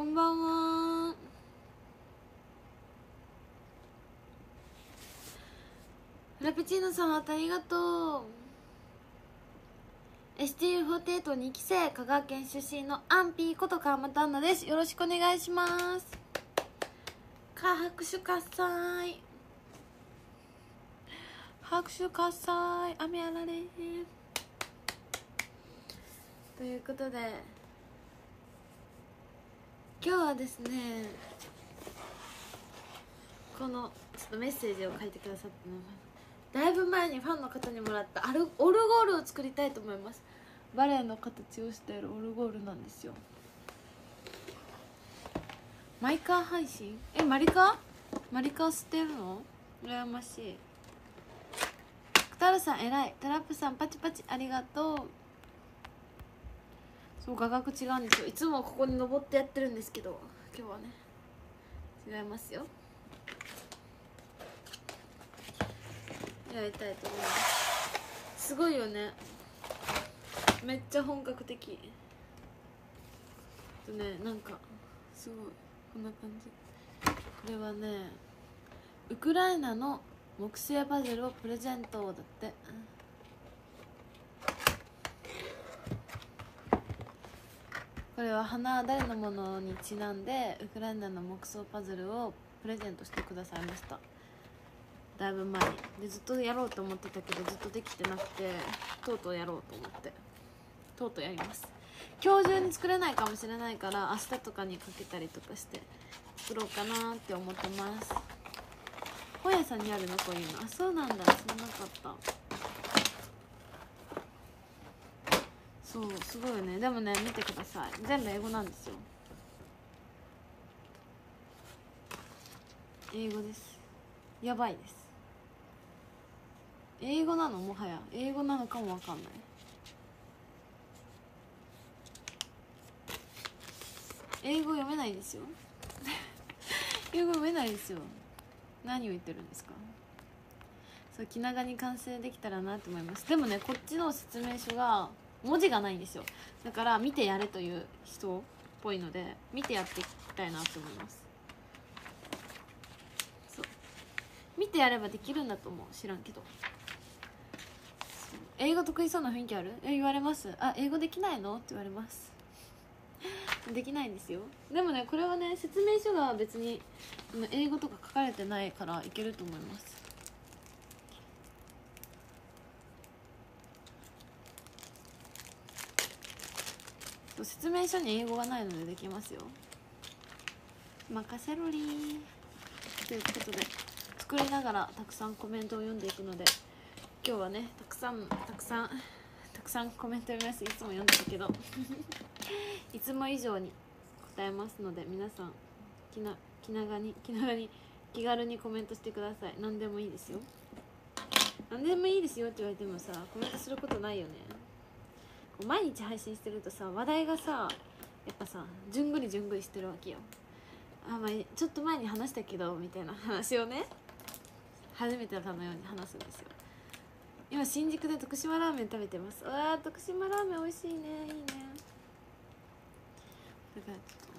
こんばんは。フラペチーノさんありがとう。 STU48 2期生、香川県出身のアンピーこと川又アンナです。よろしくお願いします。拍手喝采、拍手喝采、雨あられということで、今日はですね、このちょっとメッセージを書いてくださったのが、だいぶ前にファンの方にもらったオルゴールを作りたいと思います。バレエの形をしているオルゴールなんですよ。マイカー配信？マリカー吸ってるの？羨ましい。クタルさん偉い。トラップさんパチパチありがとう。そう、画角違うんですよ。いつもここに登ってやってるんですけど、今日はね違いますよ。やりたいと思います。すごいよね、めっちゃ本格的とね、なんかすごいこんな感じ。これはね、ウクライナの木製パズルをプレゼントだって。これは誰のものにちなんでウクライナの木製パズルをプレゼントしてくださいました。だいぶ前にで、ずっとやろうと思ってたけどずっとできてなくて、とうとうやろうと思ってとうとうやります。今日中に作れないかもしれないから、明日とかにかけたりとかして作ろうかなって思ってます。本屋さんにあるのこういうの。あ、そうなんだ、知らなかった。そう、すごいよね。でもね、見てください、全部英語なんですよ。英語です。やばいです。英語なの？もはや英語なのかもわかんない。英語読めないですよ英語読めないですよ。何を言ってるんですか。そう、気長に完成できたらなと思います。でもね、こっちの説明書が文字がないんですよ。だから見てやれという人っぽいので、見てやっていきたいなと思います。そう、見てやればできるんだと思う。知らんけど。英語得意そうな雰囲気ある？言われます。あ、英語できないのって言われますできないんですよ。でもね、これはね、説明書が別に英語とか書かれてないからいけると思います。説明書に英語がないのでできますよ。任せろりーということで、作りながらたくさんコメントを読んでいくので、今日はね、たくさんコメント読みます。いつも読んでるけどいつも以上に答えますので、皆さん気長に気軽にコメントしてください。何でもいいですよ。何でもいいですよって言われてもさ、コメントすることないよね。毎日配信してるとさ、話題がさ、やっぱさ、じゅんぐりしてるわけよ。まあ、ちょっと前に話したけどみたいな話をね、初めてかのように話すんですよ。今新宿で徳島ラーメン食べてます。わー、徳島ラーメン美味しいね。いいね。だから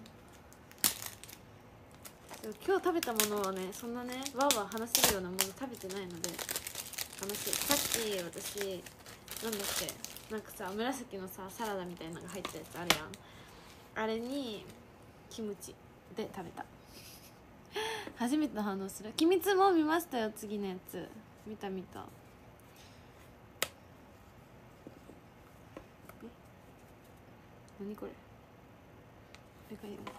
ちょっと今日食べたものはね、そんなねわーわー話せるようなもの食べてないので話す。さっき私なんだっけ、なんかさ、紫のさサラダみたいなのが入ったやつあるやん。あれにキムチで食べた初めての反応する。鬼滅も見ましたよ。次のやつ見た。何これ、これがいいのか。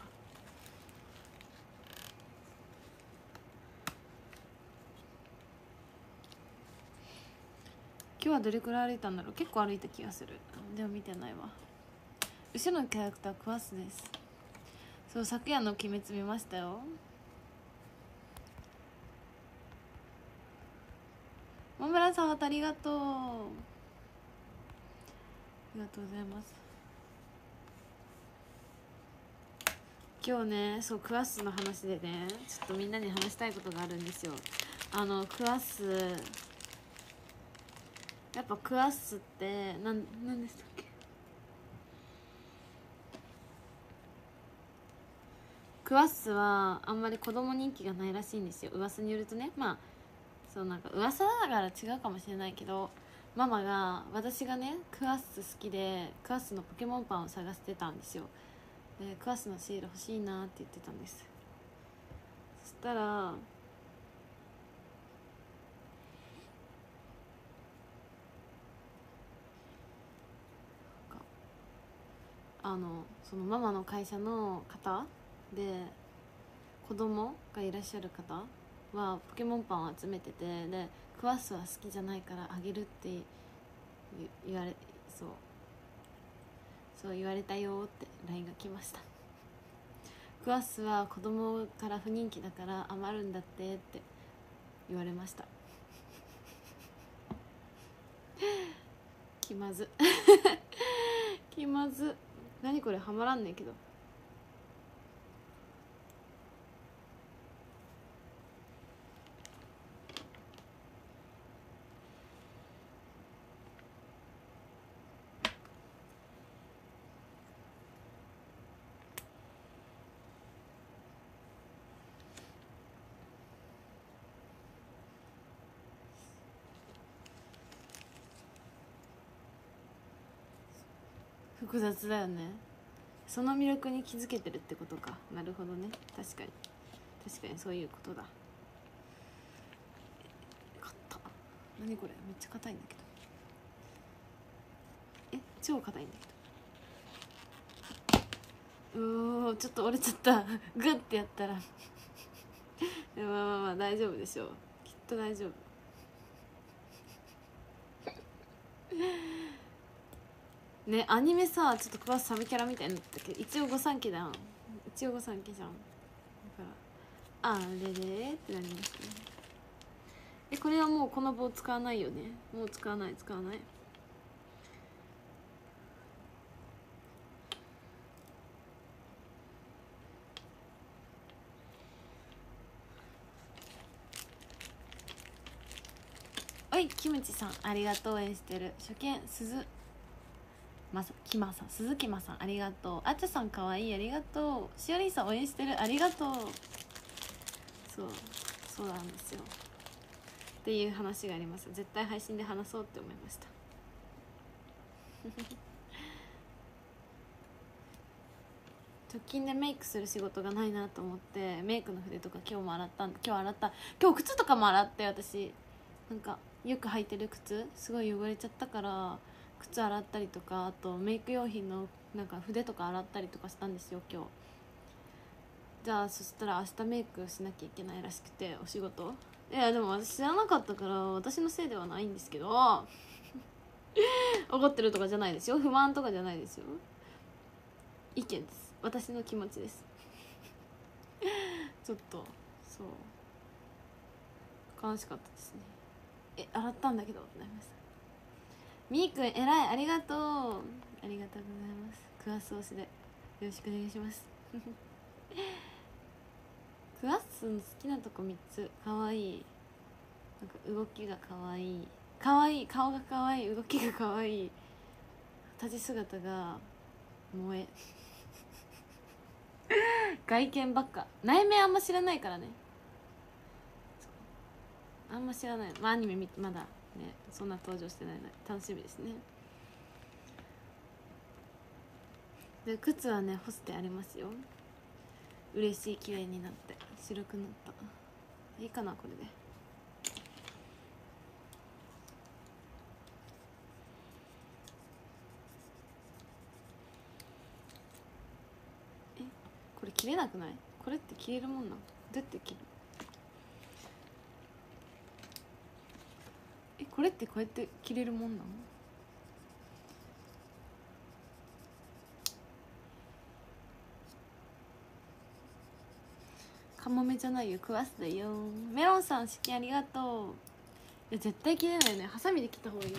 今日はどれくらい歩いたんだろう。結構歩いた気がする。でも見てないわ。後ろのキャラクタークワスです。そう、昨夜の鬼滅見ましたよ。もむらさんありがとう。ありがとうございます。今日ね、そう、クワスの話でね、ちょっとみんなに話したいことがあるんですよ。クワス、やっぱクワスってなんでしたっけ。 クワッスはあんまり子供人気がないらしいんですよ、噂によるとね。まあそう、なんか噂だから違うかもしれないけど、ママが、私がねクワッス好きでクワッスのポケモンパンを探してたんですよ。でクワッスのシール欲しいなって言ってたんです。そしたらそのママの会社の方で子供がいらっしゃる方はポケモンパンを集めてて、でクワッスは好きじゃないからあげるって言われ、そう言われたよって LINE が来ました。クワッスは子供から不人気だから余るんだってって言われました。気まず気まず。何これ、はまらんねんけど。複雑だよね。その魅力に気づけてるってことか。なるほどね。確かにそういうことだ。硬っ。何これ、めっちゃ硬いんだけど。超硬いんだけど。ちょっと折れちゃったグッてやったらまあ大丈夫でしょう、きっと大丈夫。ね、アニメさ、ちょっとクワッサメキャラみたいになったけど、一応御三家だん、一応御三家じゃん。だからあれれってなりますね。これはもうこの棒使わないよね。もう使わない。おい、キムチさんありがとう。応援してる。初見鈴木まさんありがとう。あっちゃさんかわいい、ありがとう。しおりんさん応援してる、ありがとう。そうなんですよっていう話があります。絶対配信で話そうって思いました直近でメイクする仕事がないなと思ってメイクの筆とか今日靴とかも洗って、私なんかよく履いてる靴すごい汚れちゃったから靴洗ったりとか、あとメイク用品のなんか筆とか洗ったりとかしたんですよ今日。じゃあそしたら明日メイクしなきゃいけないらしくて、お仕事。いやでも私知らなかったから私のせいではないんですけど怒ってるとかじゃないですよ、不満とかじゃないですよ、意見です、私の気持ちですちょっとそう悲しかったですね。洗ったんだけどってなりました。みーくん偉い、ありがとう、ありがとうございます。クワッス推しでよろしくお願いしますクワッスの好きなとこ3つ。かわいい、なんか動きがかわいい、顔がかわいい、動きがかわいい、立ち姿が萌え外見ばっか、内面あんま知らないからね。あんま知らない、アニメまだねそんな登場してないので楽しみですね。で靴はね干してありますよ。嬉しい、綺麗になって白くなった。いいかなこれで。これ切れなくない？これって切れるもんなの？どうやって切る？これってこうやって切れるもんなの？カモメじゃないよ、クワッスだよ。メロンさん式ありがとう。いや絶対切れないよね、ハサミで切った方がいい。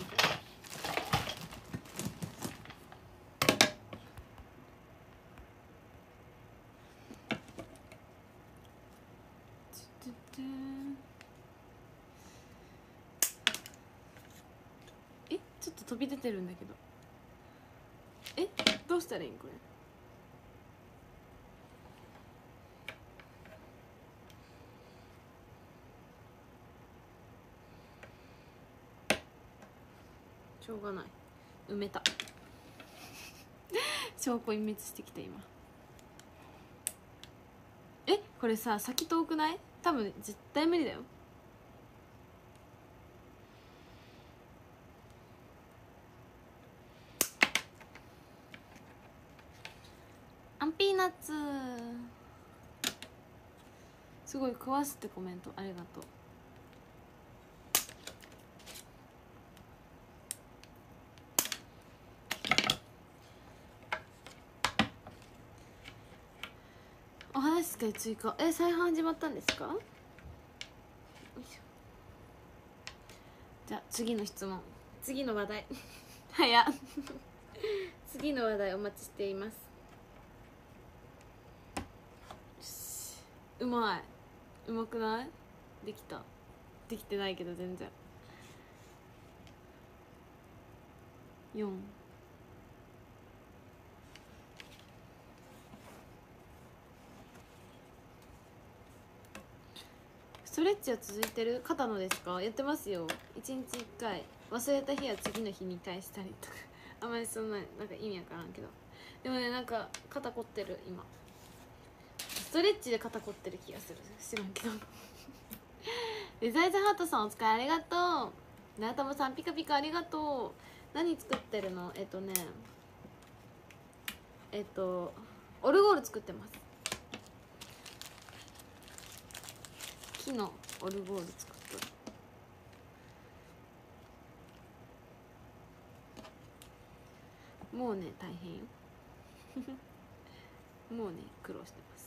ちょっと飛び出てるんだけど、どうしたらいいんこれ。 しょうがない、埋めた証拠隠滅してきた今。これさ先遠くない？多分絶対無理だよ。アンピーナッツすごい食わすってコメントありがとう。お話し会追加再販始まったんですか？よいしょ。じゃあ次の質問、次の話題早っ次の話題お待ちしています。うまい、うまくない？できた？できてないけど全然。4ストレッチは続いてる？肩のですか？やってますよ。1日1回、忘れた日は次の日に返したりとかあんまりそんななんか意味わからんけど、でもねなんか肩凝ってる今。ストレッチで肩凝ってる気がする、知らんけどデザイズハートさんお疲れありがとう。なたもさんピカピカありがとう。何作ってるの？オルゴール作ってます。木のオルゴール作ってる。もうね大変よもうね苦労してます。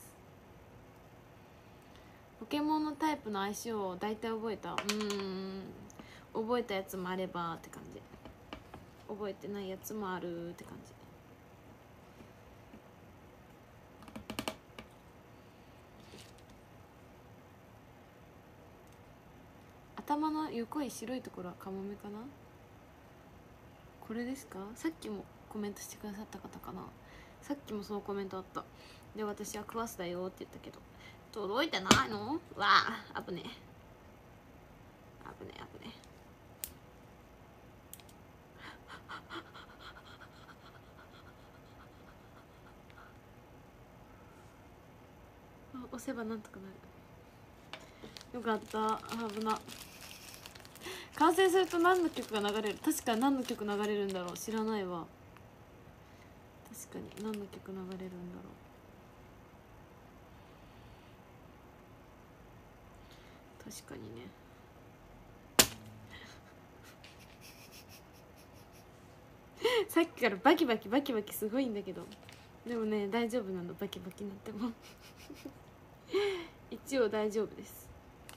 ポケモンのタイプの相性を大体覚えた。覚えたやつもあればって感じ、覚えてないやつもあるって感じ。頭の横い白いところはカモメかな。これですか？さっきもコメントしてくださった方かな。さっきもそのコメントあった。で私はクワスだよって言ったけど届いてないの？わあ危ねえ危ねえ危ねえ押せばなんとかなる。よかった。危な。完成すると何の曲が流れる？確かに何の曲流れるんだろう、知らないわ。確かに何の曲流れるんだろう。確かにねさっきからバキバキバキバキすごいんだけど、でもね大丈夫なの、バキバキになっても一応大丈夫です。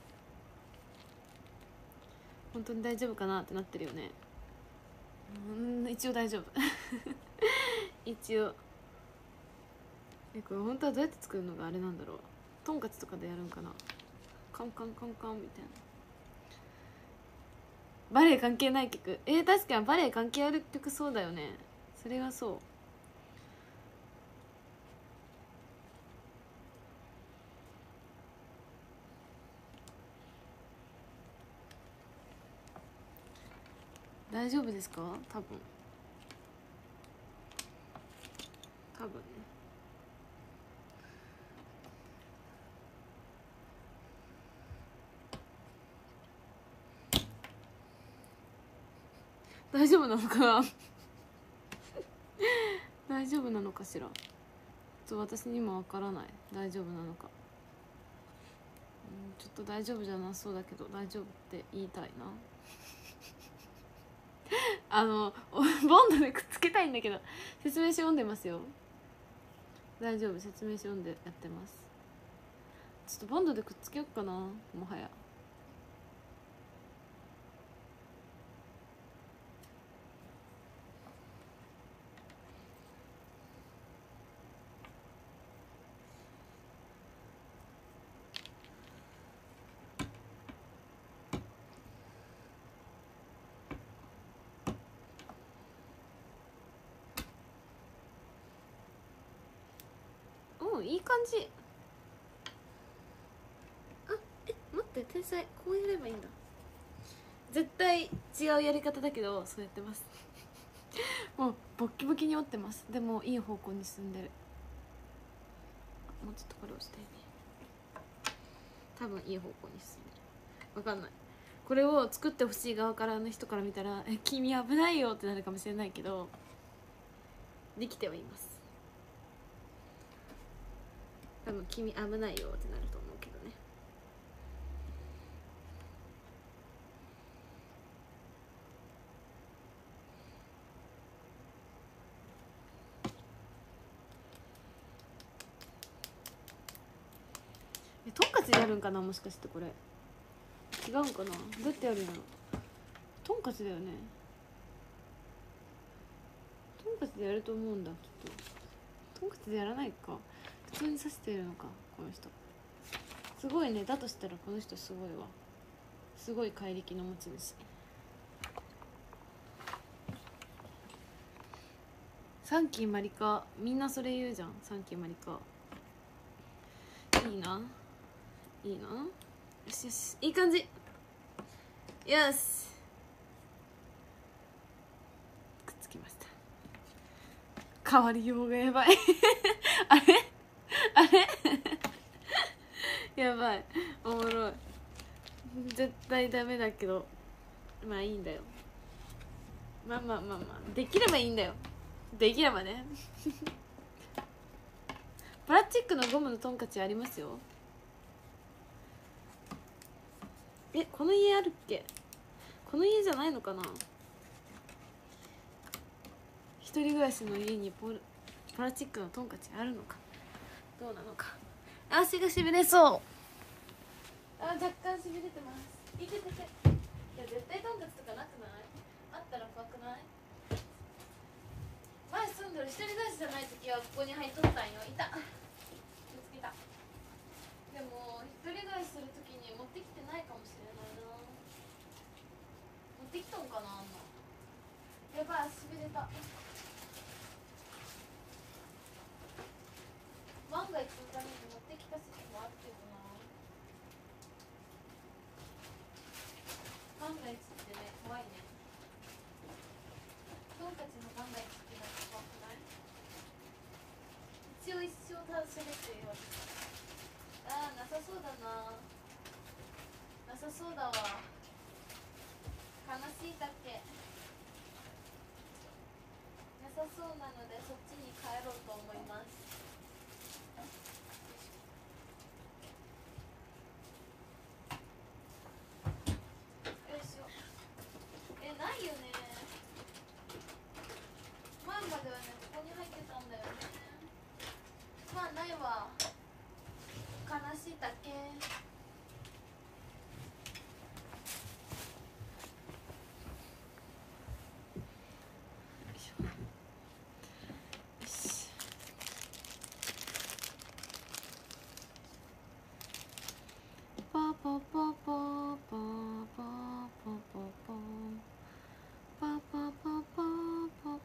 本当に大丈夫かなってなってるよね。一応大丈夫一応これ本当はどうやって作るのがあれなんだろう。とんかつとかでやるんかな。カンカンカンカンみたいな。バレエ関係ない曲、確かにバレエ関係ある曲そうだよね。それはそう。大丈夫ですか？多分ね。大丈夫なのかな大丈夫なのかしら。私にもわからない。大丈夫なのか。ちょっと大丈夫じゃなそうだけど大丈夫って言いたいなボンドでくっつけたいんだけど説明書読んでますよ。大丈夫、説明書読んでやってます。ちょっとボンドでくっつけよっかな。もはやいい感じ。待って天才、こうやればいいんだ。 絶対違うやり方だけどそうやってますもうボッキボキに折ってます。でもいい方向に進んでる。もうちょっとこれ押してね。多分いい方向に進んでる。わかんない。これを作ってほしい側からの人から見たら「え、君危ないよ」ってなるかもしれないけど、できてはいます。多分君危ないよってなると思うけどね。トンカチでやるんかな、もしかして。これ違うんかな。どうやってやるんやろ。トンカチだよね。トンカチでやると思うんだ、きっと。トンカチでやらないか。普通に刺してるのか、この人。すごいね。だとしたらこの人すごいわ。すごい怪力の持ち主。サンキーマリカ、みんなそれ言うじゃん。サンキーマリカいいな、いいな。よしよし、いい感じ。よし、くっつきました。変わりようがやばいあれあれやばい、おもろい。絶対ダメだけど、まあいいんだよ。まあまあまあまあ、できればいいんだよ。できればねプラスチックのゴムのトンカチありますよ。え、この家あるっけ。この家じゃないのかな。一人暮らしの家にプラスチックのトンカチあるのかどうなのか。足がしびれそう。若干しびれてます。いててて。いや絶対トンカチとかなくない？あったら怖くない？前住んでる一人暮らしじゃない時はここに入っとったんよ。いた、見つけた。でも一人暮らしする時に持ってきてないかもしれないな。持ってきたんかな。あんなやばい、しびれた。万が一のために持ってきた説もあるけどな。万が一ってね、怖いね。トンカチの万が一ってなんか怖くない？一応一生倒せるって言われた。なさそうだな。なさそうだわ。悲しいだけ。なさそうなのでそっちに帰ろうと思います。よいしょ。ないよね。前まではね、ここに入ってたんだよね。まあないわ。悲しいだけ。パパパパパパパパパパパパパパパパ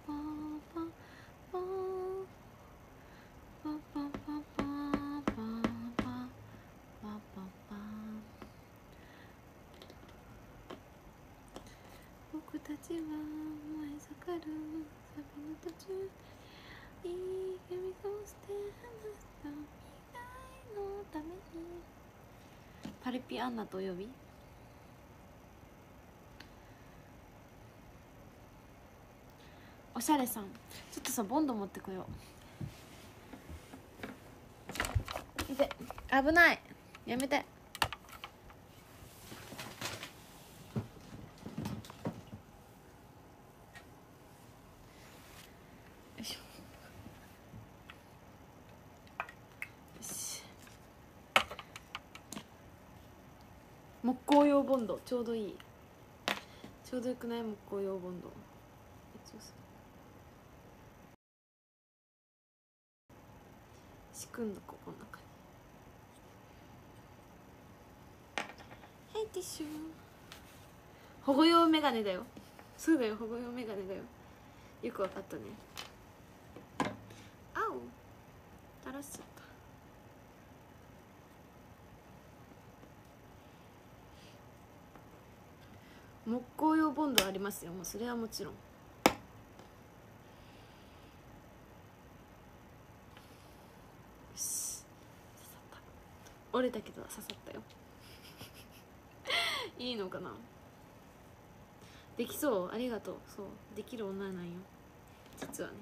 僕たちは燃え盛るサビの途中でいい闇を捨て離した未来のために。パリピアンナとお呼び。おしゃれさん、ちょっとさボンド持ってこよう。いて、危ない、やめて。よいしょ。よし、木工用ボンドちょうどいい。ちょうどよくない？木工用ボンド。仕組んどこ、この中に。はい、ティッシュ。保護用メガネだよ。そうだよ、保護用メガネだよ。よくわかったね。あお、垂らしちゃった。 木工用ボンドありますよ、もうそれはもちろん。よし、刺さった。折れたけど刺さったよいいのかな。できそう、ありがとう。そうできる女なんよ実はね。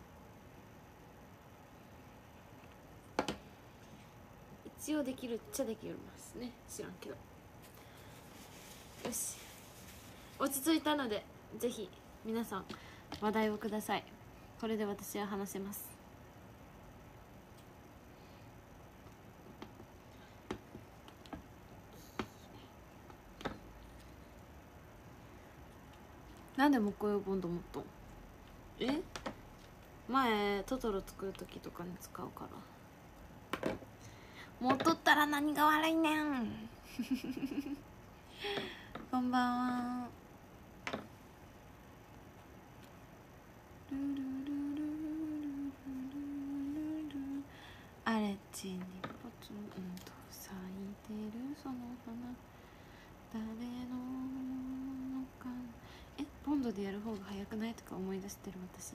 一応できるっちゃできますね、知らんけど。よし、落ち着いたのでぜひ皆さん話題をください。これで私は話せます。なんで木工用ボンド持っとん？え、前トトロ作る時とかに使うから。持っとったら何が悪いねんこんばんは。あれ地にポツンと咲いてるその花、誰のか。え、ボンドでやる方が早くないとか思い出してる私。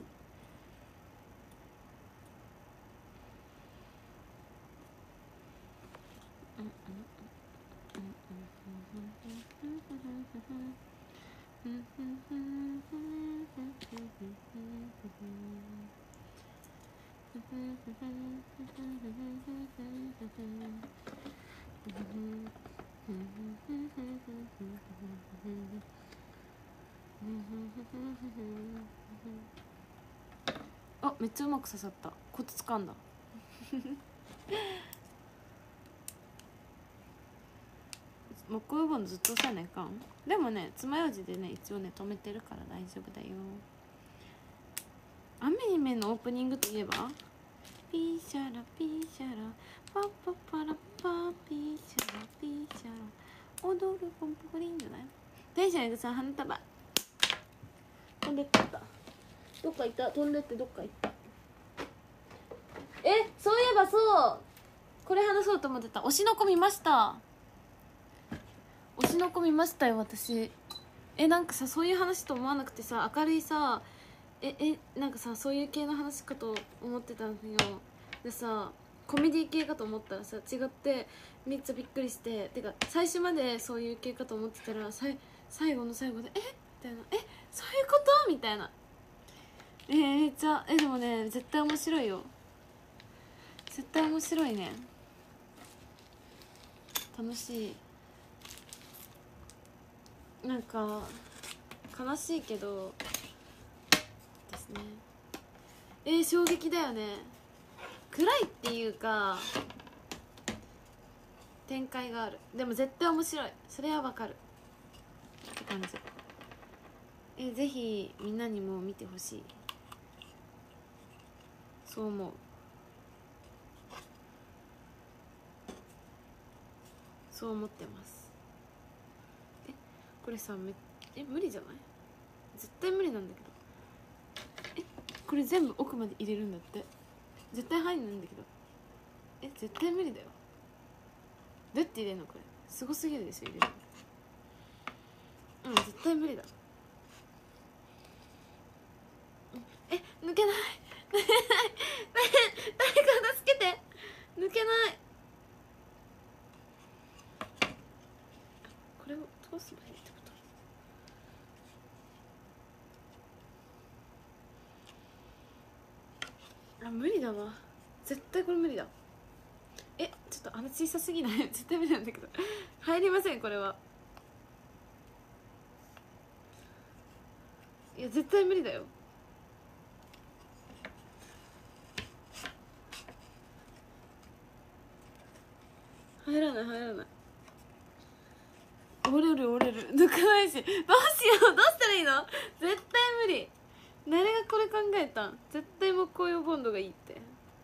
あ、めっちゃうまく刺さった。コツつかんだ木工用ボンドずっと押さえないかん。でもね、爪楊枝でね一応ね止めてるから大丈夫だよ。アニメのオープニングといえばピーシャラピーシャラパッパッパラパーピーシャラピーシャラ踊るポンポコリンじゃない？天使のエグさん花束飛んでった。どっか行った。飛んでってどっか行った。え、そういえばそう、これ話そうと思ってた。推しの子見ました。推しの子見ましたよ私。なんかさ、そういう話と思わなくてさ、明るいさ、なんかさ、そういう系の話かと思ってたんよ。でさ、コメディ系かと思ったらさ違って、めっちゃびっくりして、てか最初までそういう系かと思ってたら最後の最後でみたいな、そういうことみたいな。めっちゃでもね、絶対面白いよ。絶対面白いね。楽しい。なんか悲しいけどですね。衝撃だよね。暗いっていうか展開がある。でも絶対面白い、それはわかるって感じ。ぜひみんなにも見てほしい。そう思う。そう思ってます。これさ無理じゃない？絶対無理なんだけど。これ全部奥まで入れるんだって。絶対入んないんだけど。絶対無理だよ。どうやって入れるのこれ。すごすぎるでしょ入れるの。絶対無理だ。抜けない抜けない誰か助けて。抜けない。これを通すばいいってこと？無理だわ。絶対これ無理だ。ちょっと小さすぎない？絶対無理なんだけど入りませんこれは。いや絶対無理だよ。入らない。折れる抜かないし。どうしよう。どうしたらいいの？絶対無理。誰がこれ考えたん？絶対木工用ボンドがいいって。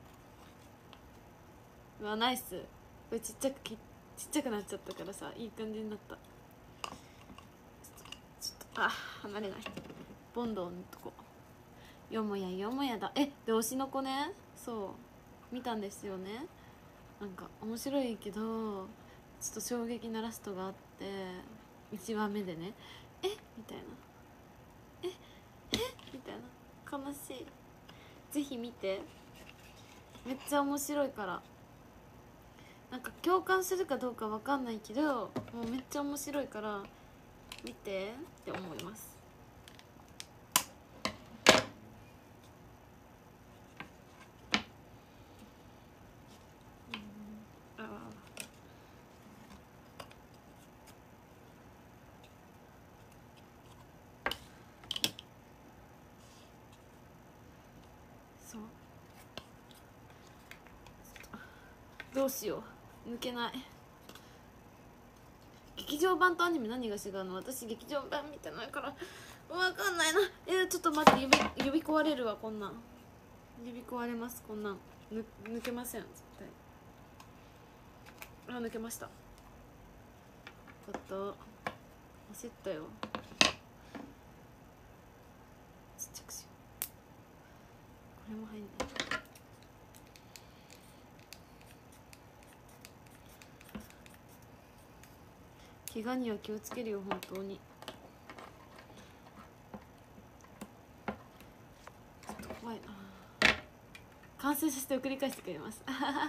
うわナイス。これちっちゃくなっちゃったからさ、いい感じになった。ちょっと離れない。ボンドのとこよもやだ。で推しの子ね、そう見たんですよね。なんか面白いけどちょっと衝撃なラストがあって、1話目でね。 えみたいな、えみたいな、悲しい。ぜひ見て、めっちゃ面白いから。なんか共感するかどうかわかんないけど、もうめっちゃ面白いから見てって思います。ああ、そう、どうしよう、抜けない。劇場版とアニメ何が違うの？私劇場版見てないから分かんないな。ちょっと待って、指壊れるわ。こんなん、指壊れます。こんなん抜けません絶対。あ、抜けました。よかった、焦ったよ。ちっちゃくしよう。これも入んない。怪我には気をつけるよ本当に。ちょっと怖いな。完成させて送り返してくれます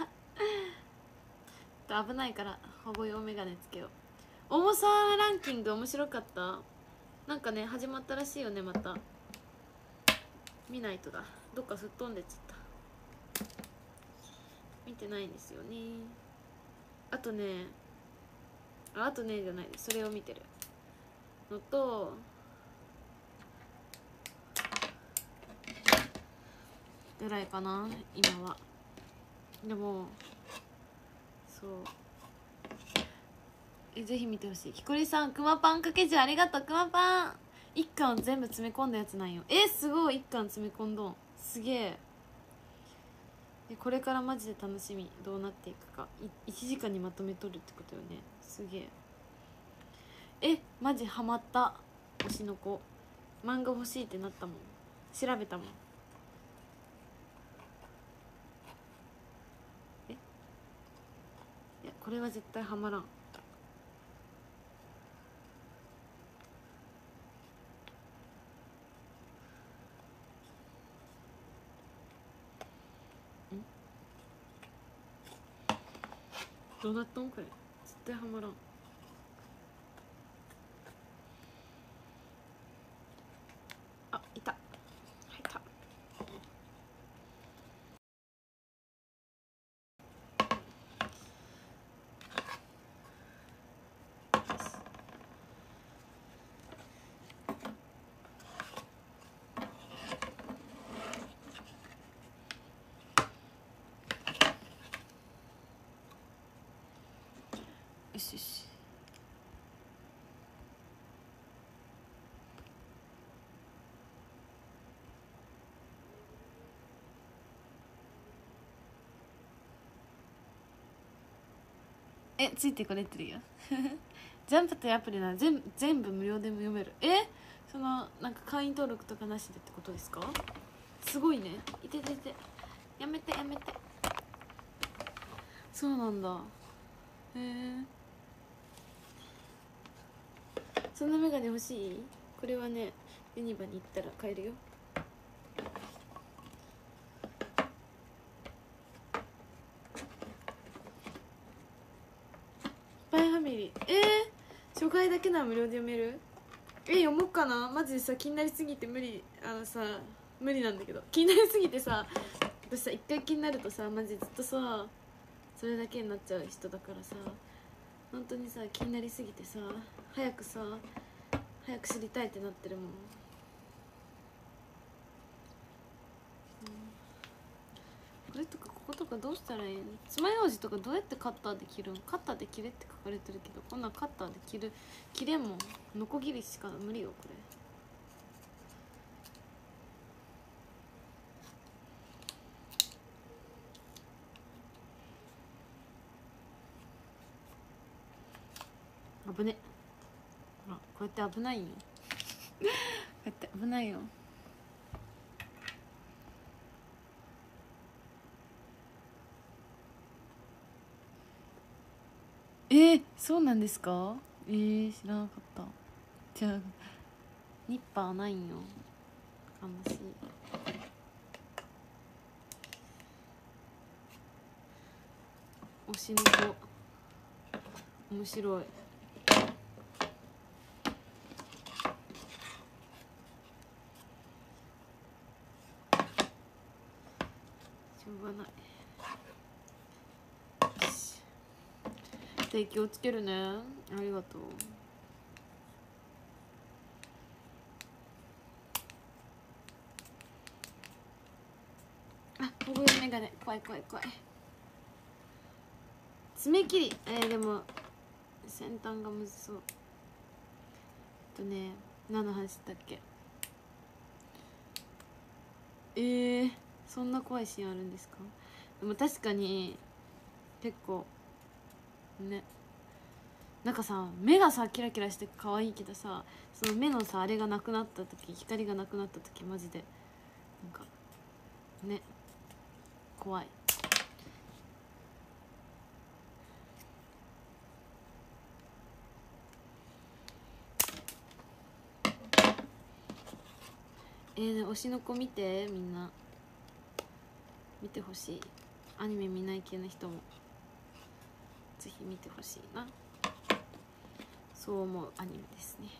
危ないから保護用メガネつけよう。重さランキング面白かった。なんかね始まったらしいよね。また見ないとだ。どっかすっ飛んでっちゃった。見てないんですよね。あとねじゃないです。それを見てるのと、ぐらいかな今は。でもそうぜひ見てほしい。ひこりさん、くまパンかけじゃありがとう。くまパン一巻を全部詰め込んだやつなんよ。すごい。一巻詰め込んどん。すげえ。これからマジで楽しみ。どうなっていくか。1時間にまとめとるってことよね。すげえ。マジハマった。推しの子漫画欲しいってなったもん。調べたもん。いやこれは絶対ハマらん。どうなっとんこれ。絶対ハマらん。あ、いた。入った。よしよし。ついてくれてるよジャンプというアプリなら全部無料でも読める。そのなんか会員登録とかなしでってことですか？すごいね。いててて、やめてやめて。そうなんだ。へえ。そんなメガネ欲しい？これはねユニバに行ったら買えるよ。スパイファミリー初回だけなら無料で読める？読もうかな。マジでさ気になりすぎて無理。無理なんだけど、気になりすぎてさ、私さ一回気になるとさマジずっとさそれだけになっちゃう人だからさ、本当にさ気になりすぎてさ早く知りたいってなってるもん。これとかこことかどうしたらいいの？爪楊枝とかどうやってカッターで切るん？カッターで切れって書かれてるけど、こんなんカッターで切れんもん。ノコギリしか無理よこれ。危ね。ほらこうやって危ないよこうやって危ないよ。そうなんですか？知らなかった。 じゃあニッパーないんよ、悲しい。推しの子面白い。しょうがない。よし、で気をつけるね。ありがとう。あ、保護用メガネ、怖い怖い怖い。爪切り、でも先端がむずそう。何の話だっけ。そんな怖いシーンあるんですか。でも確かに結構ね、なんかさ、目がさキラキラして可愛いけどさ、その目のさあれがなくなった時、光がなくなった時マジでなんかね、怖い。推しの子見て、みんな見てほしい。アニメ見ない系の人もぜひ見てほしいな、そう思うアニメですね。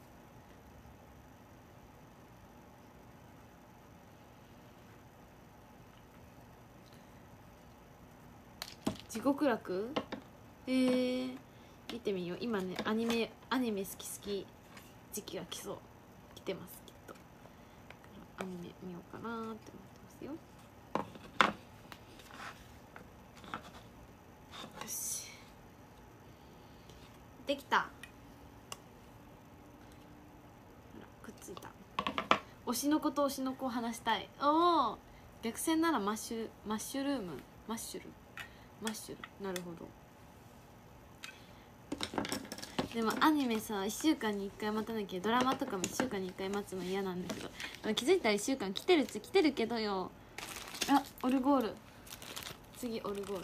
地獄楽、見てみよう。今ねアニメ好き時期が来てます。きっとアニメ見ようかなって思ってますよ。よし、できた。くっついた。推しの子と推しの子を話したい。おお、逆線ならマッシュル、マッシュル、なるほど。でもアニメさ1週間に1回待たなきゃ、ドラマとかも1週間に1回待つの嫌なんだけど、でも気づいたら1週間来てるっちゃ来てるけどよ。あ、オルゴール、次オルゴール。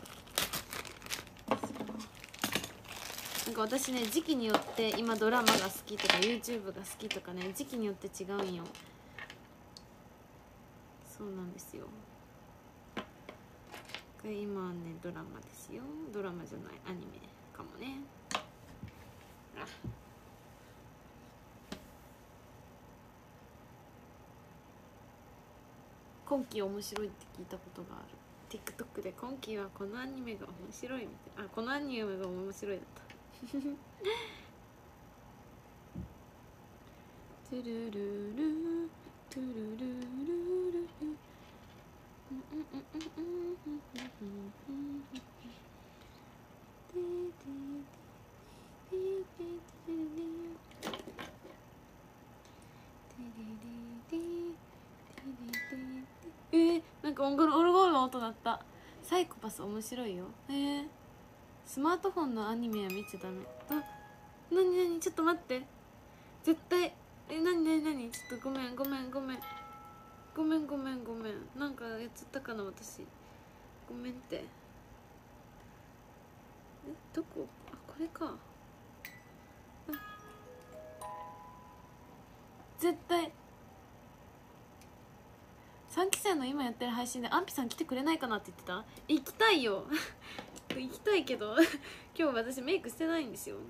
なんか私ね、時期によって今ドラマが好きとか YouTube が好きとかね、時期によって違うんよ。そうなんですよ。これ今はねドラマですよ。ドラマじゃないアニメかもね。あ、今期面白いって聞いたことがある。 TikTok で今期はこのアニメが面白いみたいな、このアニメが面白いだったトゥルルルトゥルルルルなんかオルゴールの音鳴った。サイコパス面白いよ。スマートフォンのアニメは見ちゃダメ。あ、なにちょっと待って、絶対なにちょっとごめんなんかやっちゃったかな私。ごめんって。どこ、あ、これか。絶対3期生の今やってる配信でアンピさん来てくれないかなって言ってた。行きたいよ行きたいけど今日私メイクしてないんですよ。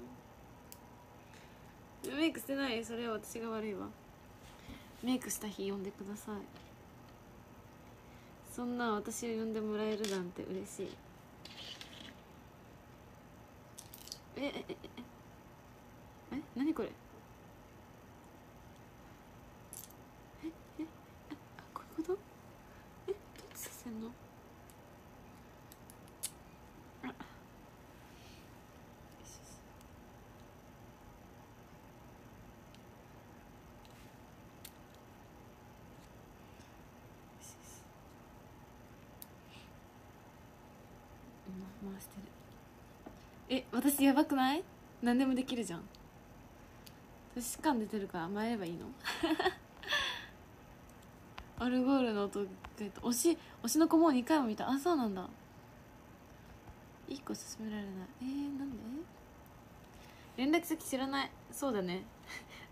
メイクしてない。それは私が悪いわ。メイクした日呼んでください。そんな私を呼んでもらえるなんて嬉しい。何これ。こういうこと。どうやってさせんの。回してる。私やばくない？何でもできるじゃん。私感出てるから甘えればいいのアルゴールの音が推しの子もう2回も見た。あ、そうなんだ。1個勧められない。なんで連絡先知らない。そうだね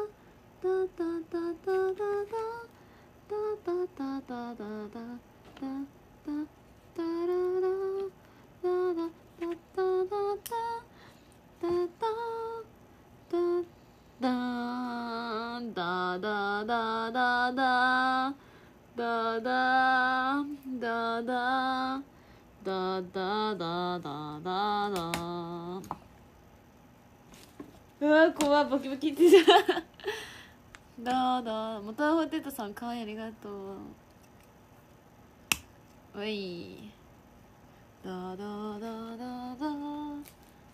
うわ怖い、ボキボキってじゃモタホテトさんかわいい、ありがとう。おい15。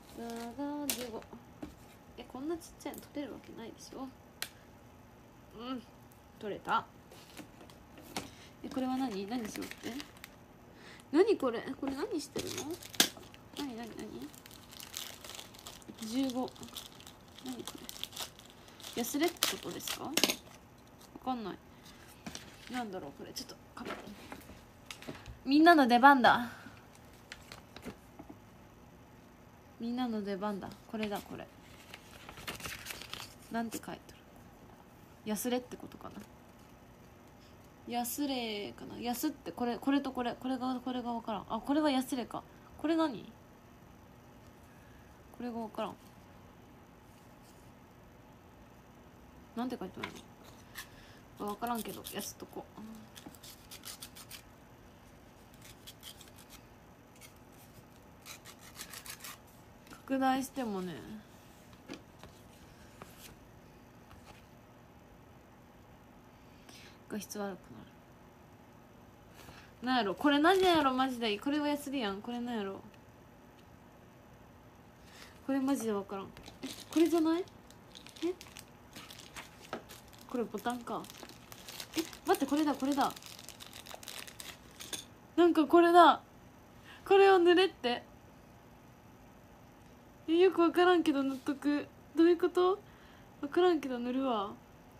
こんなちっちゃいの取れるわけないでしょ。取れた。これは何しようって。 何これ、これ何してるの？何15、何これ、やすれってことですか？わかんない。なんだろうこれ、ちょっとカメラ、みんなの出番だ。みんなの出番だ。これだ、これなんて書いてる？やすれってことかな。やすれかな。やすってこれとこれが分からん。あ、これがやすれか。これ何？これが分からん。なんて書いてあるの？分からんけどやすとこ。拡大してもね、画質悪くなる。なんやろこれ、何やろマジで。これはやすりやん。これなんやろ、これマジで分からん。これじゃない？これボタンか。待って、これだなんかこれだ。これを塗れって。よく分からんけど塗っとく。どういうこと？分からんけど塗るわ。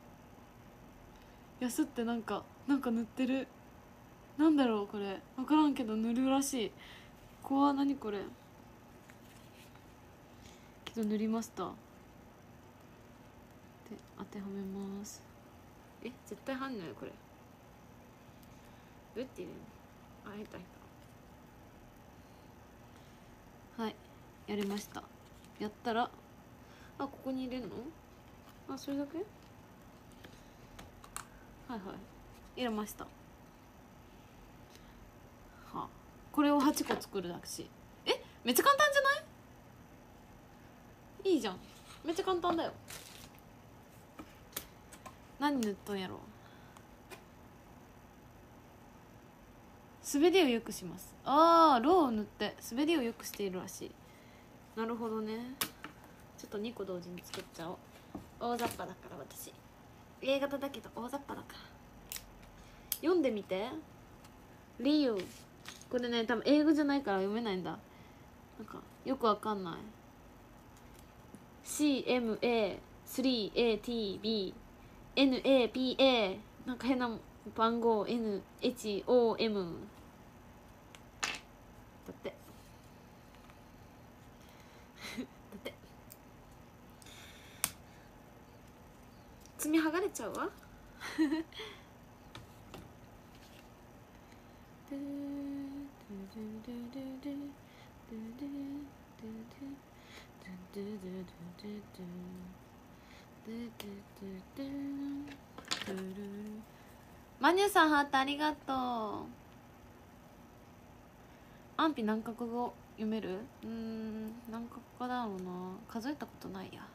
やすってなんか塗ってる。なんだろうこれ、分からんけど塗るらしい。怖。何これ。けど塗りました。で当てはめます。絶対入んないよこれ。どうやって入れるの？あ、入った。はい、やりました。やったら、ここに入れるの？それだけ？はい入れました。これを8個作るだけし。めっちゃ簡単じゃない？いいじゃん、めっちゃ簡単だよ。何塗っとんやろ。滑りを良くします。ローを塗って滑りを良くしているらしい。なるほどね。ちょっと2個同時に作っちゃおう。大雑把だから私。A 型だけど大雑把だから。読んでみて。理由。これね、多分英語じゃないから読めないんだ。なんかよくわかんない。CMA3ATBNAPA なんか変な番号 NHOM だってだって爪剥がれちゃうわ。マニュさんハートありがとう。安否何カ国語読める？何カ国語だろうな。数えたことないや。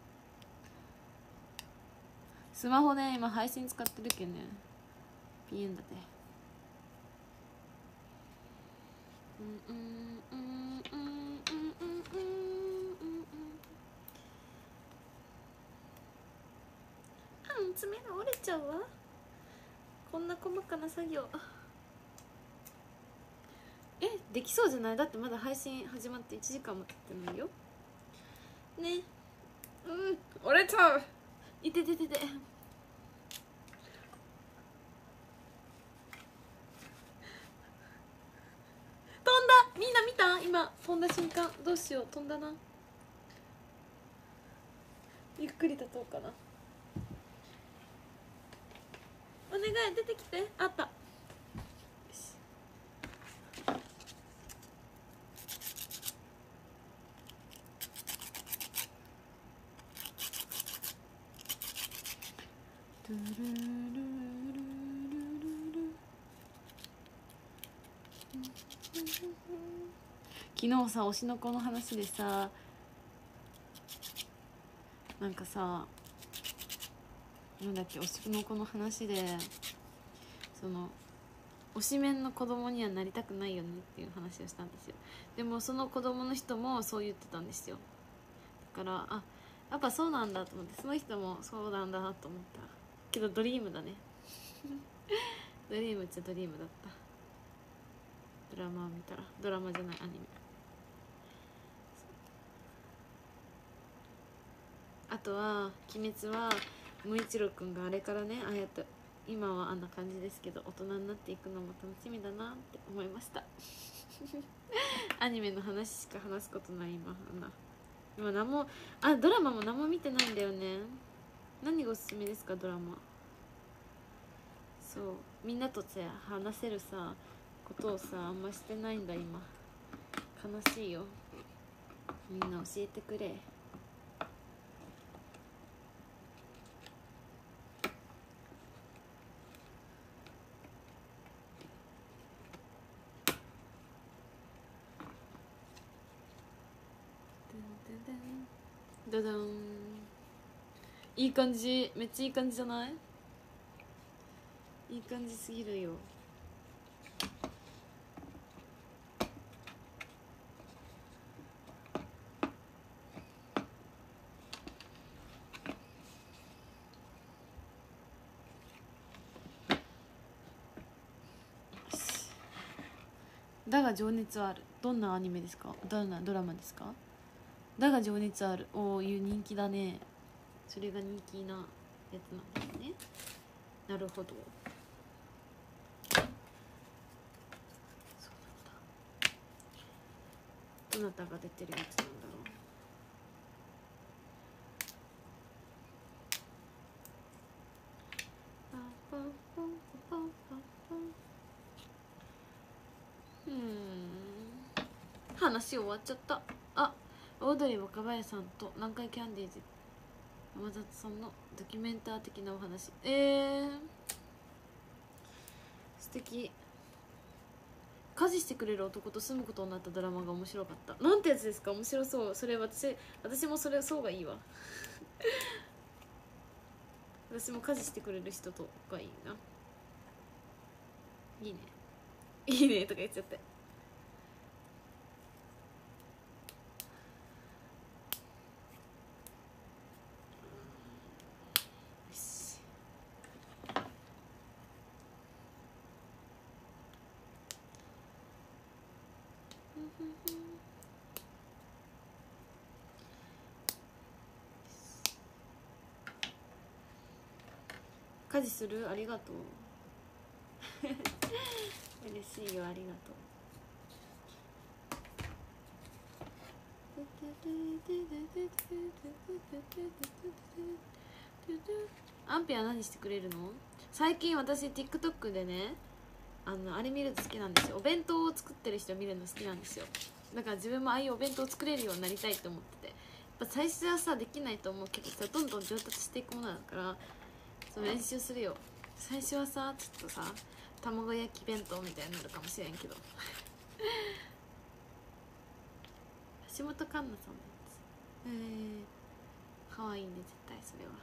スマホね、今配信使ってるけんね。ピエンだって。爪が折れちゃうわ。こんな細かな作業。できそうじゃない？だってまだ配信始まって1時間も経ってないよね。折れちゃう。いてててて。飛んだ。みんな見た？今飛んだ瞬間。どうしよう、飛んだな。ゆっくり立とうかな。お願い出てきて。あった。昨日さ、推しの子の話でさ、なんかさ、なんだっけ、推しの子の話で、その推しメンの子供にはなりたくないよねっていう話をしたんですよ。でもその子供の人もそう言ってたんですよ。だからやっぱそうなんだと思って、その人もそうなんだと思ったけど、ドリームだね。ドリームっちゃドリームだった。 ドラマを見たら、ドラマじゃないアニメ。あとは鬼滅は無一郎くんがあれからね、ああやって今はあんな感じですけど、大人になっていくのも楽しみだなって思いましたアニメの話しか話すことない今何も、ドラマも何も見てないんだよね。何がおすすめですか、ドラマ。そう、みんなとさ話せるさことをさあんましてないんだ今。悲しいよ。みんな教えてくれ。ダダン。いい感じ、めっちゃいい感じじゃない？いい感じすぎるよ。だが情熱はある。どんなアニメですか？どんなドラマですか？だが情熱ある。おお、いう人気だね。それが人気なやつなんですね。なるほど。そうなんだ。どなたが出てるやつなんだろう。話終わっちゃった。オードリー若林さんと南海キャンディーズ山里さんのドキュメンター的なお話。素敵。家事してくれる男と住むことになったドラマが面白かった。なんてやつですか？面白そう。それ私もそれそうがいいわ私も家事してくれる人とかいいな。いいねいいねとか言っちゃって。家事する？ありがとう嬉しいよ、ありがとう。アンピは何してくれるの？最近私 TikTok でね、あれ見るの好きなんですよ。お弁当を作ってる人見るの好きなんですよ。だから自分もああいうお弁当を作れるようになりたいと思ってて、やっぱ最初はさできないと思うけどさ、どんどん上達していくものだから、そう練習するよ。最初はさちょっとさ卵焼き弁当みたいになるかもしれんけど橋本環奈さんのやつ、かわいいね絶対それは。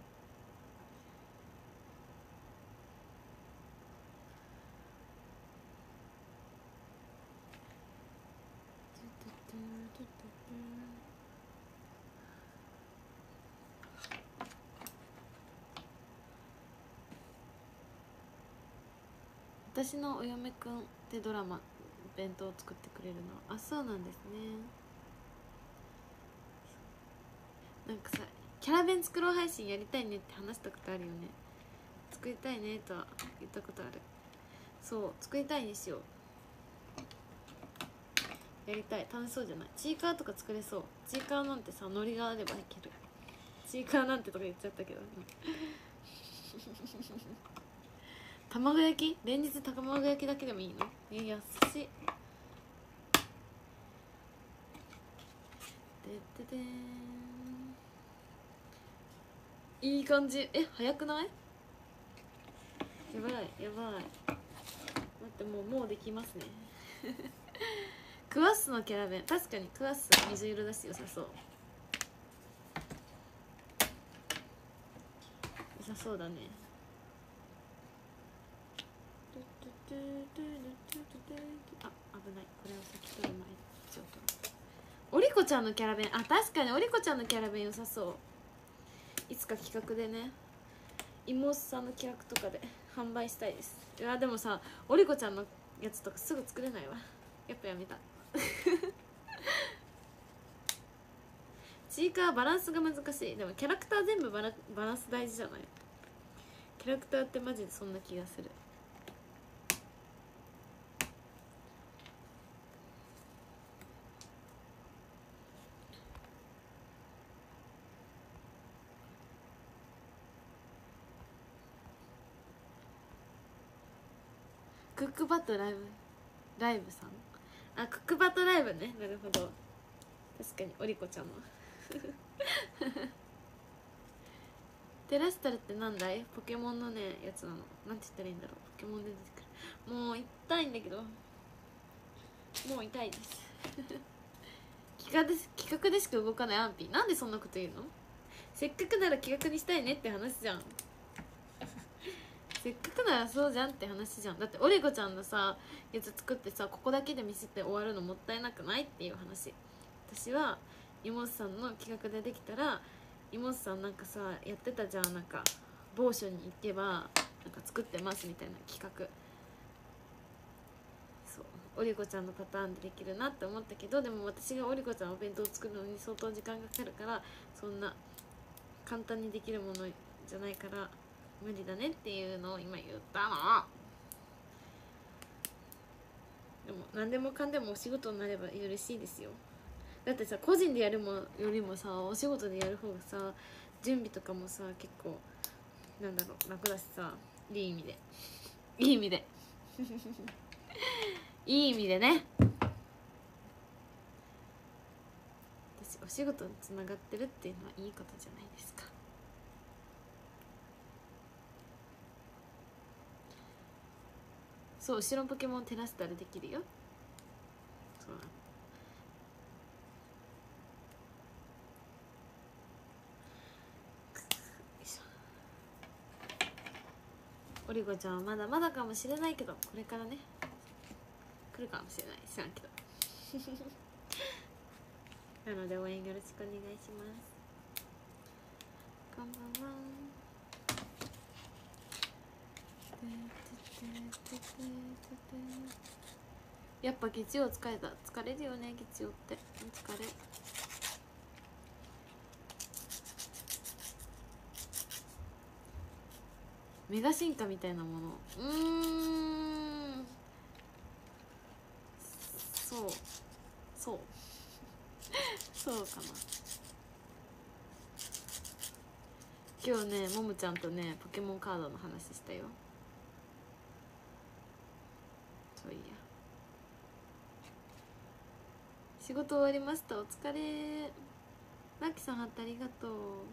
私のお嫁くんってドラマ弁当を作ってくれるの。そうなんですね。なんかさキャラ弁作ろう配信やりたいねって話したことあるよね。作りたいねとは言ったことある。そう作りたいんですよ。やりたい。楽しそうじゃない？チーカーとか作れそう。チーカーなんてさノリがあればいける。チーカーなんてとか言っちゃったけど卵焼き？連日卵焼きだけでもいいの？優しい。でででーん、いい感じ。早くない？やばいやばい。待ってもうできますねクワッスのキャラ弁、確かにクワッス水色だし良さそう。良さそうだね。危ない。これを先取る前にちょっとおりこちゃんのキャラ弁、確かにおりこちゃんのキャラ弁良さそう。いつか企画でね、妹さんの企画とかで販売したいです。いやでもさおりこちゃんのやつとかすぐ作れないわ。やっぱやめたチーカーはバランスが難しい。でもキャラクター全部バランス大事じゃない？キャラクターってマジでそんな気がする。クックパッドライブさん、あ、クックパッドライブね。なるほど、確かにオリコちゃんのテラスタルってなんだい？ポケモンのねやつなの。なんて言ったらいいんだろう。ポケモンで出てくる。もう痛いんだけど、もう痛いです企画でしか動かないアンピー。なんでそんなこと言うの？せっかくなら企画にしたいねって話じゃんせっかくならそうじゃんって話じゃん。だってオリコちゃんのさやつ作ってさ、ここだけで見せて終わるのもったいなくないっていう話。私は妹さんの企画でできたら、妹さんなんかさやってたじゃん、なんか某所に行けばなんか作ってますみたいな企画。そうオリコちゃんのパターンでできるなって思ったけど、でも私がオリコちゃんのお弁当を作るのに相当時間がかかるから、そんな簡単にできるものじゃないから無理だねっていうのを今言ったの。でも何でもかんでもお仕事になれば嬉しいですよ。だってさ、個人でやるよりもさ、お仕事でやる方がさ、準備とかもさ結構なんだろう、楽だしさ、いい意味でいい意味でいい意味でね。私お仕事につながってるっていうのはいいことじゃないですか。そう、後ろのポケモン照らしたらできるよ。そうなの。オリコちゃんはまだまだかもしれないけど、これからね来るかもしれない、知らんけどなので応援よろしくお願いします。こんばんは。やっぱ月曜疲れた。疲れるよね月曜って。疲れ。メガ進化みたいなもの、そうそうかな。今日ねももちゃんとねポケモンカードの話したよ。そういや、仕事終わりました。お疲れ。マキさんハートありがとう。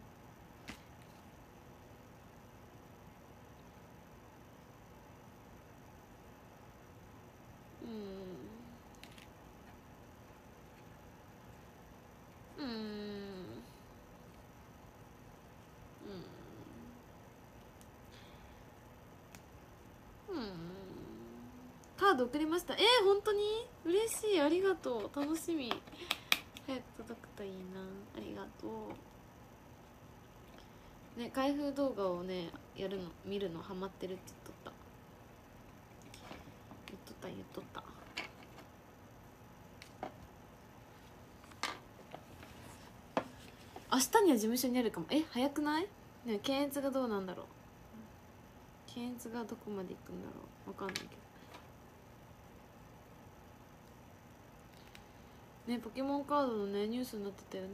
カード送りました。本当に嬉しい、ありがとう。楽しみ、早く届くといいな。ありがとうね。開封動画をね見るのハマってるって言っとった。明日には事務所にあるかも。早くない？ね、検閲がどうなんだろう。検閲がどこまで行くんだろう、わかんないけどね。ポケモンカードのねニュースになってたよね。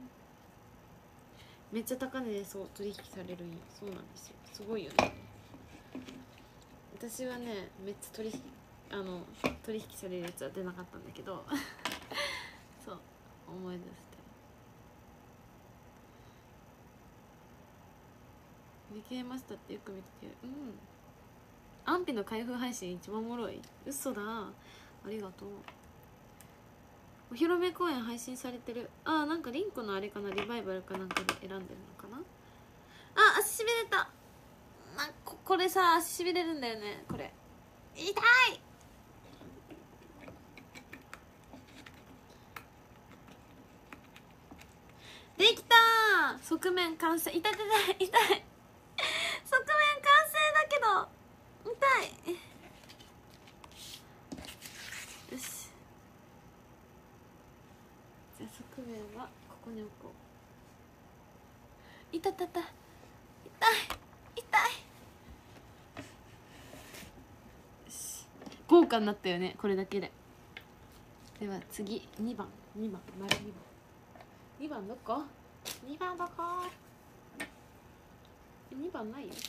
めっちゃ高値でそう取引されるんよ。そうなんですよ、すごいよね。私はねめっちゃ取引されるやつは出なかったんだけどそう思い出して見切れましたってよく見てて、安否の開封配信一番おもろい。嘘だ、ありがとう。お披露目公演配信されてる。なんかリンクのあれかな、リバイバルかなんかで選んでるのかな。足しびれた。これさ足しびれるんだよね。これ痛い。できたー。側面完成。痛い側面完成だけど痛い。 こに置こう。痛い痛い痛い痛い。豪華になったよねこれだけで。では次2番丸2番2番どこ2番どこ2番ないよ。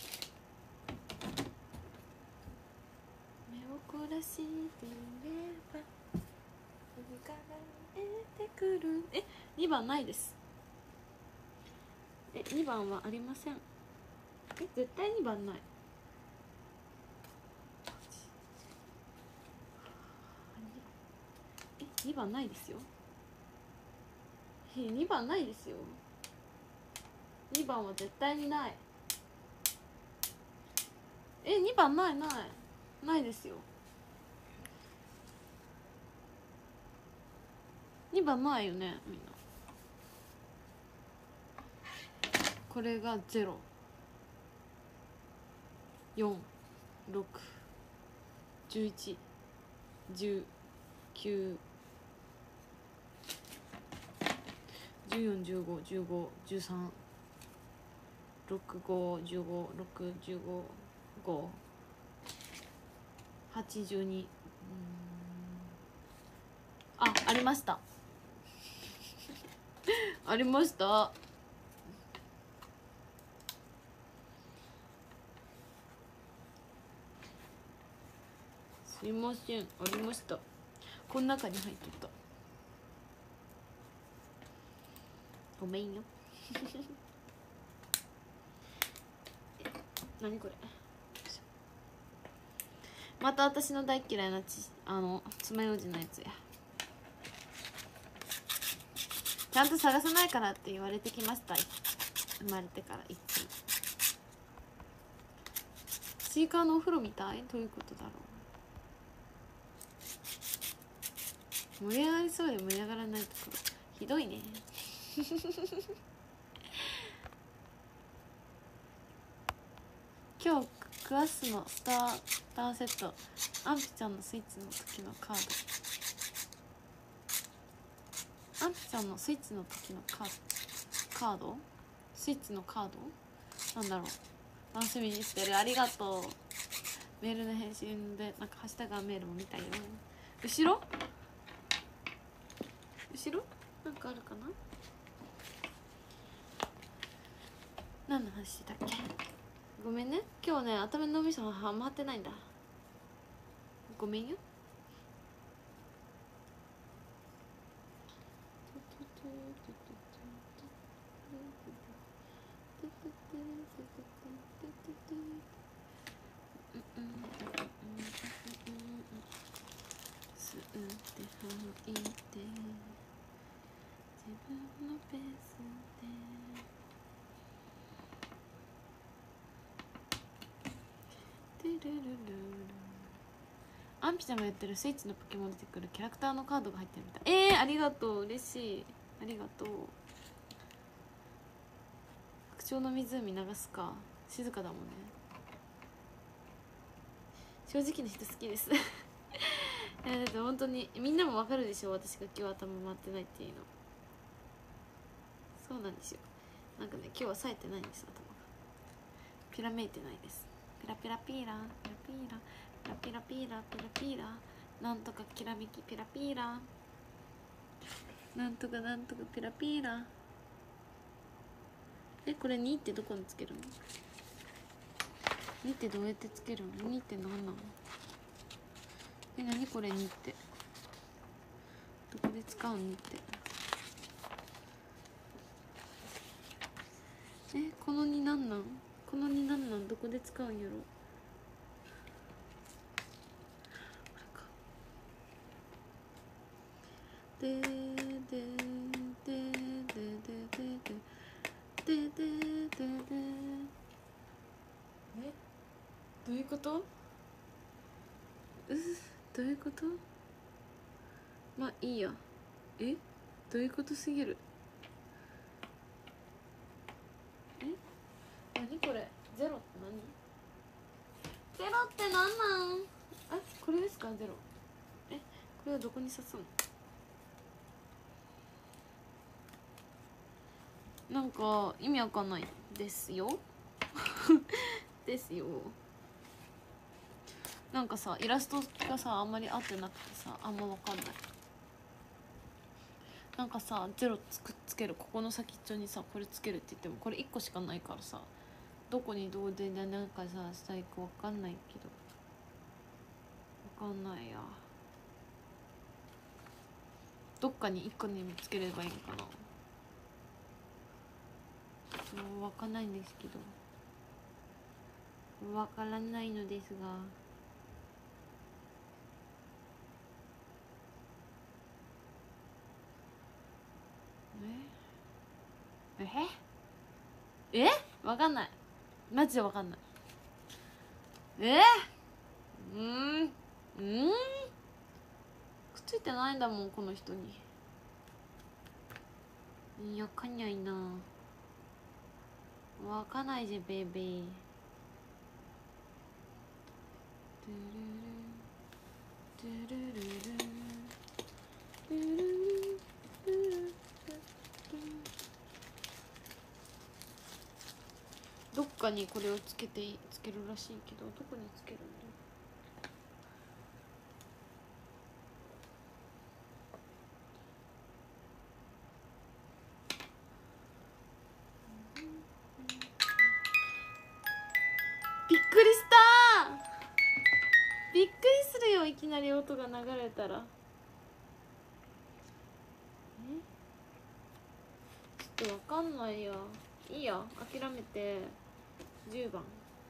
目を凝らしていれば海から出てくる。2番ないです。2番はありません。絶対2番ない。2番ないですよ。2番ないですよ。2番は絶対にない。2番ないですよ。2番ないよねみんな。これが0、4、6、11、10、9、14、15、15、13、6、5、15、6、15、5、8、12。ありましたありました。すいません、ありました。この中に入っとった。ごめんよ何これ。また私の大嫌いな爪楊枝のやつや。ちゃんと探さないからって言われてきました。生まれてからいつも。スイカのお風呂みたい。どういうことだろう。盛り上がりそうで盛り上がらないところひどいね今日クワスのスターセット、アンピちゃんのスイッチの時のカード、アンピちゃんのスイッチの時のカードスイッチのカードなんだろう。楽しみにしてる。ありがとう。メールの返信でなんかハッシュタグメールも見たよ。後ろなんかあるかな。何の話だっけ。ごめんね、今日ね頭の脳みそは回ってないんだ。ごめんよ。吸って吐いて自分のペースで。アンピちゃんがやってるスイッチのポケモン出てくるキャラクターのカードが入ってるみたい。ありがとう、嬉しい、ありがとう。白鳥の湖流すか。静かだもんね。正直な人好きですだって本当にみんなもわかるでしょ、私が今日頭回ってないっていうの。そうなんですよ。なんかね今日は冴えてないんです、頭がピラめいてないです。ピラピラピーラピラピーラピラピラピーラピラピーラ、なんとかきらめきピラピーラ、なんとかピラピーラ。これ2ってどこにつけるの。2ってどうやってつけるの。2って何なの。何これ2ってどこで使うの。2ってこの2なんなん。この2なんなん。どこで使うんやろ。でででででででどういうこと。どういうこと。まあいいや。どういうことすぎる。何これ。ゼロって何。ゼロって何なん。これですかゼロ。これはどこに刺すの。 なんか意味わかんないですよですよ。なんかさイラストがさあんまり合ってなくてさあんまわかんない。なんかさゼロつけるここの先っちょにさこれつけるって言ってもこれ1個しかないからさどこにどうでなんかさしたらいいかわかんないけどわかんないや。どっかに1個につければいいのかな。わかんないんですけどわからないのですが。えわかんないマジでわかんない。くっついてないんだもんこの人に。いやわかんないな。わかんないぜベイベー。どっかにこれをつけるらしいけどどこにつけるんだ。びっくりした。びっくりするよいきなり音が流れたら。ちょっとわかんないや。いいや諦めて10番。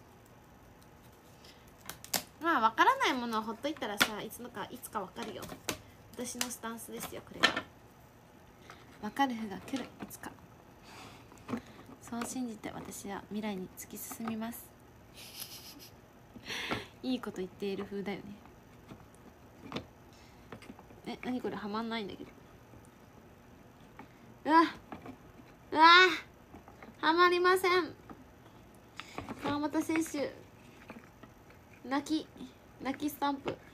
まあわからないものはほっといたらさいつかわかるよ。私のスタンスですよこれが。わかる日が来るいつか。そう信じて私は未来に突き進みますいいこと言っている風だよね。何これはまんないんだけど。うわはまりません。川又選手泣きスタンプ。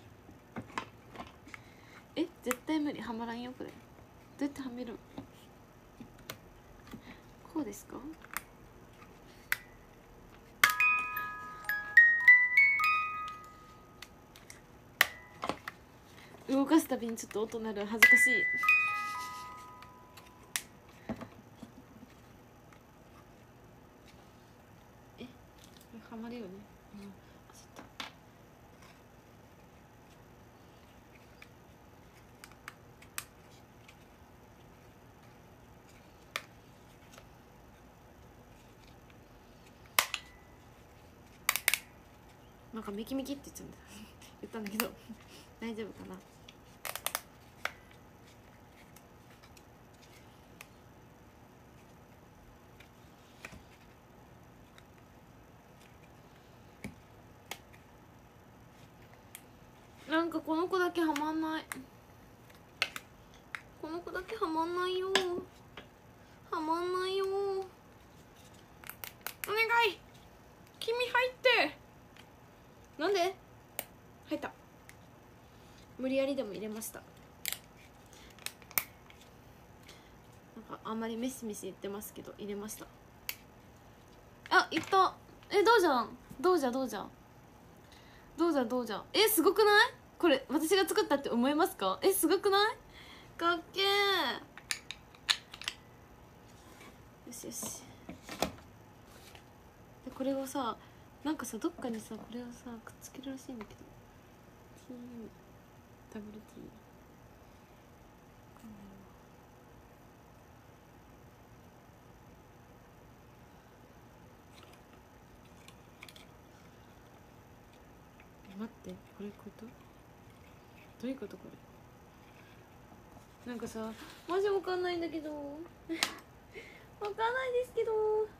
絶対無理はまらんよこれ。どうやってはめるん。こうですか。動かすたびにちょっと音鳴る恥ずかしい。これはまるよね。焦った。なんかメキメキって言っちゃうんだ言ったんだけど大丈夫かな。なんかこの子だけはまんない。この子だけはまんないよ。はまんないよ。お願い君入って。なんで入った。無理やりでも入れました。なんかあんまりメシメシ言ってますけど入れました。あいった。どうじゃんどうじゃすごくない。これ私が作ったって思いますか。すごくない。かっけー。よしよし。でこれをさなんかさどっかにさこれをさくっつけるらしいんだけど TUWT 待ってこれことどういうことこれ。なんかさマジわかんないんだけどわかんないですけど。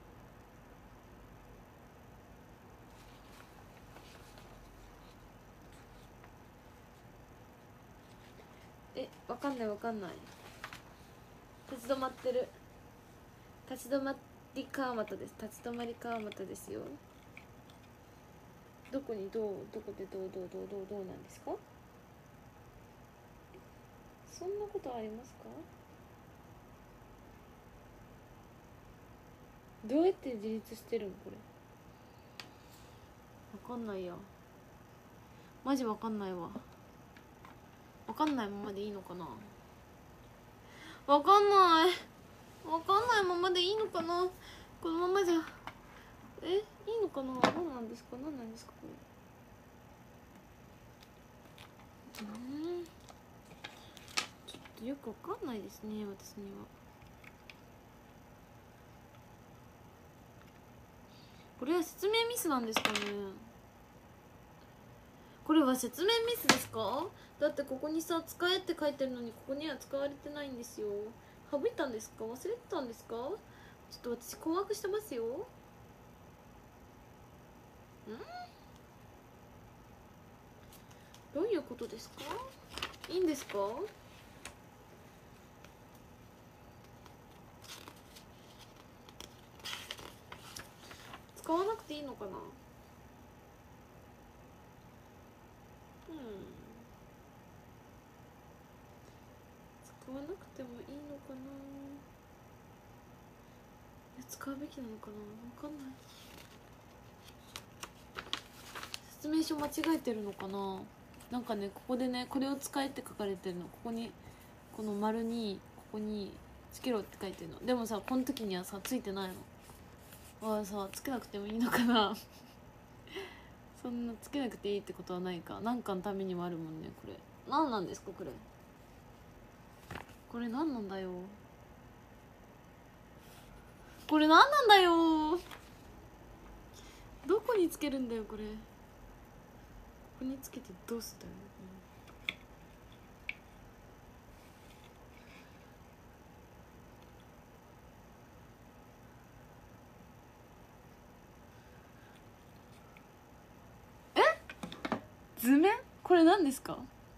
わかんない立ち止まってる。立ち止まり川又です。立ち止まり川又ですよ。どこでどうなんですか。そんなことありますか。 どうやって自立してるんこれ。わかんないや、マジわかんないわ。わかんないままでいいのかな。わかんないままでいいのかな。このままじゃいいのかな。何なんですかこれ。ちょっとよくわかんないですね私には。これは説明ミスなんですかね。これは説明ミスですか。だってここにさ使えって書いてるのにここには使われてないんですよ。省いたんですか、忘れてたんですか。ちょっと私困惑してますよ。どういうことですか。いいんですか。使わなくていいのかな。使わなくてもいいのかな。使うべきなのかな。わかんない。説明書間違えてるのかな。なんかねここでねこれを使えって書かれてるの。ここにこの丸にここにつけろって書いてるの。でもさこの時にはさついてないの。ああさつけなくてもいいのかなそんなつけなくていいってことはないか。なんかのためにもあるもんね。これ何なんですかこれ。これ何なんだよ。これ何なんだよ。どこにつけるんだよこれ。ここにつけてどうすんだよ。図面これ何ですか。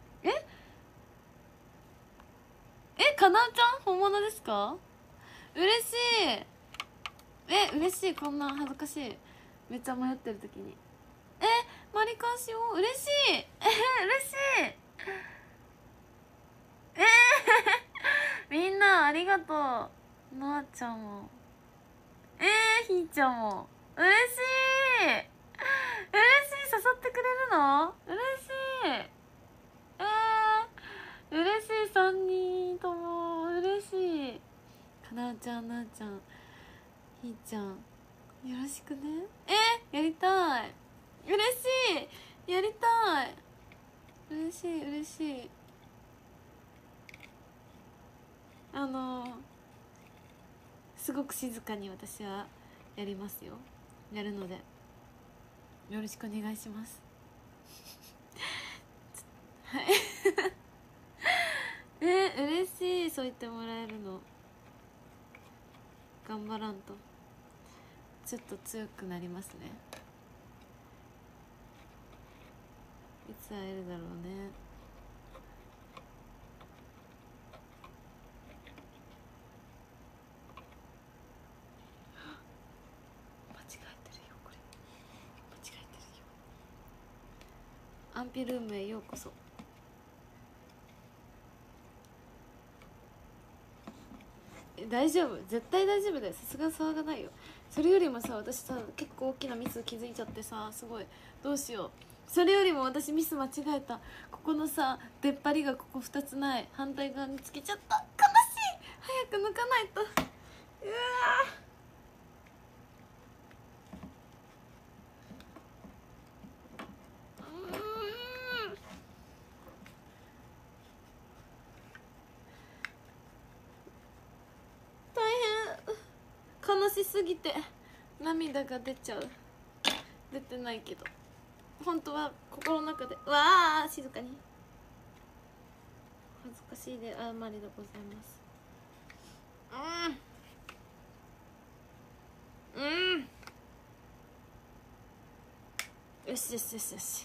かなちゃん本物ですか。嬉しい。嬉しい。こんな恥ずかしい。めっちゃ迷ってる時にマリカーしよう。嬉しい。嬉しい。みんなありがとう。なあちゃんもひーちゃんも嬉しい。嬉しい。誘ってくれるの嬉しい。嬉しい。3人とも嬉しい。かなちゃん、なあちゃん、ひーちゃんよろしくね。やりたい。嬉しい。やりたい。嬉しい嬉しい。すごく静かに私はやりますよ。やるのでよろしくお願いしますはい嬉しい。そう言ってもらえるの。頑張らんとちょっと強くなりますね。いつ会えるだろうね。間違えてるよこれ。間違えてるよ。アンピルームへようこそ。大丈夫。絶対大丈夫だよ。さすが騒がないよ。それよりもさ私さ結構大きなミス気づいちゃってさすごいどうしよう。それよりも私ミス間違えた。ここのさ出っ張りがここ2つない。反対側につけちゃった。悲しい。早く抜かないと。うわ大変。悲しすぎて涙が出ちゃう。出てないけど本当は心の中でわあ静かに。恥ずかしいであまりでございます。よしよしよしよし。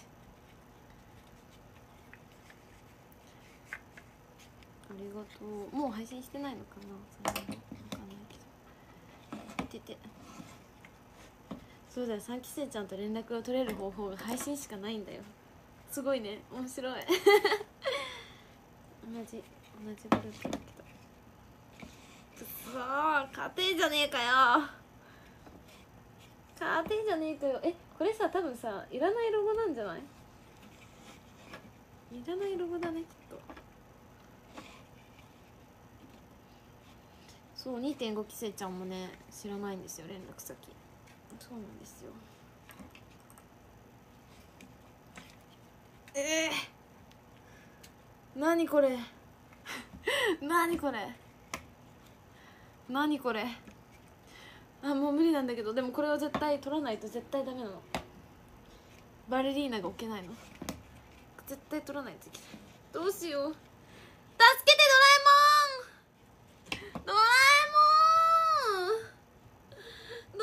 ありがとう。もう配信してないのかな。そんなの分かんないけど。ててそうだよ。3期生ちゃんと連絡を取れる方法が配信しかないんだよ。すごいね。面白い同じグループだけどくそー家庭じゃねえかよ。 カーテンじゃねえかよ。これさ多分さいらないロゴなんじゃない？いらないロゴだねきっと。そう 2.5 期生ちゃんもね知らないんですよ連絡先。そうなんですよ。何これ何これ何これ。あ、もう無理なんだけど。でもこれは絶対取らないと絶対ダメなの。バレリーナが置けないの。絶対取らないといけない。どうしよう。助けてドラえもん。ドラえもん。ドラ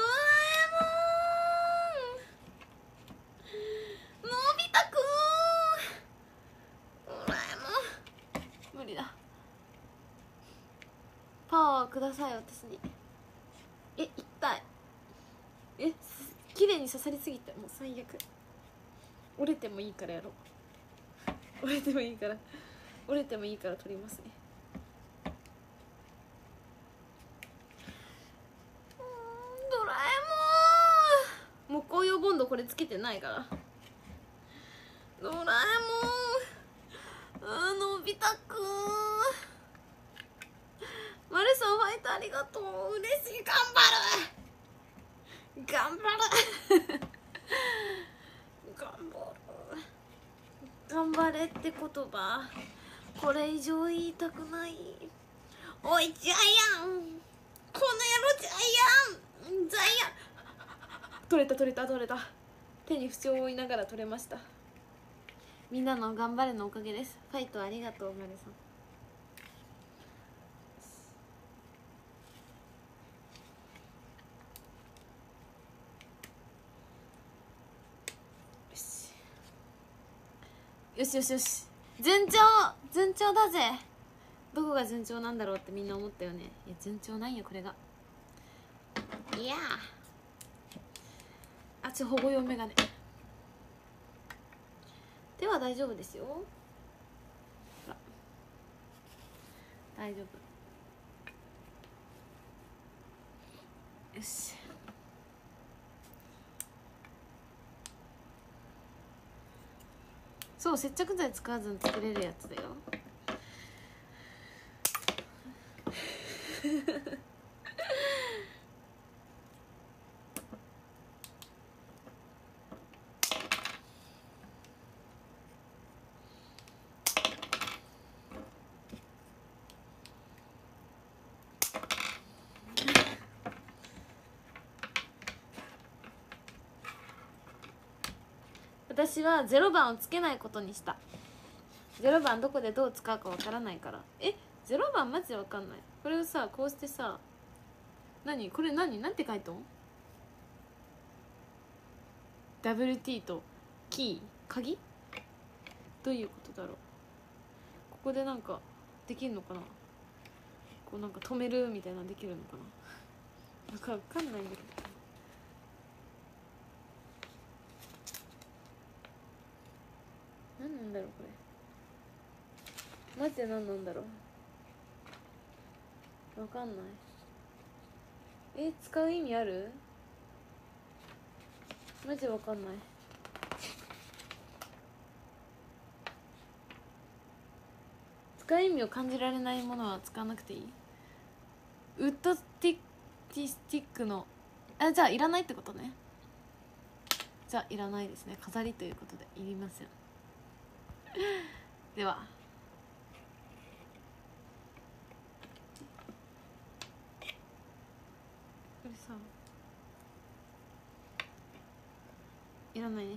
えもん。のび太くん。ドラえもん。無理だ。パワーください私に。痛い。綺麗に刺さりすぎた。もう最悪。折れてもいいからやろう。折れてもいいから取りますね。ドラえもん。木工用ボンドこれつけてないから。ドラえもん。のび太くん。マルさんファイトありがとう。嬉しい。頑張る頑張れって言葉これ以上言いたくない。おいジャイアン、この野郎ジャイアン取れた。手に不調を負いながら取れました。みんなの頑張れのおかげです。ファイトありがとうマルさん。よし順調だぜ。どこが順調なんだろうってみんな思ったよね。いや順調なんよこれが。いや保護用メガネ。手は大丈夫ですよ。ほら大丈夫。よし。そう接着剤使わずに作れるやつだよ。私は0番をつけないことにした。0番どこでどう使うかわからないから。0番マジでわかんない。これをさこうしてさ、これなんて書いとん？ WT とキー鍵どういうことだろう。ここでなんかできるのかな。こうなんか止めるみたいなのできるのかな。なんかわかんないんだけど。何なんだろうこれ。マジで何なんだろう。わかんない。使う意味ある？マジでわかんない。使う意味を感じられないものは使わなくていい。ウッドスティックのじゃあいらないってことね。じゃあいらないですね。飾りということでいりません。ではこれさいらないね。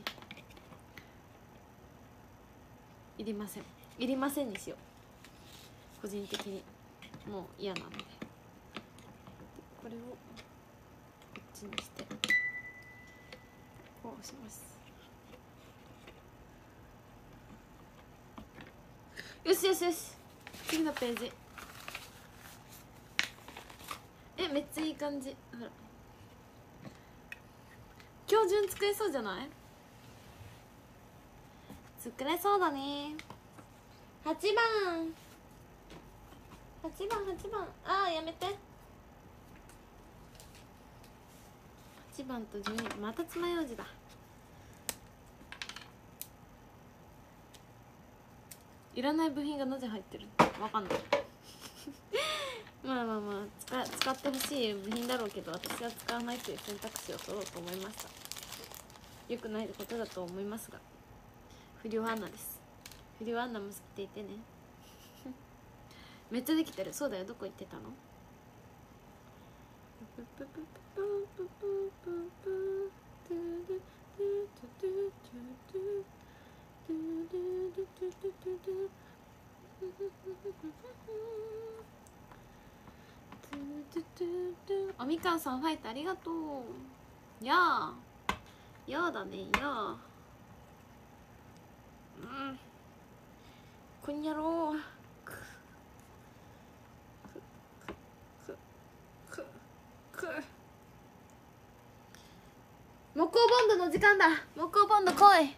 いりませんにしよう。個人的にもう嫌なので。これをこっちにしてこうします。よし次のページ。めっちゃいい感じ。ほら今日中作れそうじゃない？作れそうだね。8番やめて。8 11番と12また爪楊枝だ。いらない部品がなぜ入ってるわかんないまあまあまあ使ってほしい部品だろうけど、私は使わないという選択肢を取ろうと思いました。良くないことだと思いますが、不良アンナです。不良アンナも好きって言ってねめっちゃできてる。そうだよ、どこ行ってたの？あ、みかんさんファイトありがとう。やあやあだね、やあ。こんやろう。木工ボンドの時間だ。木工ボンド来い。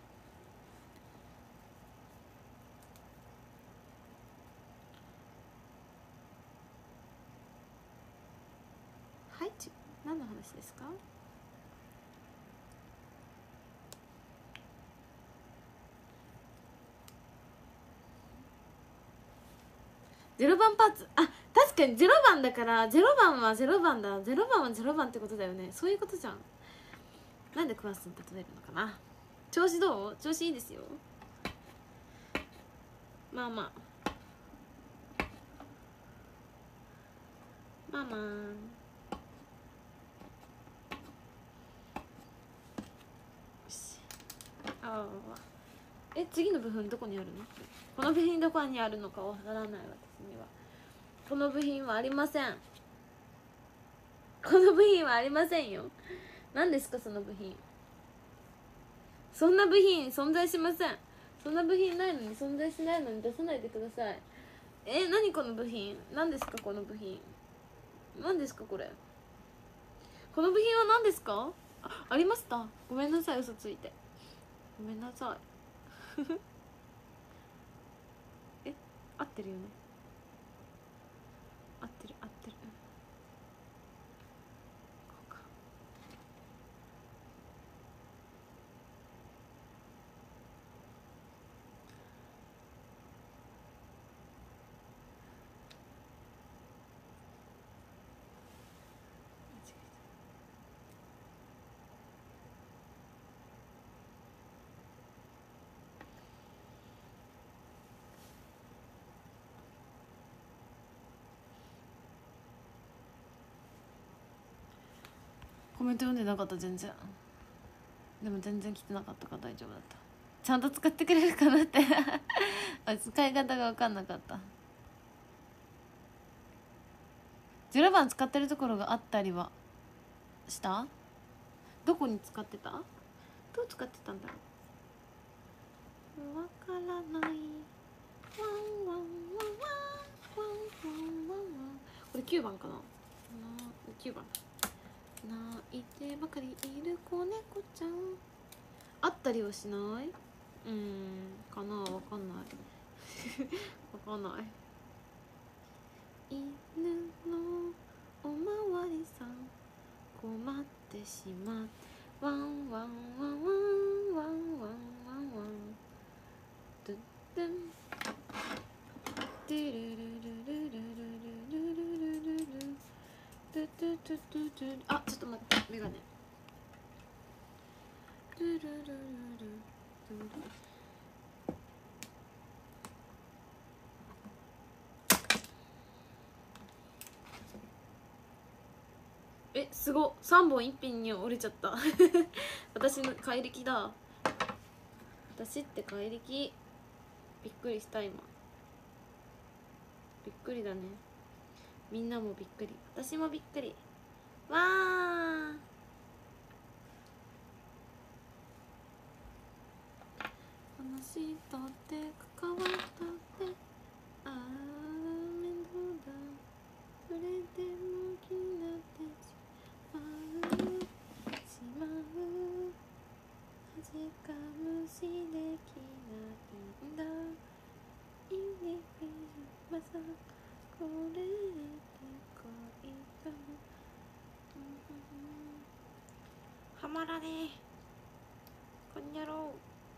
はい、何の話ですか？0番パーツ。あ、確かに0番だから、0番は0番だ。0番は0番ってことだよね。そういうことじゃん。なんでクワッスン例えるのかな。調子どう？調子いいですよ。まあまあまあまあ。次の部品どこにあるの？この部品どこにあるのかわからない。私にはこの部品はありません。この部品はありませんよ。何ですかその部品。そんな部品存在しません。そんな部品ないのに、存在しないのに出さないでください。何この部品。何ですかこの部品。何ですかこれ。この部品は何ですか？ありました。ごめんなさい、嘘ついてごめんなさい合ってるよね。合ってる合ってる。こうか。コメント読んでなかった。全然。でも全然来てなかったから大丈夫だった。ちゃんと使ってくれるかなって使い方が分かんなかった。0番使ってるところがあったりはした？どこに使ってた？どう使ってたんだろう。わからない。ワンワンワンワンワンワンワンワン。これ9番かな。9番。泣いてばかりいる子猫ちゃん。あったりはしない？かな。わかんないわかんない。犬のおまわりさん困ってしまってワンワンワンワンワンワンワンワンドゥドゥンドゥルルルルルルルルルルルルドゥドゥドゥドゥドゥ。あ、ちょっと待って、メガネ。ドゥルルルルルルすごっ。3本一品に折れちゃった私の怪力だ。私って怪力。びっくりした。今びっくりだね。みんなもびっくり、私もびっくり。わー。話とって関わったってあー面倒だ。それでも気になってしまう恥かむしできないんだ。いいまさこれで恋かも。 はまらねえこんにゃろう。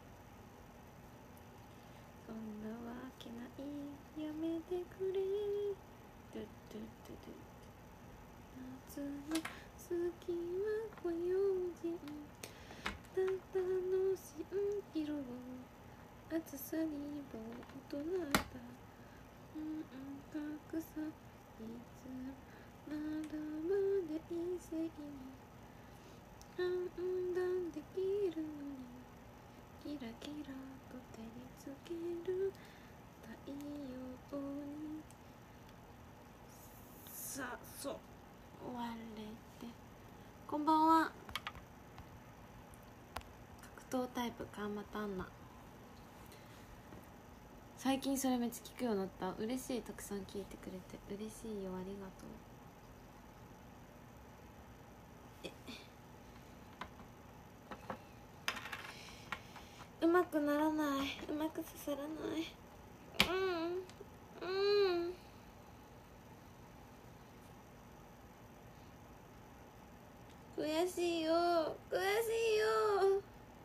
そんなわけないやめてくれ。ドゥドゥドゥドゥ夏の月はご用心ただの蜃色を暑さにぼーっとなった格差いつまだまで異性に判断できるのにキラキラと照りつける太陽にさあそう終われて。こんばんは。格闘タイプ川又アンナ。最近それめっちゃ聞くようになった。嬉しい。たくさん聞いてくれて嬉しいよ。ありがとう。うまくならない。うまく刺さらない。悔しいよ悔しいよ。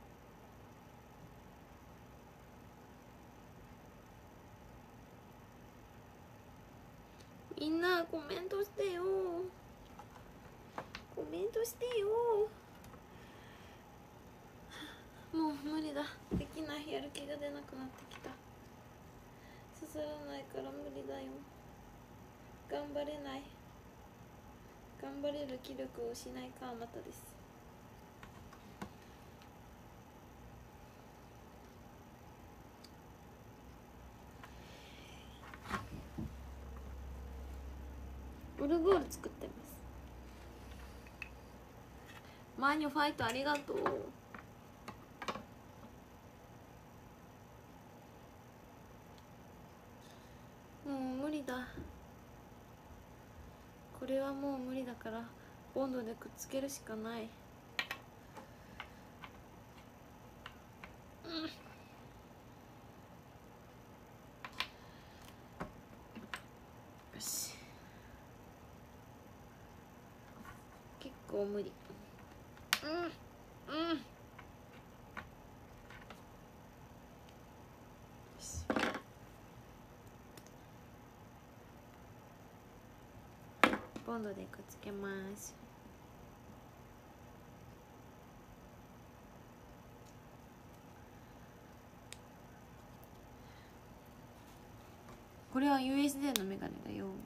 みんなコメントしてよ。コメントしてよ。もう無理だ。できない。やる気が出なくなってきた。刺さらないから無理だよ。頑張れない。頑張れる気力を失い川又です。オルゴール作ってます。マーニョファイトありがとう。もう無理だ。これはもう無理だからボンドでくっつけるしかない。よし結構無理。ボンドでくっつけます。これは USJ のメガネだよ。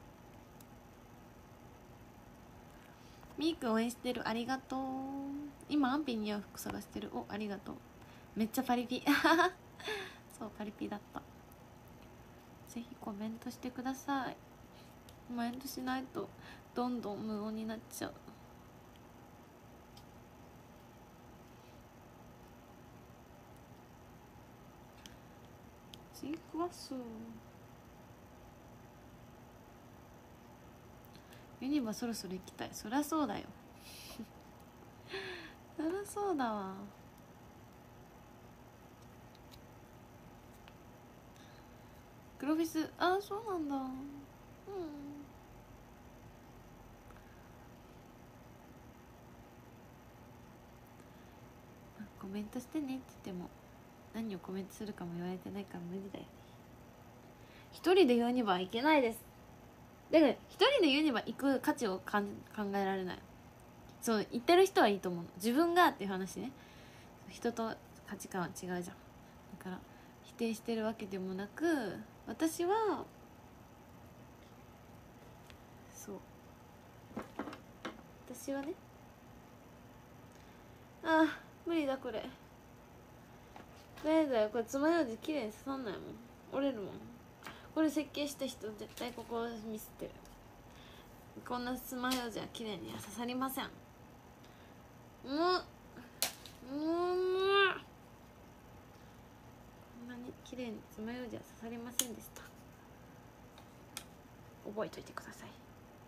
ミーク応援してる。ありがとう。今アンピに似合う服探してる。お、ありがとう。めっちゃパリピそうパリピだった。ぜひコメントしてください。コメントしないとどんどん無音になっちゃう。シークワースユニバそろそろ行きたい。そりゃそうだよそりゃそうだわ。黒フェス、ああそうなんだ。コメントしてねって言っても何をコメントするかも言われてないから無理だよね。一人でユニバ行けないです。だから一人でユニバ行く価値を考えられない。そう言ってる人はいいと思うの。自分がっていう話ね。人と価値観は違うじゃん。だから否定してるわけでもなく、私はそう私はね、ああ無理だこれ。誰だよこれ。爪楊枝綺麗に刺さんないもん。折れるもん。これ設計した人絶対ここミスってる。こんな爪楊枝は綺麗には刺さりません。こんなに綺麗に爪楊枝は刺さりませんでした。覚えといてください。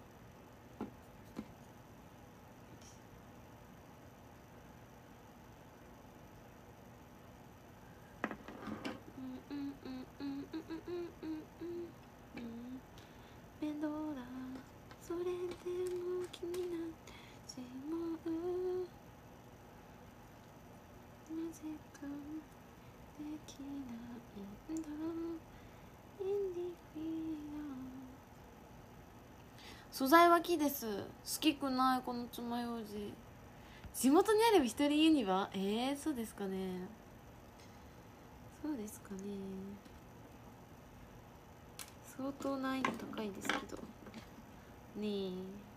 面倒だそれでも気になってしまう。 素材は木です。好きくないこの爪楊枝。地元にある一人ユニバそうですかね。そうですかね。相当難易度高いですけどね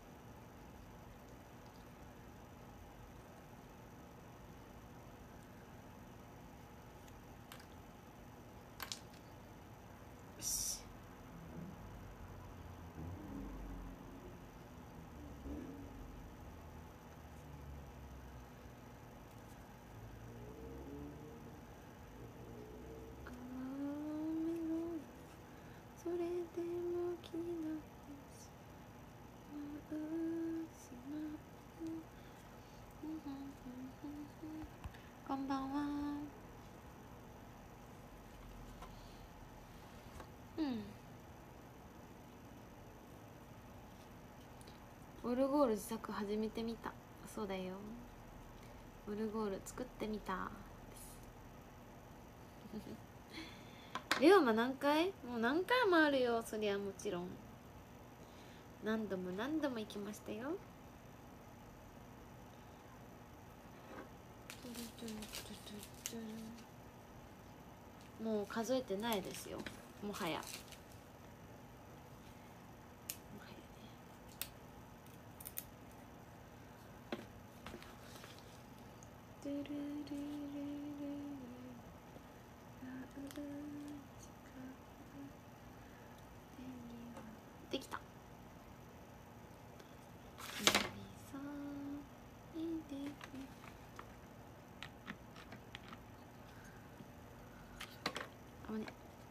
え。よし。それでも気になってしまうこんばんは。オルゴール自作始めてみた。そうだよ、オルゴール作ってみたレオマ何回？もう何回もあるよ。そりゃもちろん何度も何度も行きましたよ。もう数えてないですよ、もはや。できた。あぶね。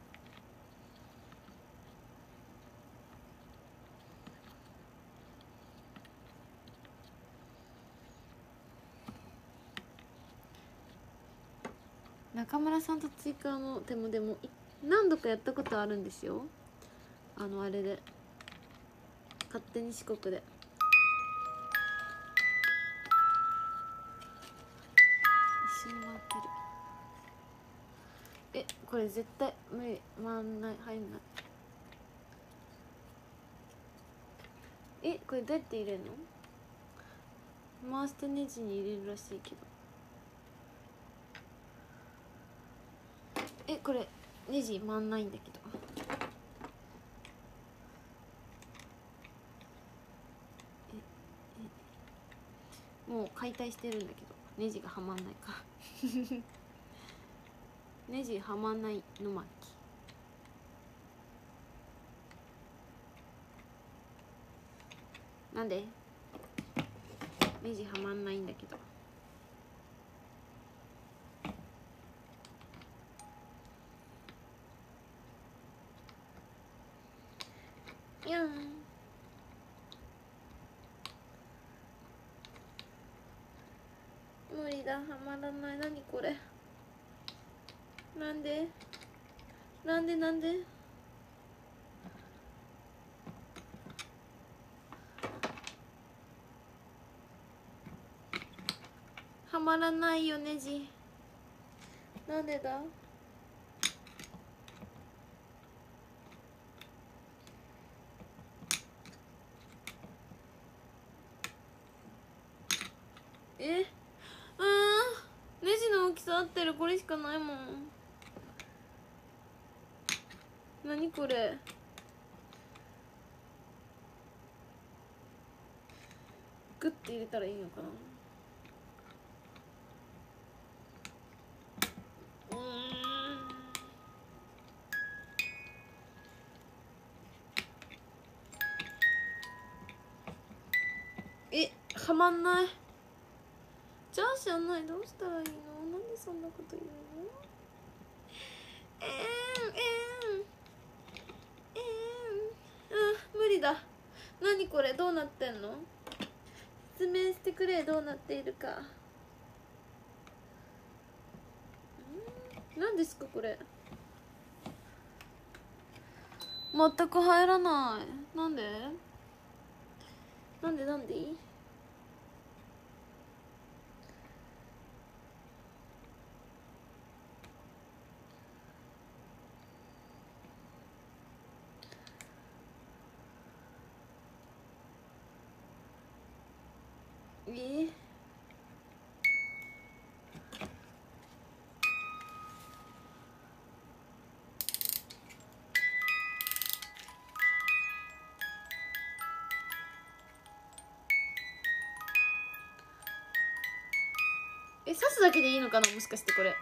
中村さんと追加の手もでも何度かやったことあるんですよ。あれで勝手に四国で一緒に回ってる。これ絶対無理。回んない、入んない。これどうやって入れるの？回してネジに入れるらしいけど。これネジ回んないんだけど。もう解体してるんだけどネジがはまんないからネジはまんないの巻きなんでネジはまんないんだけど。いやん無理だ、はまらない。何これ、なんではまらないよネジ。なんでだ。ネジの大きさ合ってる。これしかないもん。何これ。グッて入れたらいいのかな。はまんない。じゃあ知らない。どうしたらいいの。なんでそんなこと言うの。無理だ。何これ、どうなってんの。説明してくれ、どうなっているか。何ですかこれ。全く入らない。なんで刺すだけでいいのかな、もしかしてこれ。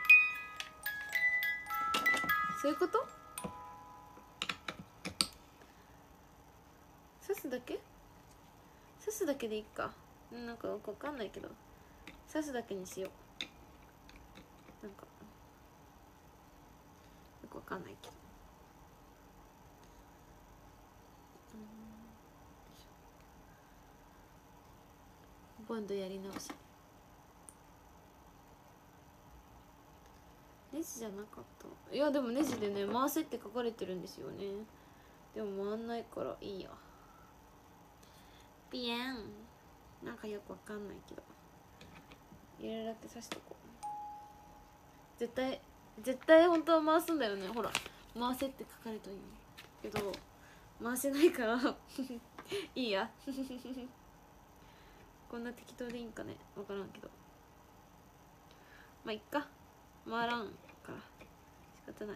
そういうこと？刺すだけ？刺すだけでいいか。なんかよくわかんないけど刺すだけにしよう。なんかよくわかんないけど。今度やり直し。ネジじゃなかった。いやでもネジでね回せって書かれてるんですよね。でも回んないからいいや。ピエン。なんかよくわかんないけど入れるだけ刺しとこう。絶対本当は回すんだよね。ほら回せって書かれてるけど回せないからいいやこんな適当でいいんかね、分からんけど、まあいっか、回らんから仕方ない。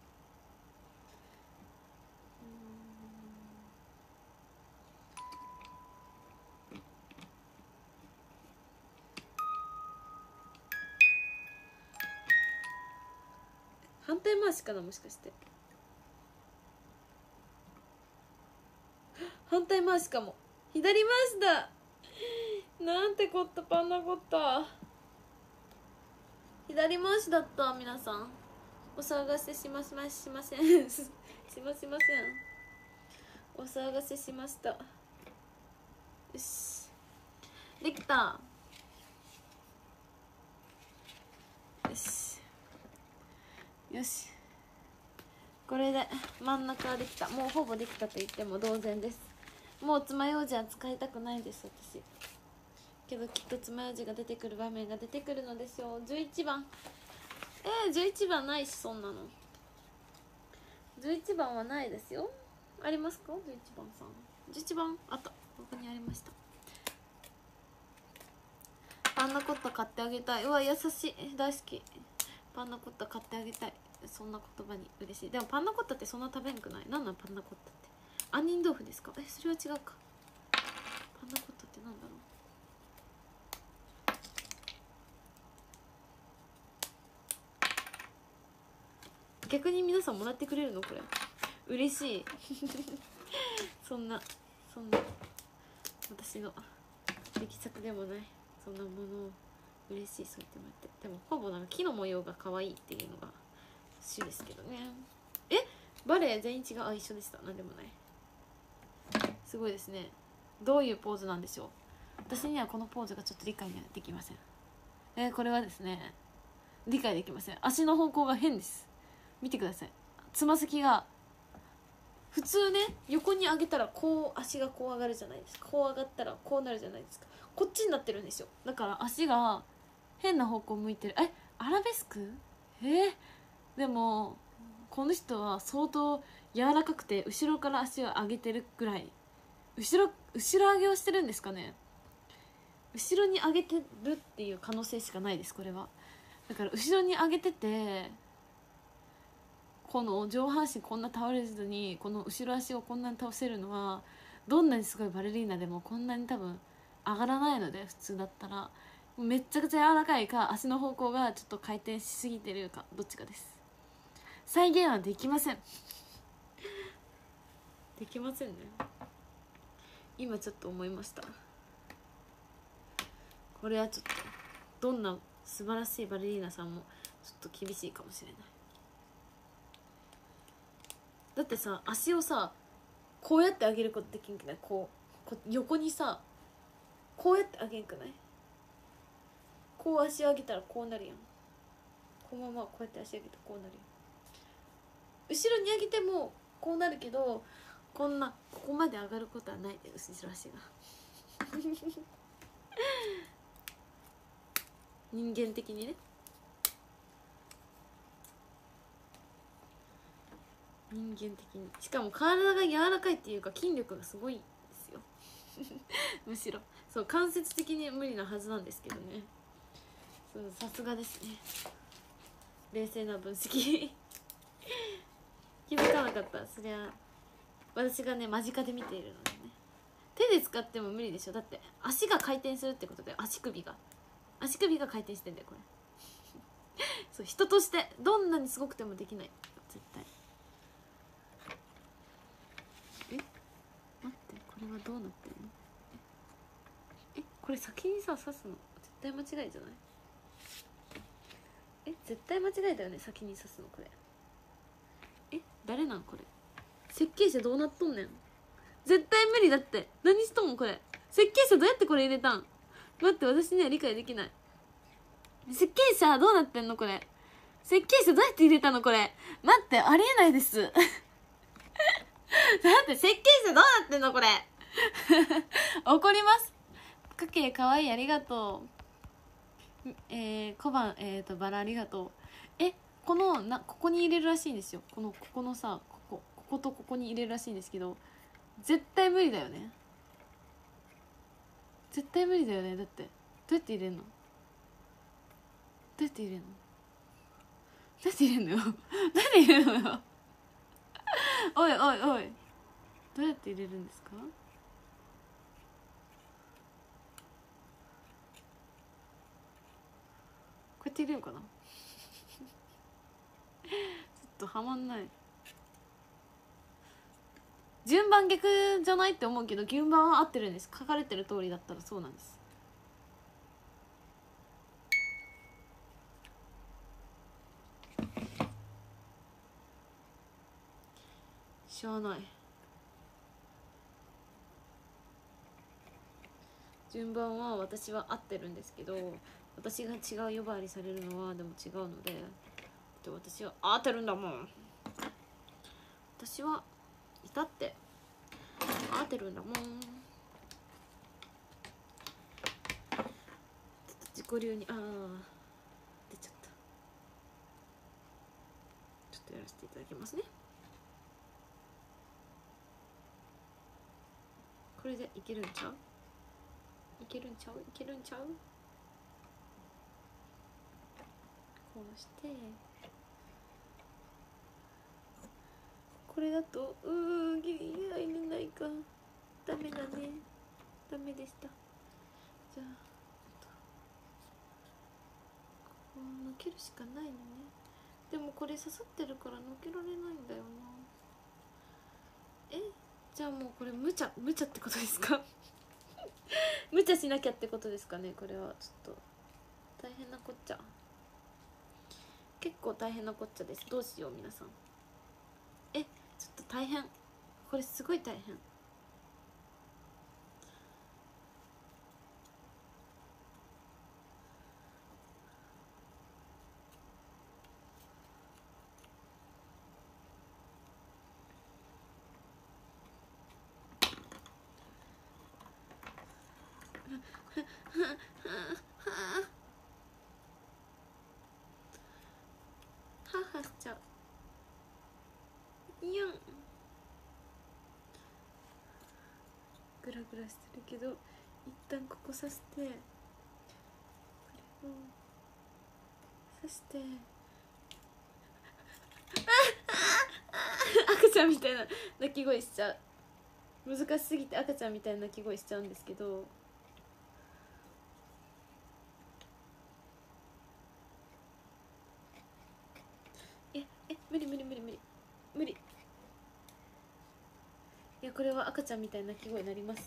反対回しかな、もしかして。反対回しかも。左回しだ。なんてこった、パンナコッタ。左回しだった。皆さんお騒がせしませんしませんお騒がせしました。よし、できた。よしよし、これで真ん中はできた。もうほぼできたと言っても同然です。もう爪楊枝は使いたくないです、私。けどきっと爪楊枝が出てくる場面が出てくるのでしょう。11番。11番ないし、そんなの。11番はないですよ。ありますか？ 11 番さん。11番あった、ここにありました。パンナコッタ買ってあげたい。うわ優しい、大好き。パンナコッタ買ってあげたい。そんな言葉に嬉しい。でもパンナコッタってそんな食べんくない？なんなんパンナコッタって。杏仁豆腐ですか？それは違うか。パンナコッタってなんだろう。逆に皆さんもらってくれるのこれ？嬉しいそんな私の力作でもないそんなものを嬉しい、そう言ってもらって。でもほぼなんか木の模様が可愛いっていうのが主ですけどね。バレエ全員違う。一緒でした。なんでもない。すごいですね。どういうポーズなんでしょう。私にはこのポーズがちょっと理解できません。これはですね、理解できません。足の方向が変です。見てください。つま先が普通ね、横に上げたらこう足がこう上がるじゃないですか。こう上がったらこうなるじゃないですか。こっちになってるんですよ。だから足が変な方向向いてる。アラベスク？でもこの人は相当柔らかくて後ろから足を上げてるぐらい、後ろ上げをしてるんですかね。後ろに上げてるっていう可能性しかないです、これは。だから後ろに上げてて、この上半身こんな倒れずにこの後ろ足をこんなに倒せるのは、どんなにすごいバレリーナでもこんなに多分上がらないので、普通だったら。めっちゃくちゃ柔らかいか、足の方向がちょっと回転しすぎてるか、どっちかです。再現はできませんできませんね。今ちょっと思いました。これはちょっとどんな素晴らしいバレリーナさんもちょっと厳しいかもしれない。だってさ、足をさこうやって上げることできんくない？こう横にさこうやって上げんくない？こう足上げたらこうなるやん。このままこうやって足上げたらこうなるやん。後ろに上げてもこうなるけど、こんなここまで上がることはないで、後ろ足が人間的にね。人間的に。しかも体が柔らかいっていうか筋力がすごいですよむしろそう間接的に無理なはずなんですけどね。そうさすがですね、冷静な分析気づかなかった。そりゃ私がね間近で見ているのでね。手で使っても無理でしょ。だって足が回転するってことで、足首が回転してんだよこれそう人としてどんなにすごくてもできない絶対。待ってこれはどうなってんの。これ先にさ刺すの絶対間違いじゃない。絶対間違いだよね、先に刺すのこれ。誰なんこれ。設計者どうなっとんねん。絶対無理だって。何しとんこれ。設計者どうやってこれ入れたん。待って、私には理解できない。設計者どうなってんのこれ。設計者どうやって入れたのこれ。待って、ありえないですだって設計者どうなってんのこれ怒ります。かけかわいい、ありがとう。小判バラありがとう。ここに入れるらしいんですよ。ここのさ、こことここに入れるらしいんですけど、絶対無理だよね。絶対無理だよね。だってどうやって入れんの。どうやって入れんの。どうやって入れんのよどうやって入れんのよおいおいおい、どうやって入れるんですか。こうやって入れるのかなちょっとはまんない。順番逆じゃないって思うけど、順番は合ってるんです。書かれてる通りだったらそうなんです。しゃあない。順番は私は合ってるんですけど、私が違う呼ばわりされるのはでも違うので、私は合ってるんだもん。私はいたって合ってるんだもん。自己流に出ちゃった。ちょっとやらせていただきますね。これでいけるんちゃう。いけるんちゃう。こうしてこれだとギリ入れないか。ダメだね。ダメでした。じゃあこう抜けるしかないのね。でもこれ刺さってるから抜けられないんだよな。じゃあもうこれ無茶ってことですか無茶しなきゃってことですかね。これはちょっと大変なこっちゃ。結構大変なこっちゃです。どうしよう皆さん。ちょっと大変。これすごい大変。はしちゃう。いやん。グラグラしてるけど、一旦ここ刺して、これを刺して赤ちゃんみたいな泣き声しちゃう。難しすぎて赤ちゃんみたいな鳴き声しちゃうんですけど、無理。いやこれは赤ちゃんみたいな鳴き声になります。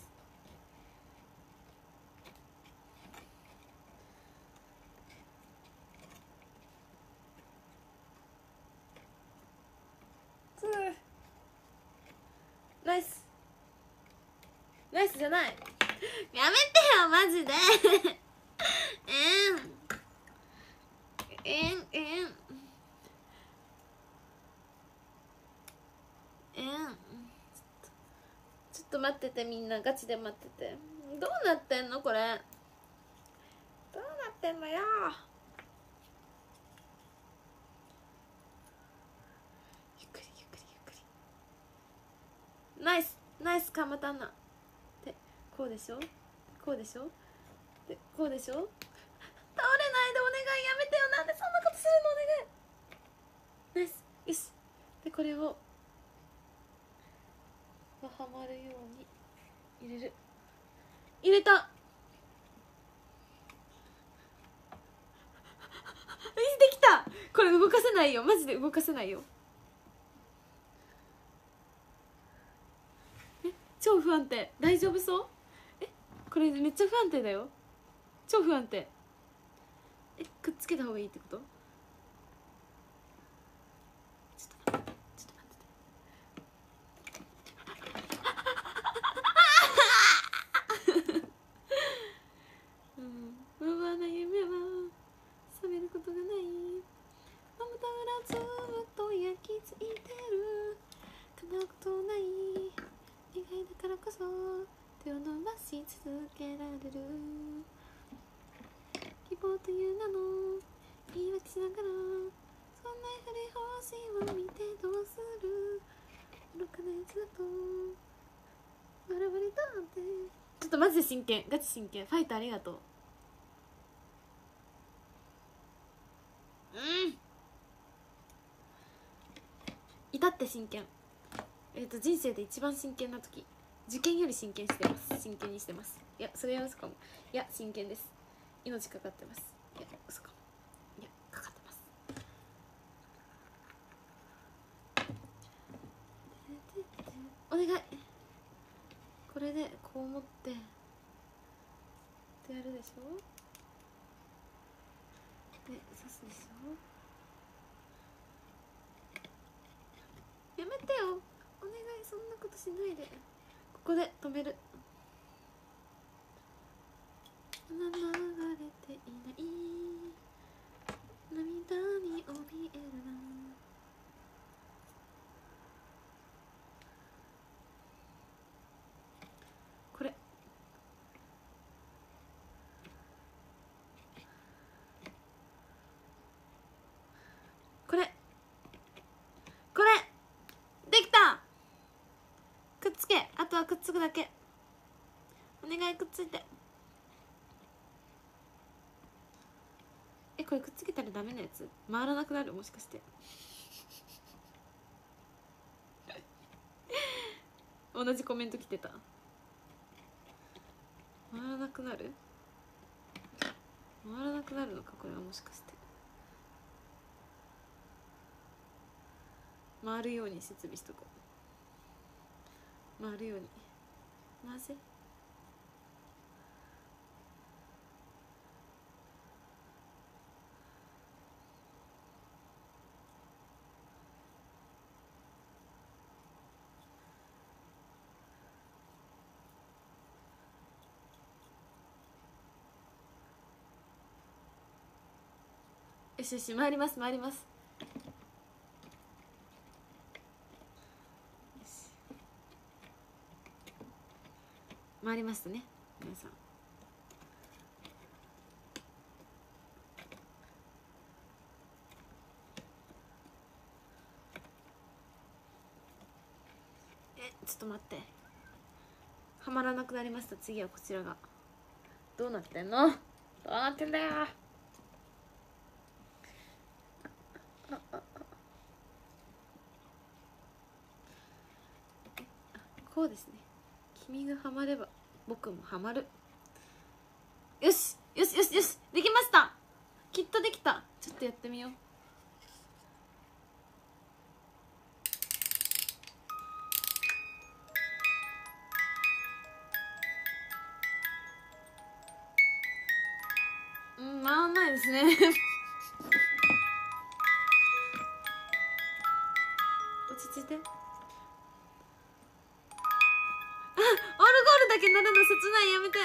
ナイスじゃない。やめてよマジでちょっと待ってて、みんなガチで待ってて。どうなってんのこれ。どうなってんのよ。ゆっくりナイスかまたんな。 こうでしょ、こうでしょ、でこうでしょ。倒れないでお願い、やめてよ。なんでそんなことするの、お願い。ナイス。よし。でこれをはまるように入れる。入れた。できた。これ動かせないよ、マジで動かせないよ。超不安定。大丈夫そう？これめっちゃ不安定だよ。超不安定。くっつけた方がいいってこと？ちょっと待って、ちょっと待ってて。無謀な夢は覚めることがない。まぶた裏ずっと焼き付いてる。叶うことない意外だからこそ手を伸ばし続けられる。希望という名の言い訳しながら、そんなふり星を見てどうする。愚かなやつだと我々だって。ちょっとマジで真剣、ガチ真剣。ファイトありがとう。至って真剣。人生で一番真剣な時、受験より真剣してます。真剣にしてます。いやそれは嘘かも。いや真剣です。命かかってます。いや嘘かも。いやかかってます。お願い。これでこう持ってってやるでしょ。で刺すでしょ。やめてよお願い、そんなことしないで。ここで止める。流れていない涙に怯えるな。これこれこれできた。くっつけ。あとはくっつくだけ。お願い、くっついて。これくっつけたらダメなやつ？回らなくなる？もしかして同じコメント来てた。回らなくなる？回らなくなるのか、これはもしかして。回るように設備しとこう。回るように。なぜ？よしよし、回ります回ります。回りましたね皆さん。ちょっと待って、はまらなくなりました。次はこちらがどうなってんの？どうなってんだよ。こうですね。君がハマれば僕もハマる。よしよしよしよし、できました。きっとできた。ちょっとやってみよう。回らないですね落ち着いて。あ、オルゴールだけ鳴るの切ない。やめて。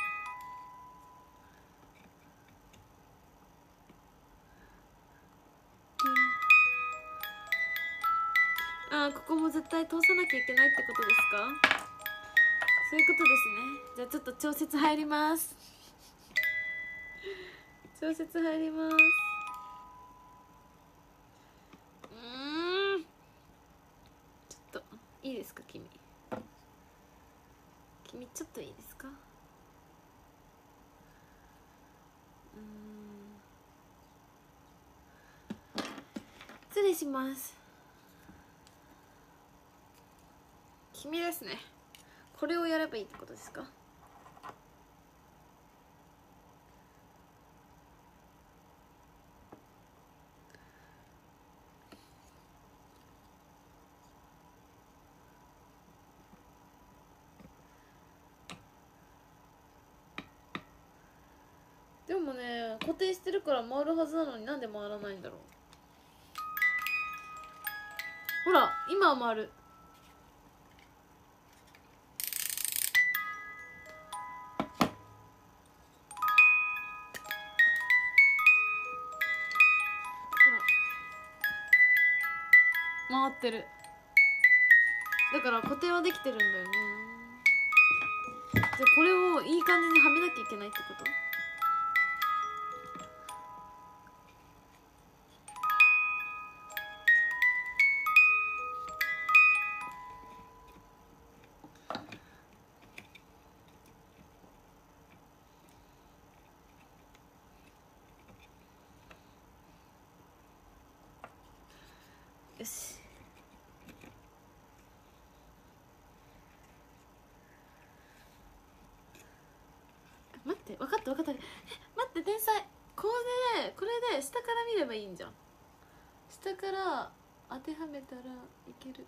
ここも絶対通さなきゃいけないってことですか？そういうことですね。じゃあちょっと調節入ります調節入ります。ちょっといいですか君。 君ちょっといいですか。失礼します。君ですね。これをやればいいってことですか。でもね、固定してるから回るはずなのになんで回らないんだろう。ほら今は回る。回ってる。だから固定はできてるんだよね。じゃあこれをいい感じにはめなきゃいけないってこと。よし。待って、分かった分かった。待って天才。これで下から見ればいいんじゃん。下から当てはめたらいける。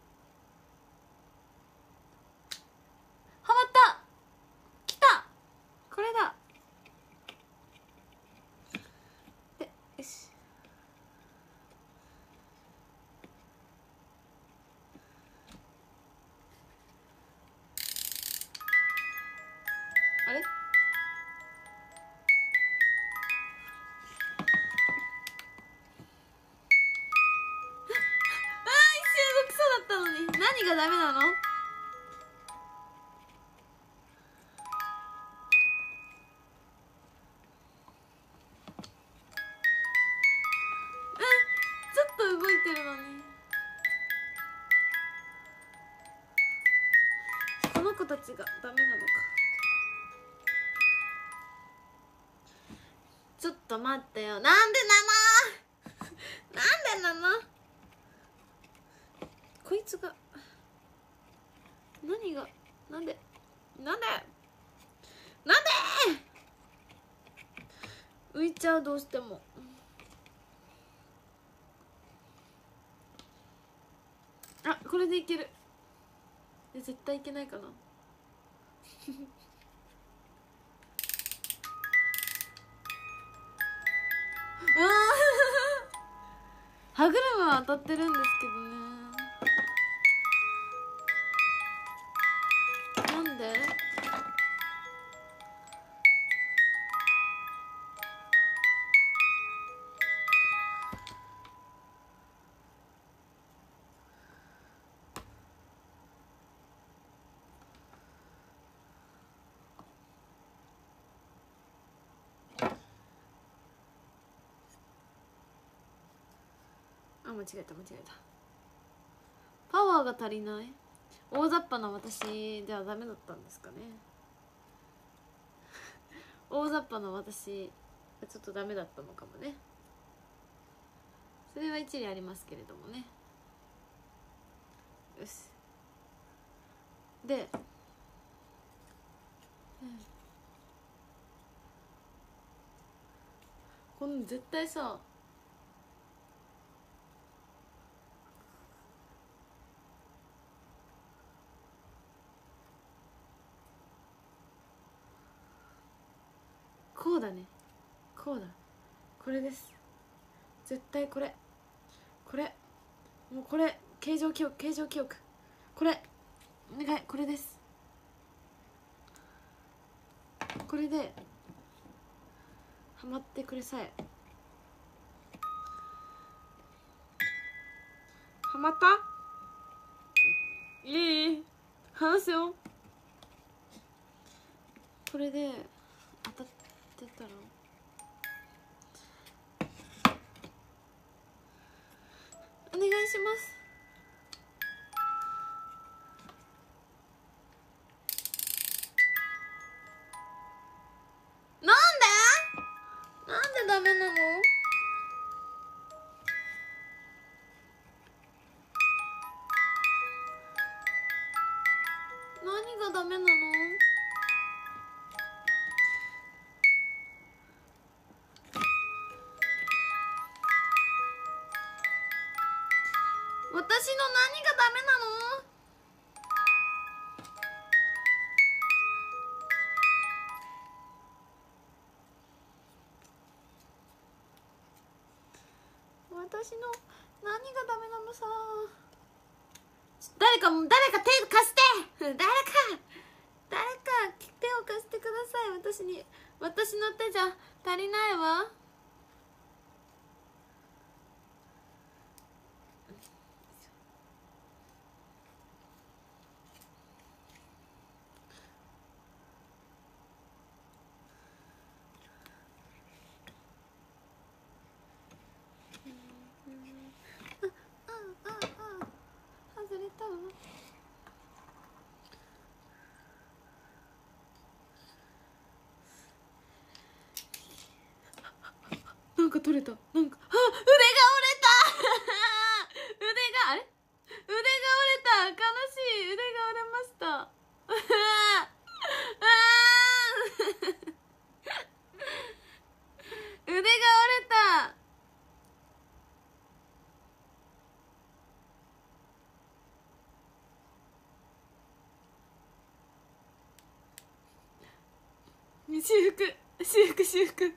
はまった。きた。これだ。でよし。あれ動きそうだったのに。何がダメなの。ちょっと動いてるのに。この子たちがダメなのか。ちょっと待ってよ。なんでなのなんでなの。こいつが何がなんで浮いちゃう。どうしても。あ、これでいける。絶対いけないかな。歯車は当たってるんですけどね。なんで。間違えた。パワーが足りない。大雑把な私ではダメだったんですかね。大雑把な私がちょっとダメだったのかもね。それは一理ありますけれどもね。よし。で、この絶対さ、こうだね。こうだ。これです。絶対これもうこれ。形状記憶。これお願い。これです。これでハマってくれさえ。ハマった。いい話すよ。これで当たってたらお願いします。 何がダメなの？私の何がダメなの？私の何がダメなのさ。誰か手貸して。誰か手を貸してください。私の手じゃ足りないわ。外れたわ。なんか取れた。なんか腕が折れた腕があれ腕が折れた。悲しい。腕が折れました腕が折れた。修復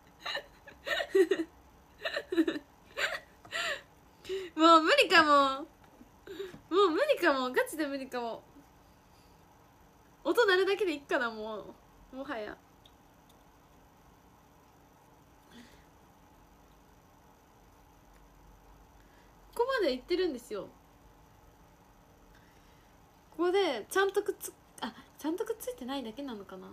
もう無理かも。ガチで無理かも。音鳴るだけでいっかな。もはやここまでいってるんですよ。ここでちゃんとくっついてないだけなのかな。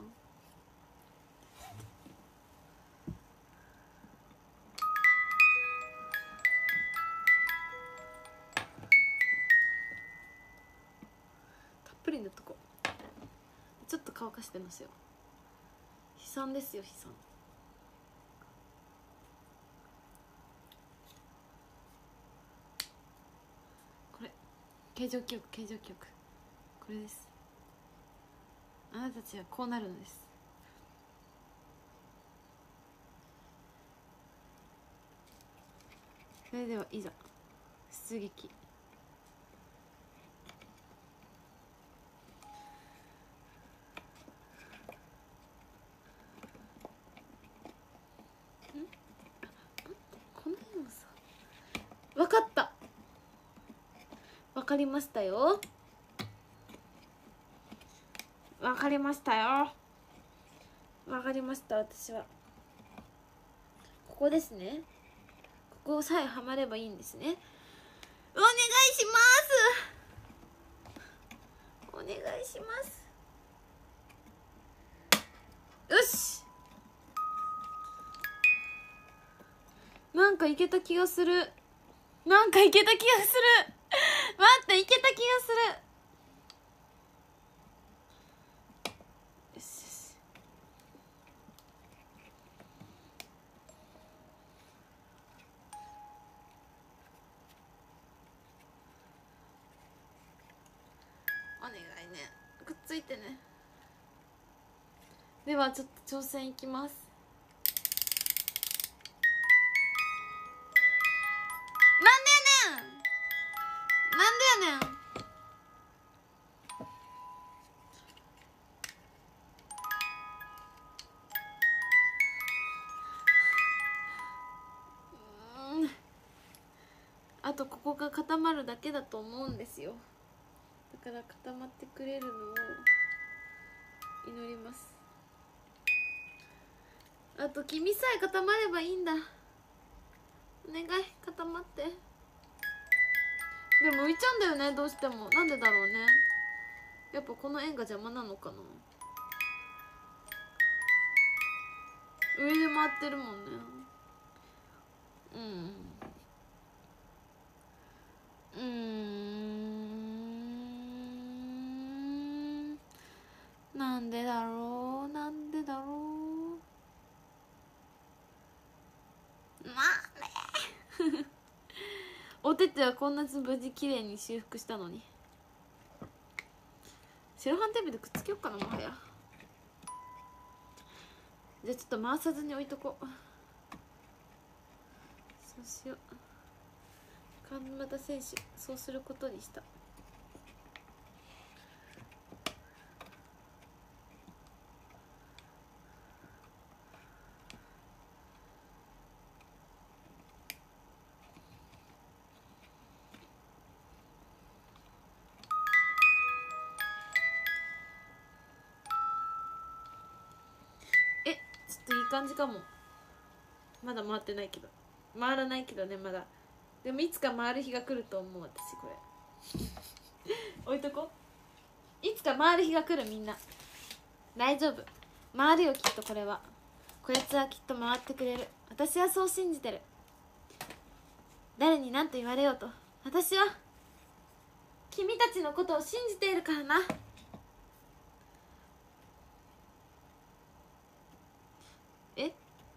たっぷりのとこちょっと乾かしてますよ。悲惨ですよ、悲惨。これ形状記憶これです。あなたたちはこうなるのです。それではいざ出撃。この辺もさ、分かった。分かりましたよ。分かりましたよ。分かりました。私はここですね。ここさえはまればいいんですね。お願いします。お願いします。よし、なんかいけた気がする。待って、いけた気がする。よし、お願いね。くっついてね。ではちょっと挑戦いきます。なんでやねん。あとここが固まるだけだと思うんですよ。だから固まってくれるのを祈ります。あと君さえ固まればいいんだ。お願い、固まって。でも浮いちゃうんだよね、どうしても。なんでだろうね。やっぱこの円が邪魔なのかな。上で回ってるもんね。なんでだろう。まあねおててはこんな無事綺麗に修復したのに。 セロハンテープでくっつけようかな、もはや。じゃあちょっと回さずに置いとこう。そうしよう。神俣選手、そうすることにした。ちょっといい感じかも。まだ回ってないけど、回らないけどね、まだ。でもいつか回る日が来ると思う、私これ置いとこう。いつか回る日が来る。みんな大丈夫、回るよきっと。これはこやつはきっと回ってくれる。私はそう信じてる。誰に何と言われようと、私は君たちのことを信じているからな。え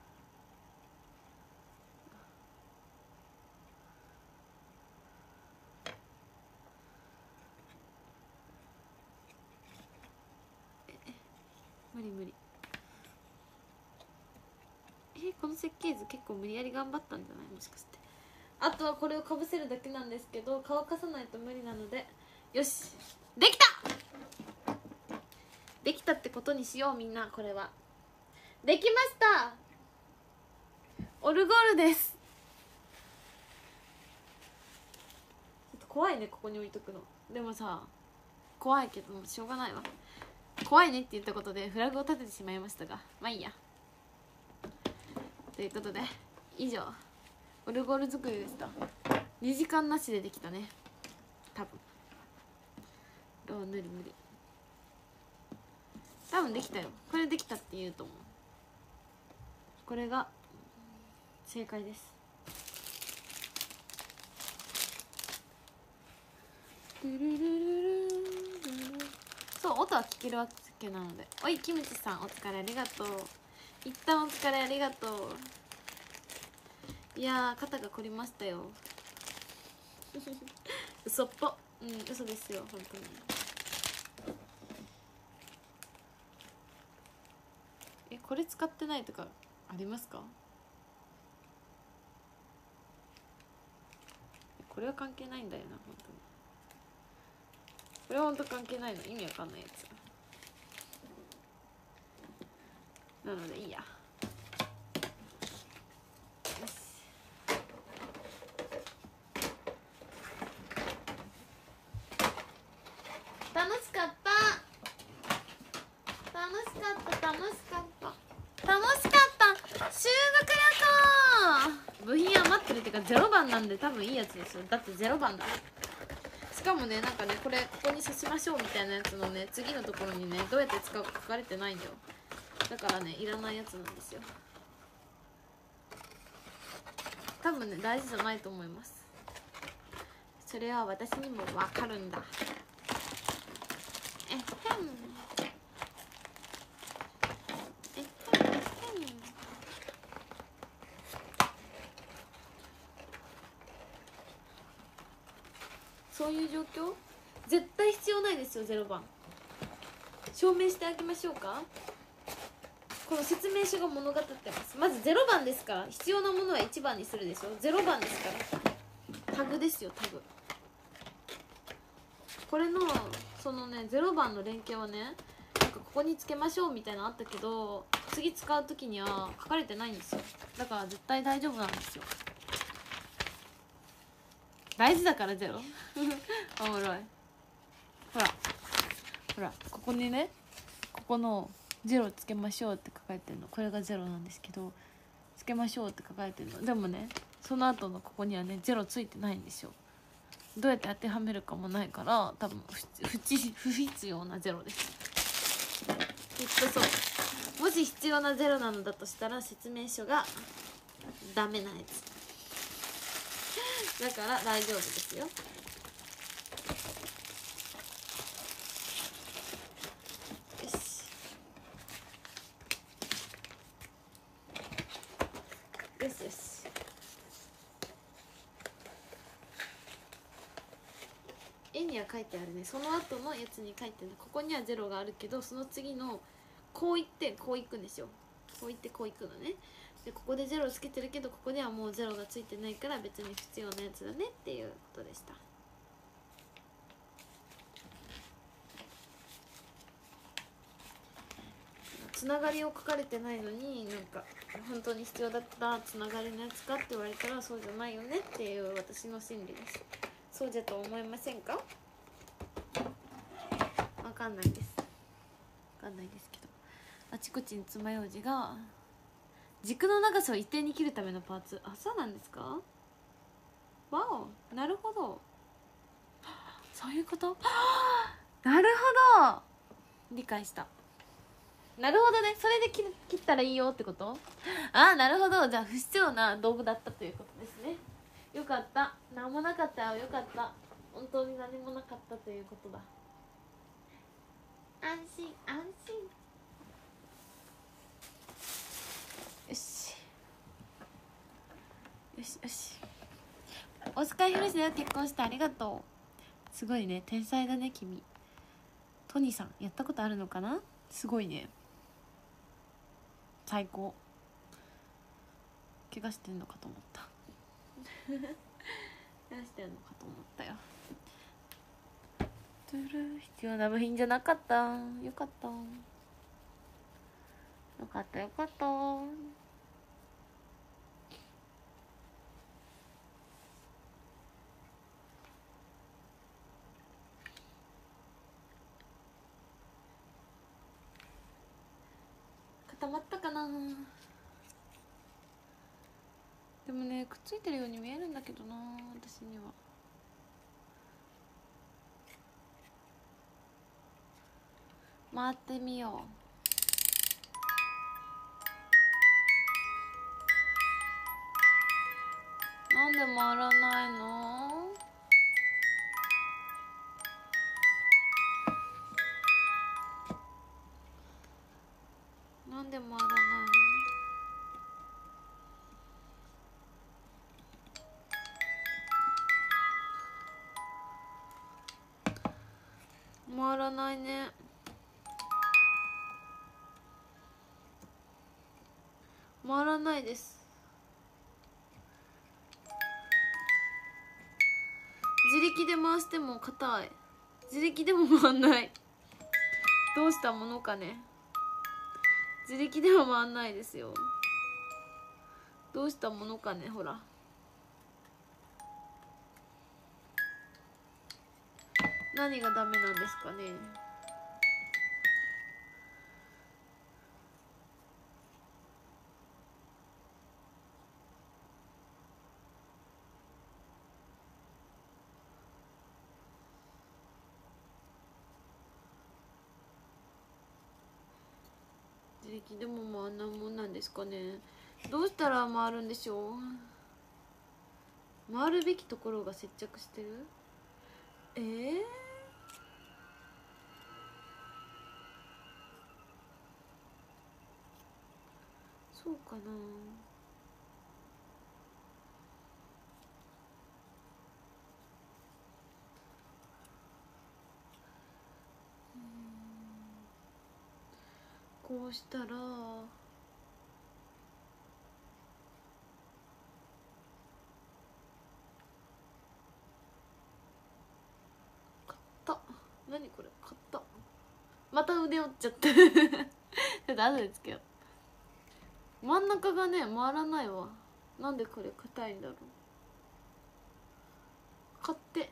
無理無理。この設計図結構無理やり頑張ったんじゃない、もしかして。あとはこれをかぶせるだけなんですけど、乾かさないと無理なので。よし、できたできたってことにしよう。みんな、これはできました。オルゴールです。ちょっと怖いね、ここに置いとくの。でもさ、怖いけどもしょうがないわ。怖いねって言ったことでフラグを立ててしまいましたが、まあいいや。ということで以上、オルゴール作りでした。2時間なしでできたね、多分。ロー無理無理、多分できたよ。これできたって言うと思う。これが正解です。そう、音は聞けるわけなので。おい、キムチさんお疲れありがとう。一旦お疲れありがとう。いやー、肩が凝りましたよ嘘っぽ。嘘ですよ、本当に。これ使ってないとかありますか？これは関係ないんだよな、本当に。これは本当関係ないの、意味わかんないやつなのでいいや。よし、楽しかった、楽しかった、楽しかった、楽しかった。修学旅行部品余ってるっていうか0番なんで多分いいやつですよ。だって0番だ。しかもね、なんかね、これここに刺しましょうみたいなやつのね、次のところにね、どうやって使うか書かれてないんだよ。だからね、いらないやつなんですよ。多分ね、大事じゃないと思います。それは私にもわかるんだ。えへんえへんえへん。そういう状況絶対必要ないですよ。0番証明してあげましょうか。この説明書が物語ってます。まず0番ですから、必要なものは1番にするでしょ。0番ですから。タグですよ、タグ。これのそのね、0番の連携はね、なんかここにつけましょうみたいなのあったけど、次使う時には書かれてないんですよ。だから絶対大丈夫なんですよ。大事だからゼロおもろい。ほらほら、ここにね、ここのゼロつけましょうって書かれてるの。これがゼロなんですけど、つけましょうって書かれてるの。でもね、その後のここにはね、ゼロついてないんですよ。どうやって当てはめるかもないから、多分不必要なゼロです、きっと。そう、もし必要なゼロなのだとしたら説明書がダメなやつだから大丈夫ですよ。よしよし。絵には書いてあるね。その後のやつに書いてる。ここには0があるけど、その次のこういってこういくんですよ。こういってこういくのね。でここで0つけてるけど、ここにはもう0がついてないから別に必要なやつだねっていうことでした。つながりを書かれてないのに、なんか本当に必要だったつながりのやつかって言われたらそうじゃないよねっていう私の心理です。そうじゃと思いませんか？わかんないです。わかんないですけど、あちこちに爪楊枝が軸の長さを一定に切るためのパーツ。あ、そうなんですか？わお、なるほど、そういうこと。なるほど、理解した。なるほどね、それで切ったらいいよってこと？あ、なるほど。じゃあ不必要な道具だったということですね。よかった、何もなかったよ。よかった、本当に何もなかったということだ。安心安心。よしよしよし。大塚ひろしだよ、結婚してありがとう。すごいね、天才だね君。トニーさんやったことあるのかな？すごいね、最高。怪我してんのかと思った怪我してんのかと思ったよ。トゥル必要な部品じゃなかった。よかったよかったよかった。固まったかな。でもね、くっついてるように見えるんだけどな、私には。回ってみよう。なんで回らないの？なんで回らないの？回らないね。回らないです。自力で回しても硬い。自力でも回んない。どうしたものかね。自力では回んないですよ。どうしたものかね。ほら、何がダメなんですかね。自力でも回んないもんなんですかね。どうしたら回るんでしょう。回るべきところが接着してる。そうかな。こうしたら買った。何これ、買った。また腕折っちゃったちょっと後でつけよう。真ん中がね回らないわ。なんでこれ硬いんだろう。買って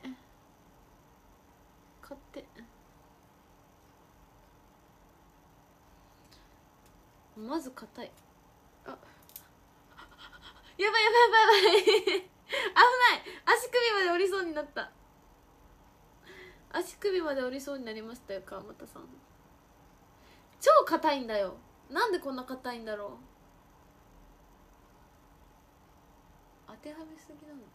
まず硬い。あ、やばいやばいやばいやばい危ない。足首まで折りそうになった。足首まで折りそうになりましたよ、川又さん。超硬いんだよ。なんでこんな硬いんだろう。当てはめすぎなのか。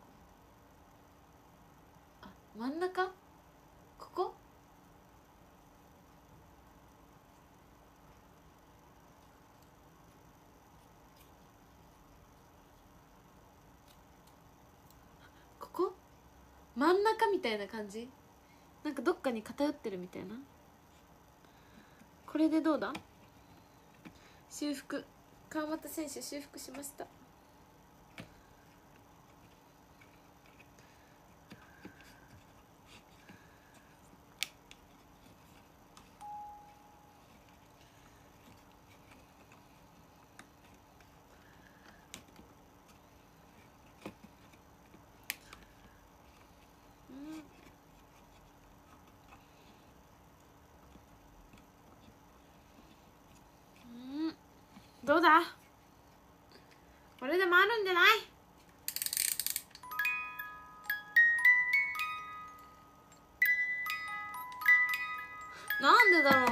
あ、真ん中、ここ。ここ真ん中みたいな感じ。 なんかどっかに偏ってるみたいな。これでどうだ？修復、川又選手修復しました。どうだ？これでもあるんじゃない？なんでだろう。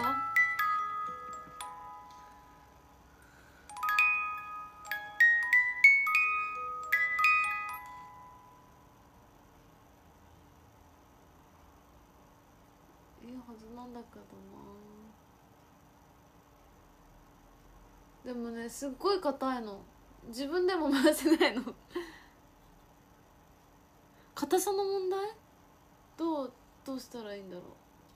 いいはずなんだけどな。でもね、すっごい硬いの。自分でも回せないの。硬さの問題？どうしたらいいんだろ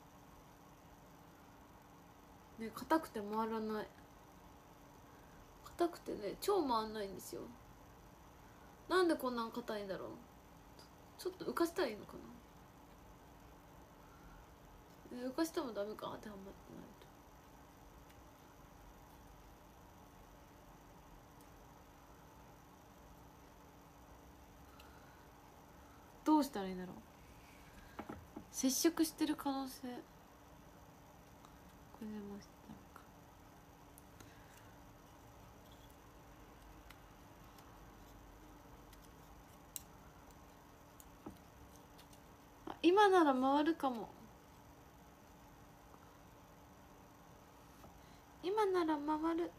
うね。硬くて回らない。硬くてね、超回んないんですよ。なんでこんな硬いんだろう。ちょっと浮かしたらいいのかな。浮かしてもダメか、当てはまってないと。どうしたらいいんだろう。接触してる可能性、これでもダメか。あ、今なら回るかも。今なら回る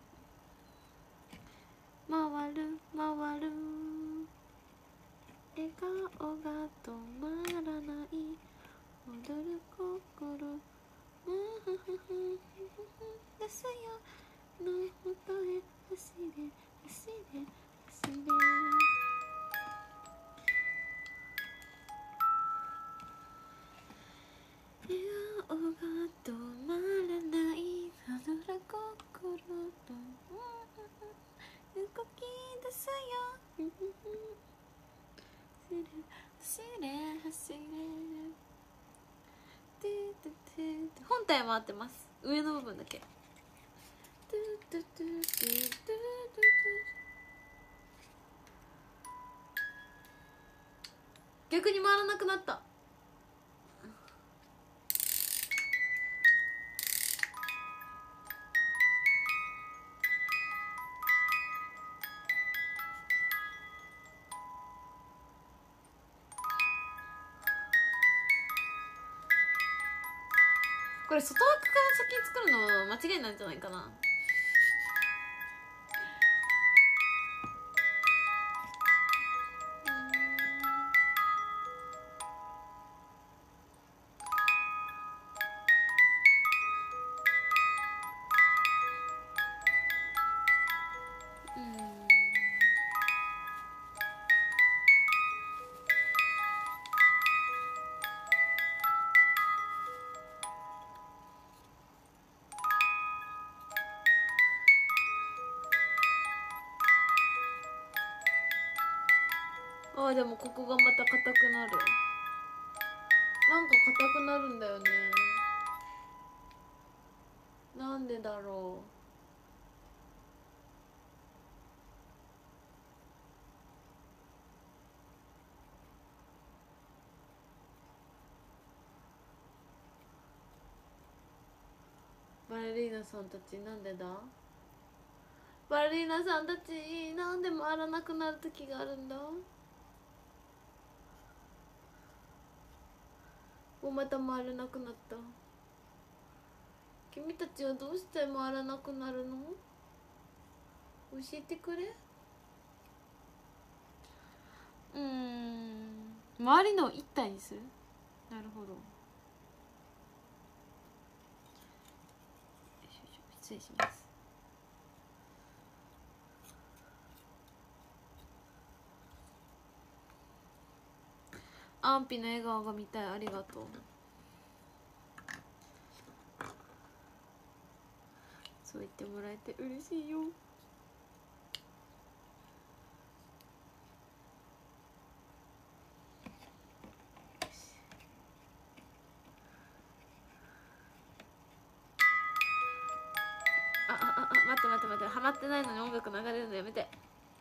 回る回る。笑顔が止まらない踊る心ですよのもとへ走れ走れ走れ。笑顔が止まらない踊る心と動き出すよ走れ走れ。本体回ってます、上の部分だけ。逆に回らなくなった。これ外枠から先に作るの間違いなんじゃないかな。あ、でもここがまた硬くなる。なんか硬くなるんだよね。なんでだろう。バレリーナさんたちなんでだ。バレリーナさんたちなんで回らなくなる時があるんだ。もうまた回らなくなった。君たちはどうして回らなくなるの？教えてくれ。周りのを一体にする。なるほど。失礼します。安否の笑顔が見たい。ありがとう。 そう言ってもらえて嬉しいよ。待って待って待って、ハマってないのに音楽流れるのやめて。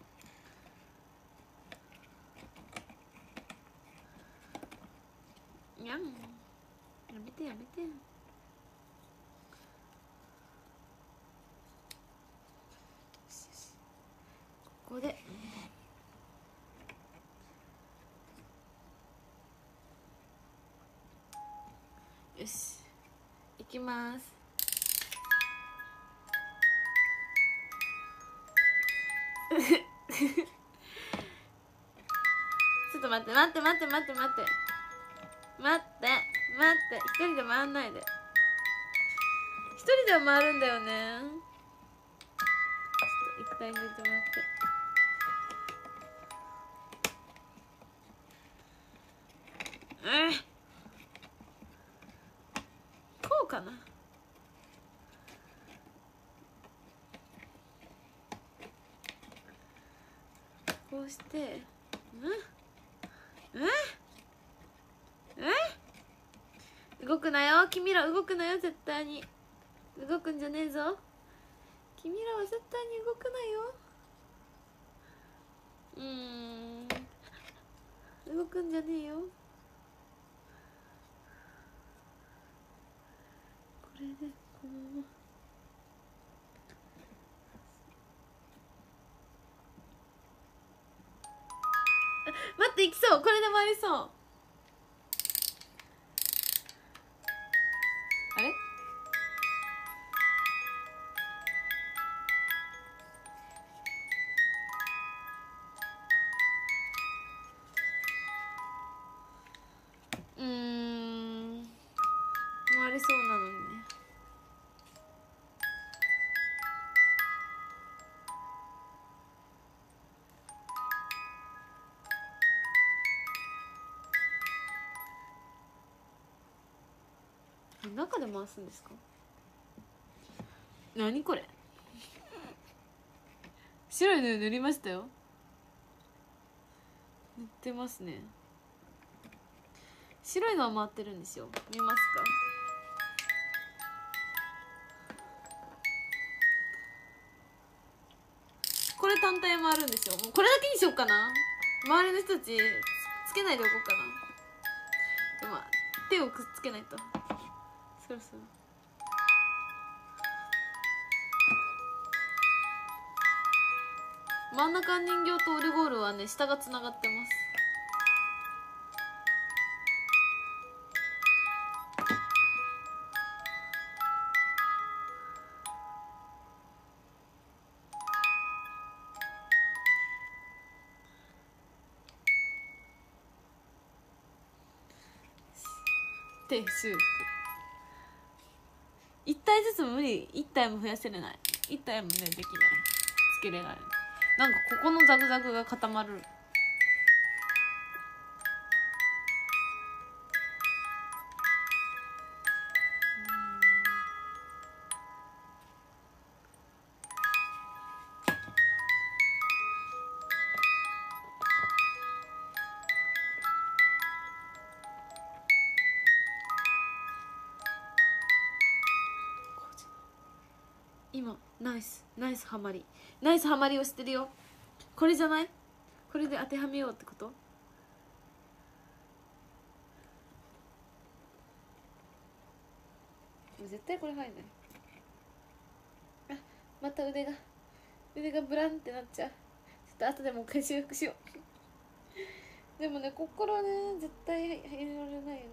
にゃん、やめてやめて。ここでよし行きます。ちょっと待って待って待って待って待って待って待って、一人で回んないで。一人では回るんだよね。ちょっと一回入れてもらって。こうかな。こうして動くなよ君ら、動くなよ絶対に。動くんじゃねえぞ君らは、絶対に動くなよ。動くんじゃねえよ。これでこのまま待って、いきそう。これで回りそう。あれ、回りそうなのにね。中で回すんですか。何これ。白いの塗りましたよ。塗ってますね。白いのは回ってるんですよ。見ますか。これ単体回るんですよ。もうこれだけにしようかな。周りの人たちつけないでおこうかな。でも手をくっつけないと。そろそろ真ん中の人形とオルゴールはね、下がつながってます。手修復。1体ずつ無理。1体も増やせれない。1体もねできない。つけれない。なんかここのザグザグが固まる。今ナイスハマり、ナイスハマりをしてるよ。これじゃない？これで当てはめようってこと？絶対これ入んない。あ、また腕がブランってなっちゃう。ちょっと後でもう一回修復しよう。でもね、こっからね絶対入れられないよね。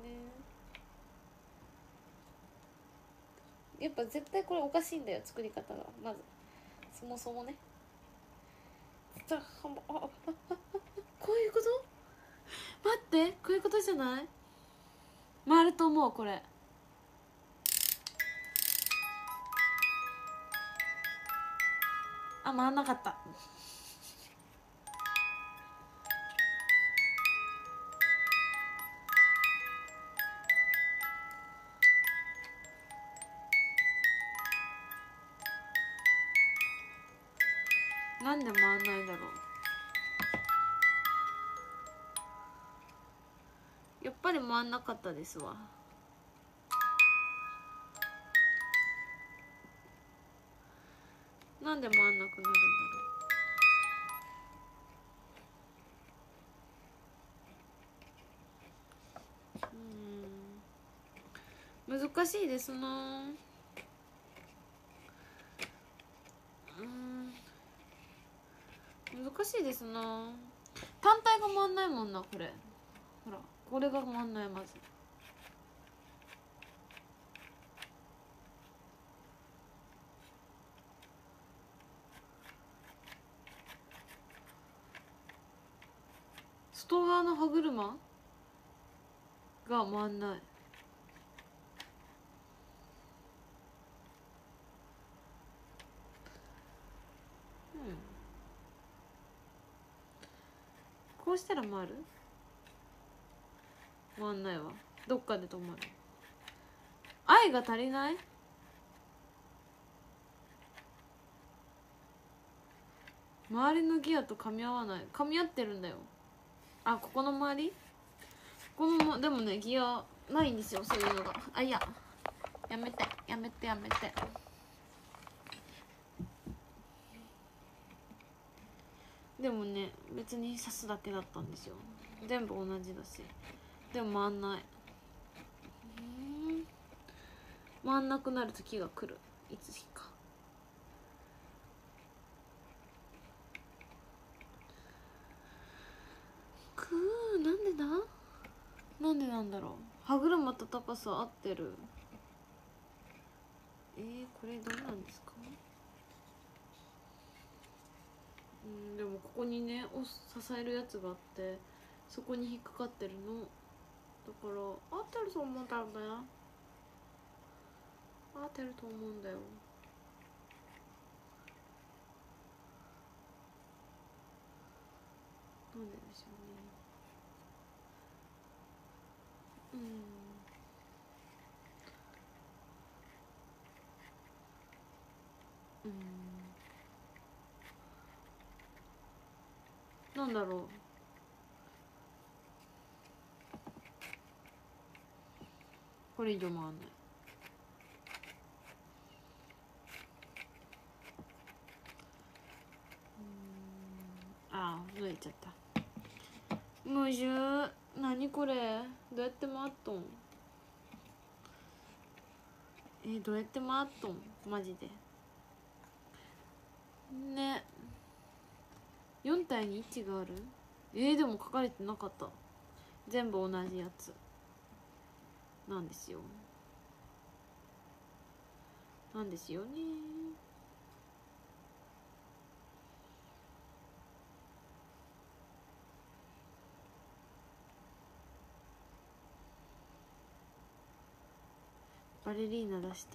やっぱ絶対これおかしいんだよ、作り方が。まずそもそもね。こういうこと？待って、こういうことじゃない？回ると思う。これ回んなかった。 なんで回んないだろう。やっぱり回んなかったですわ。なんで回んなくなるんだろう。難しいですな。難しいですな。単体が回んないもんな、これ。ほら、これが回んない。まず外側の歯車が回んない。こうしたら回る？回んないわ。どっかで止まる。愛が足りない？周りのギアと噛み合わない。噛み合ってるんだよ。あ、ここの周り？ここもでもね、ギアないんですよ、そういうのが。あ、いや、やめてやめてやめて。でもね、別に刺すだけだったんですよ。全部同じだし。でも回んない。回んなくなる時が来る。いつしか。なんでだ？なんでなんだろう。歯車と高さ合ってる。これどうなんですか？でもここにね、支えるやつがあって、そこに引っかかってるの。だから合ってると思うんだよね。合ってると思うんだよ。なんででしょうね。なんだろう。これ以上回んない。縫えちゃった。矛盾。何これ、どうやって回っとん？どうやって回っとんマジでね。4体に位置がある。でも書かれてなかった。全部同じやつなんですよ。なんですよね。バレリーナ出して。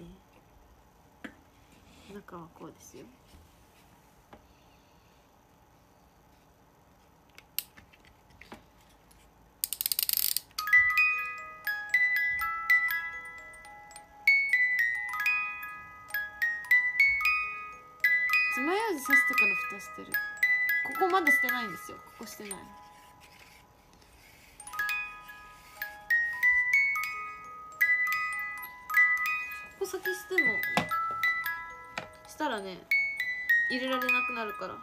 中はこうですよ。爪楊枝刺してから蓋してる。ここまだしてないんですよ。ここしてない。ここ先してもしたらね、入れられなくなるから。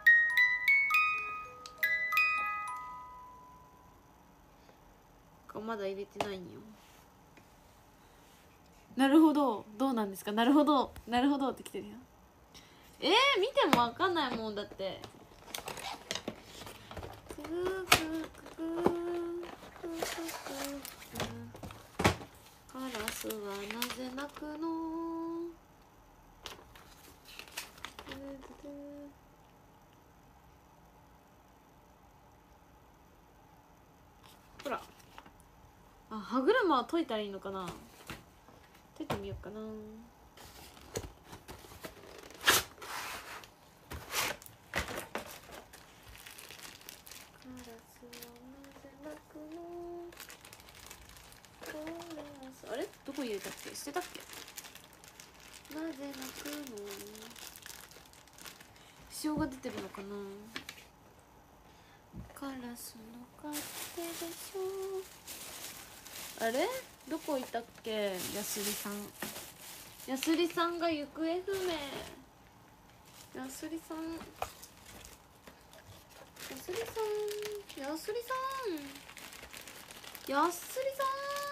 まだ入れてないんよ。なるほど、どうなんですか。なるほどなるほどってきてるよ。見ても分かんないもんだって。カラスはなぜ鳴くの？ほら、歯車は解いたらいいのかな。解いてみようかな。あれどこ入れたっけ？捨てたっけ？なぜ泣くの？ 支障が出てるのかな。カラスの勝手でしょ。あれどこいたっけ。やすりさん、やすりさんが行方不明。やすりさん、やすりさん、やすりさん、やすりさ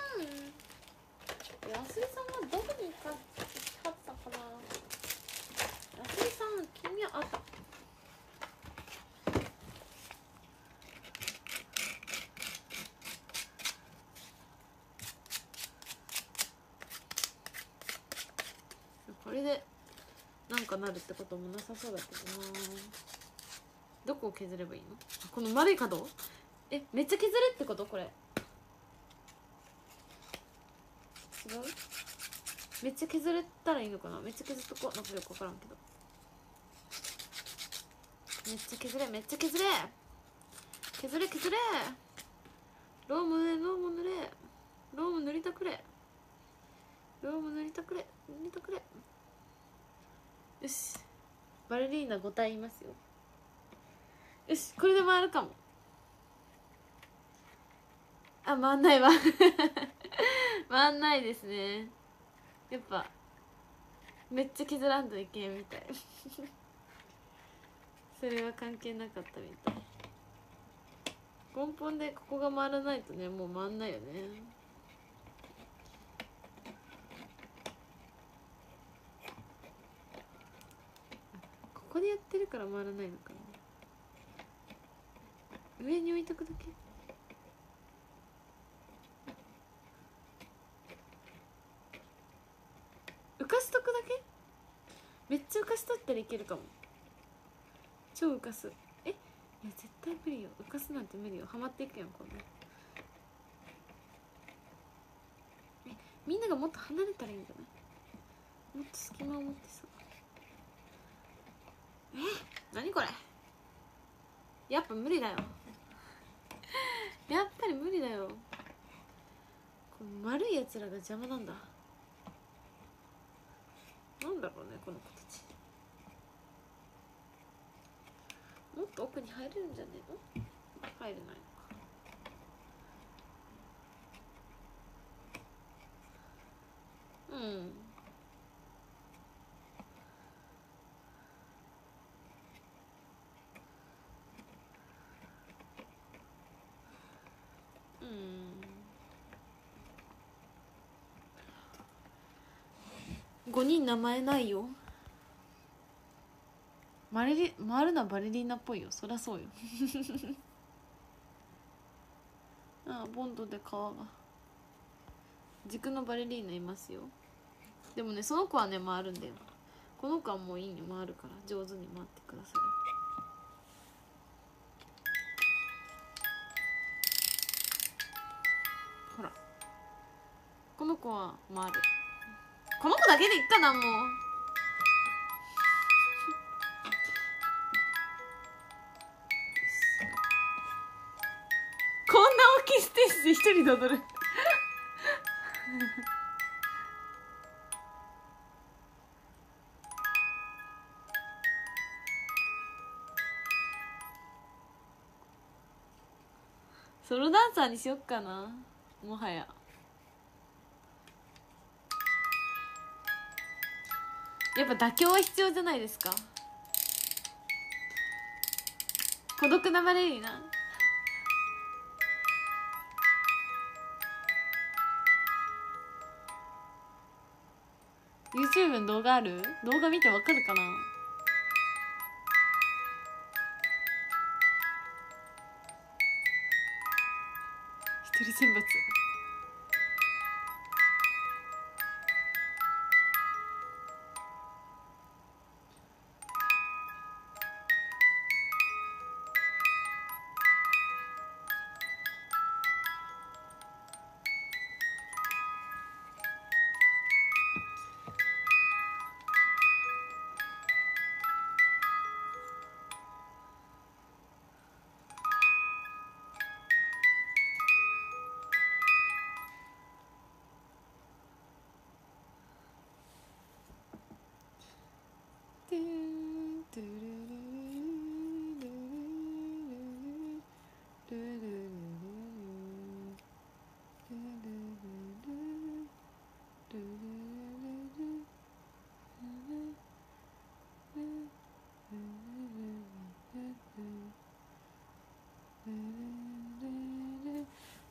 ん、やすりさんはどこに行かはったかな。やすりさん、君はあった。これでなんかなるってこともなさそうだけどな。どこを削ればいいの。この丸い角。めっちゃ削れってこと。これ違う。めっちゃ削れたらいいのかな。めっちゃ削っとこう。なんかよく分からんけど。めっちゃ削れ、めっちゃ削れ、削れ削れ。ローム塗れ、ローム塗れ、ローム塗りたくれ、ローム塗りたくれ、塗りたくれ。よし、バレリーナ5体いますよ。よし、これで回るかも。あ、回んないわ回んないですね。やっぱめっちゃ削らんといけんみたいそれは関係なかったみたい。根本でここが回らないとね、もう回んないよね。ここでやってるから回らないのかな。上に置いとくだけ。浮かしとくだけ。めっちゃ浮かしとったらいけるかも。超浮かす。いや絶対無理よ。浮かすなんて無理よ。はまっていくやんこんな。みんながもっと離れたらいいんじゃない。もっと隙間を持ってさ。何これ。やっぱ無理だよやっぱり無理だよ。この丸いやつらが邪魔なんだ。なんだろうねこの子たち。もっと奥に入れるんじゃねえの。入れないのか。5人名前ないよ。回るのはバレリーナっぽいよ。そりゃそうよああ、ボンドで皮が。軸のバレリーナいますよ。でもね、その子はね回るんだよ。この子はもういいよ、回るから上手に回ってください。ほら、この子は回る。この子だけでいっかな。もうこんな大きいステージで一人で踊るソロダンサーにしよっかな。もはややっぱ妥協は必要じゃないですか。孤独なバレリーナ。YouTube の動画ある？動画見てわかるかな。一人選抜。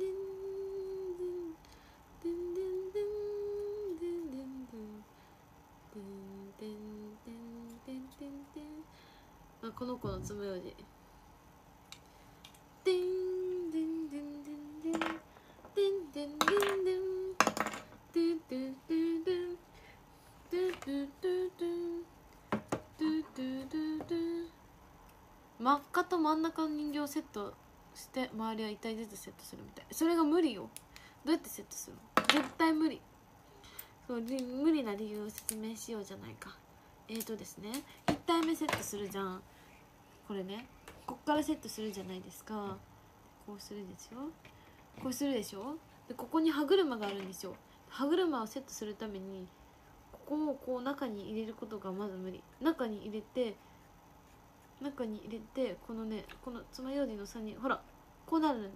あ、この子の爪楊枝。真っ赤と真ん中の人形をセットして周りは1体ずつセットするみたい。それが無理よ。どうやってセットするの？絶対無理。そう無理な理由を説明しようじゃないか。ですね、1体目セットするじゃん。これね、こっからセットするじゃないですか。こうするでしょ、こうするでしょ。でここに歯車があるんですよ。歯車をセットするためにここをこう中に入れることがまず無理。中に入れてこのね、この爪楊枝の差にほらこうなるんです。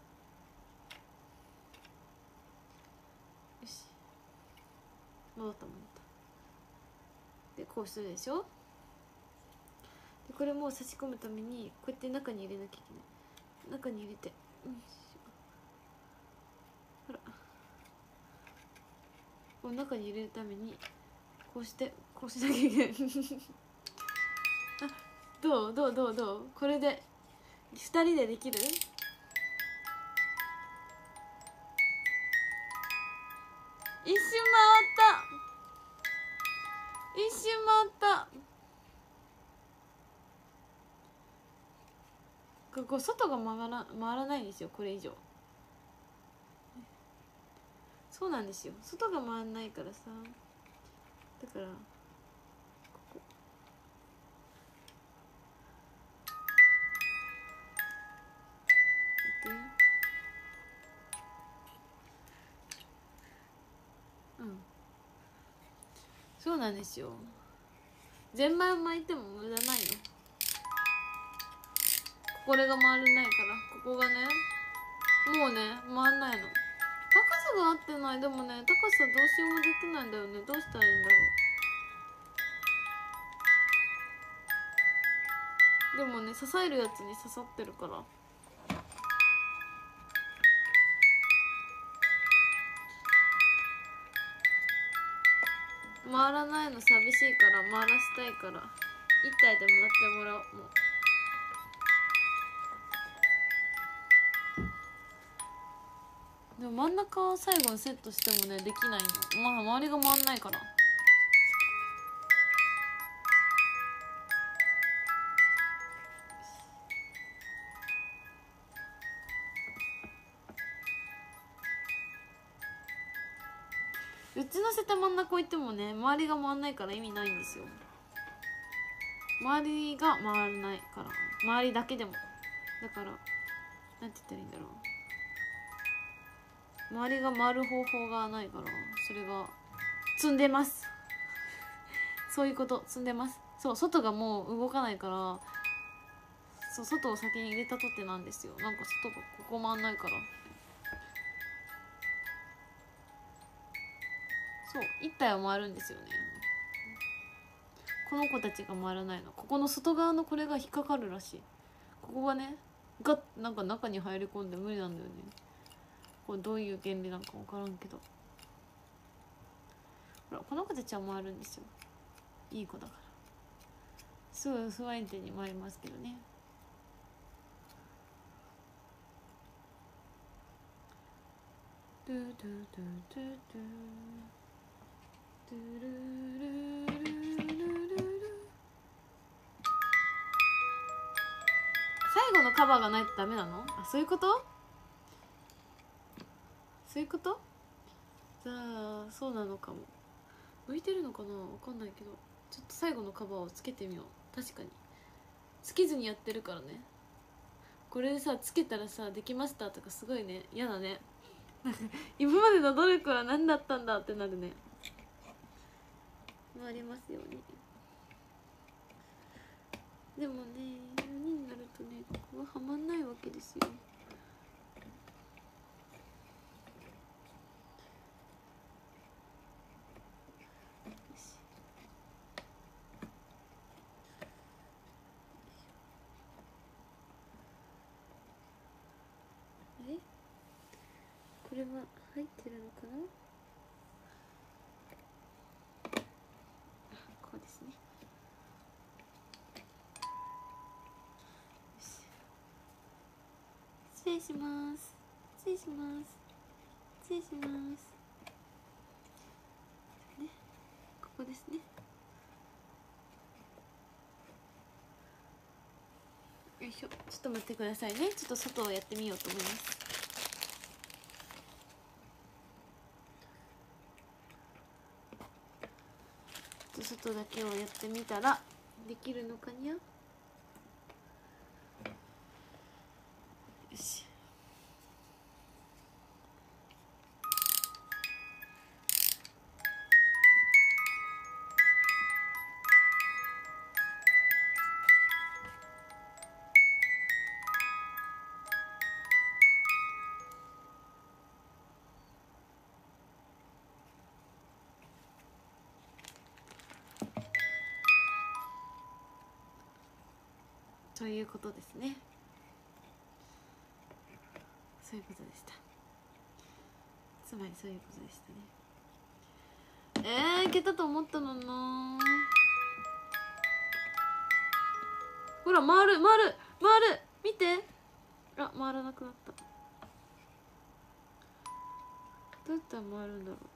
よし、戻った。でこうするでしょ。でこれも差し込むためにこうやって中に入れなきゃいけない。中に入れて、ほらこの中に入れるためにこうしてこうしなきゃいけないあ、どうこれで2人でできる？一周回ったここ外が回らないんですよ、これ以上。そうなんですよ、外が回らないからさ。だからここで、そうなんですよ。ゼンマイを巻いても無駄ないの。これが回れないから、ここがねもうね回んないの。高さが合ってない。でもね、高さどうしようもできないんだよね。どうしたらいいんだろう。でもね、支えるやつに刺さってるから回らないの寂しいから、回らしたいから1体で回ってもらおう。もうでも真ん中を最後にセットしてもねできないの。まあ周りが回んないから。うちのせて真ん中置いてもね周りが回んないから意味ないんですよ。 周りが回らないから周りだけでもだからなんて言ったらいいんだろう、周りが回る方法がないからそれが積んでますそういうこと、積んでます。そう外がもう動かないから、そう外を先に入れたとってなんですよ。なんか外がここ回んないから、そう一体は回るんですよね。この子たちが回らないの、ここの外側のこれが引っかかるらしい。ここがねガッなんか中に入り込んで無理なんだよね。これどういう原理なんか分からんけど、ほらこの子たちは回るんですよ。いい子だからすぐ不安定に回りますけどね。ドゥドゥドゥドゥドゥドゥルルルルルル。最後のカバーがないとダメなの？あ、そういうこと？そういうこと？じゃあそうなのかも。向いてるのかな、わかんないけど、ちょっと最後のカバーをつけてみよう。確かにつけずにやってるからね。これでさつけたらさできましたとかすごいね、嫌だね今までの努力は何だったんだってなるね。回りますように。でもね4人になるとねここがはまんないわけですよ。これは入ってるのかな。こうですね。失礼します。失礼します。失礼します。ね、ここですね。よいしょ。ちょっと待ってくださいね。ちょっと外をやってみようと思います。外だけをやってみたらできるのかにゃ。よし。ということですね。そういうことでした。つまりそういうことでしたね。いけたと思ったのな。ほら回る回る回る、見て。あ、回らなくなった。どうやったら回るんだろう。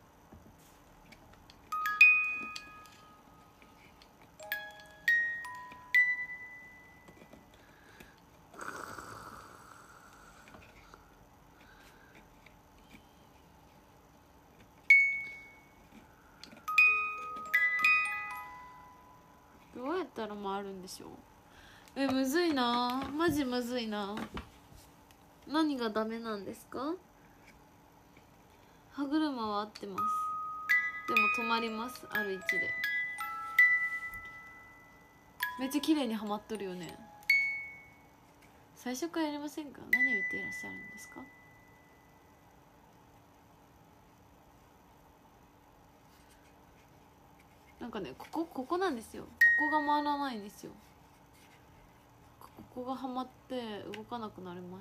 どうやったら回るんでしょう。むずいな、マジむずいな。何がダメなんですか。歯車は合ってます。でも止まります、ある位置で。めっちゃ綺麗にはまっとるよね。最初からやりませんか。何を言っていらっしゃるんですか。なんかね、ここなんですよ。ここが回らないんですよ。ここがはまって動かなくなります。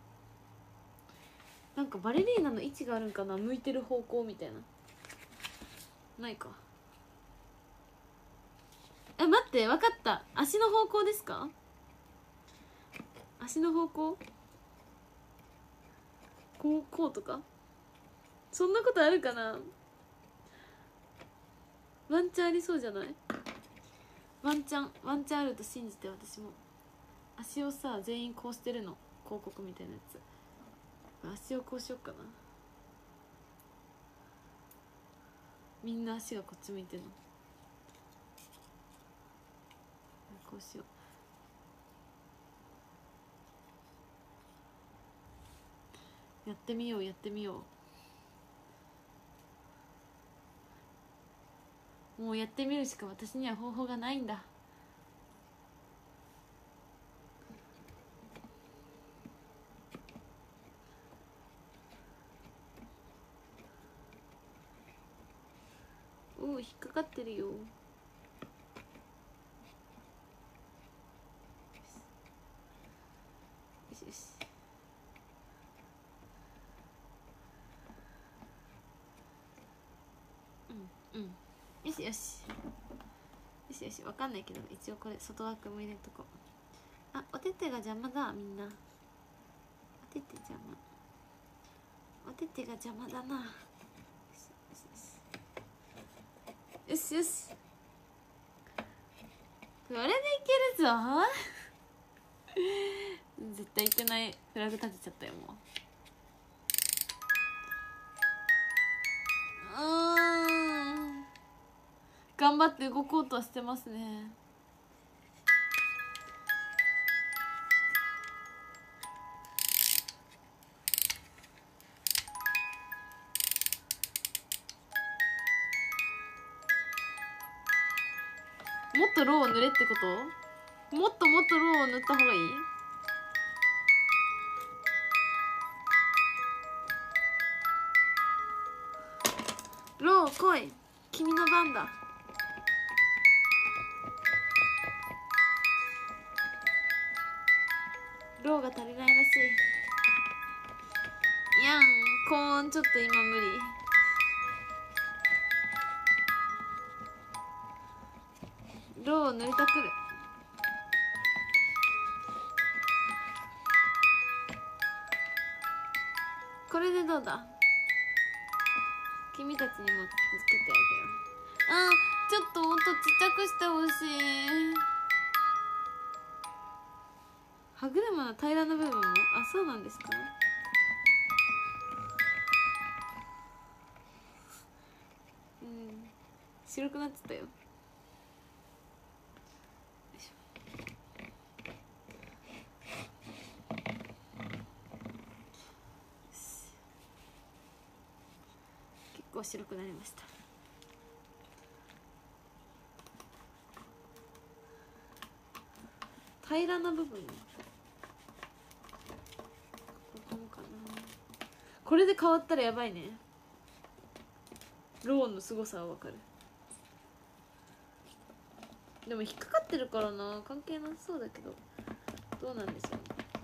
なんかバレリーナの位置があるんかな、向いてる方向みたいな。ないか。待って、分かった。足の方向ですか。足の方向、こうとか、そんなことあるかな。ワンチャンありそうじゃない。ワンチャンあると信じて。私も足をさ全員こうしてるの、広告みたいなやつ。足をこうしよっかな。みんな足がこっち向いてるの。 うしよう。やってみようやってみよう。もうやってみるしか私には方法がないんだ。おお、引っかかってるよ。よしよし。うんうん、よしよしよしよし。わかんないけど一応これ外枠も入れとこう。あ、おててが邪魔だ。みんなおてて邪魔、おててが邪魔だな。よしよしよし、これでいけるぞ絶対いけない。フラグ立てちゃったよ。もう頑張って動こうとはしてますね。もっとローを塗れってこと？もっともっとローを塗った方がいい？ロー来い、君の番だ。ローが足りないらしい。やん、コーンちょっと今無理。ローを塗りたくる。これでどうだ？君たちにもつけてあげよう。あー、ちょっと音ちっちゃくしてほしい。歯車の平らな部分も、あ、そうなんですか？うん、白くなってたよ。結構白くなりました。平らな部分もここかな。これで変わったらやばいね。ローンの凄さはわかる。でも引っかかってるからな、関係なさそうだけど、どうなんでしょ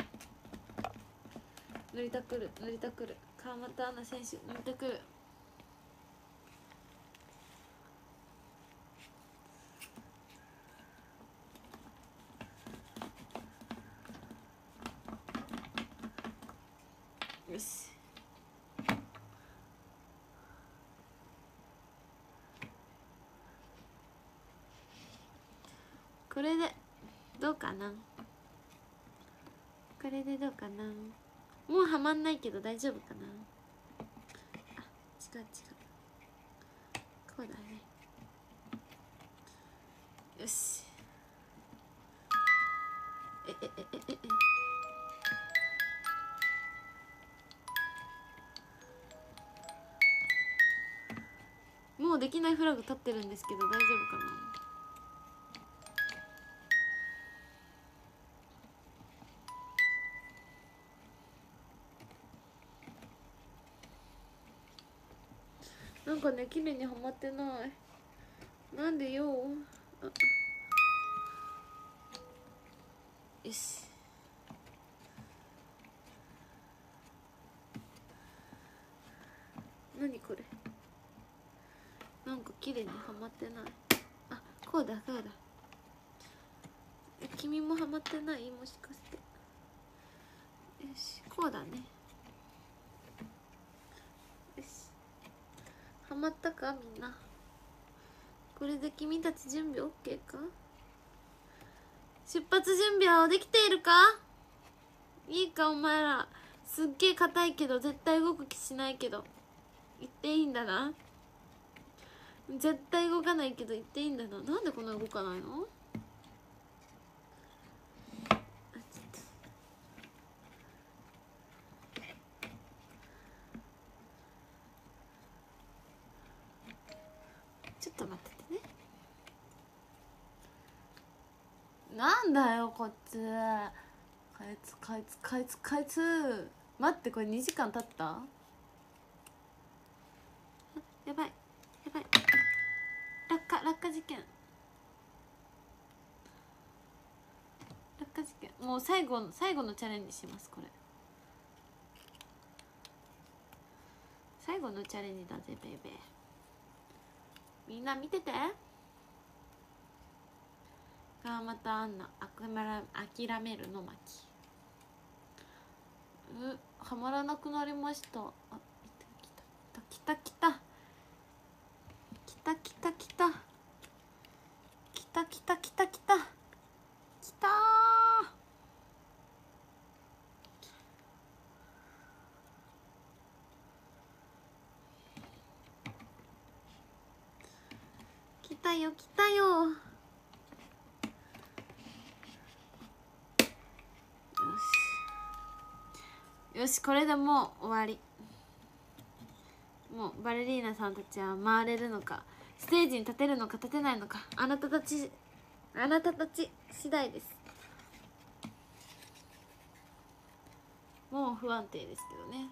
う。塗りたくる塗りたくる。川又アナ選手塗りたくる。よし、これでどうかな。これでどうかな。もうはまんないけど大丈夫かな。あ、違う違う、こうだね。よし。もうできないフラグ立ってるんですけど大丈夫かな。なんかね、綺麗にはまってない。なんでよ。あ、よし。何これ。なんか綺麗にはまってない。あ、こうだこうだ。君もはまってない？もしかして。よし、こうだね。よし、はまったかみんな。これで君たち準備 OK か？出発準備はできているか？いいかお前ら。すっげえ硬いけど絶対動く気しないけど言っていいんだな。絶対動かないけど言っていいんだな。なんでこんな動かないの？ なんだよこっち。かいつ待って、これ2時間経った。やばい落下事件。もう最後のチャレンジします。これ最後のチャレンジだぜベイベー。みんな見てて。またアンナ諦めるの巻。はまらなくなりました。来た来たよ。よしこれでもう終わり。もうバレリーナさんたちは回れるのか、ステージに立てるのか立てないのか、あなたたち次第です。もう不安定ですけどね。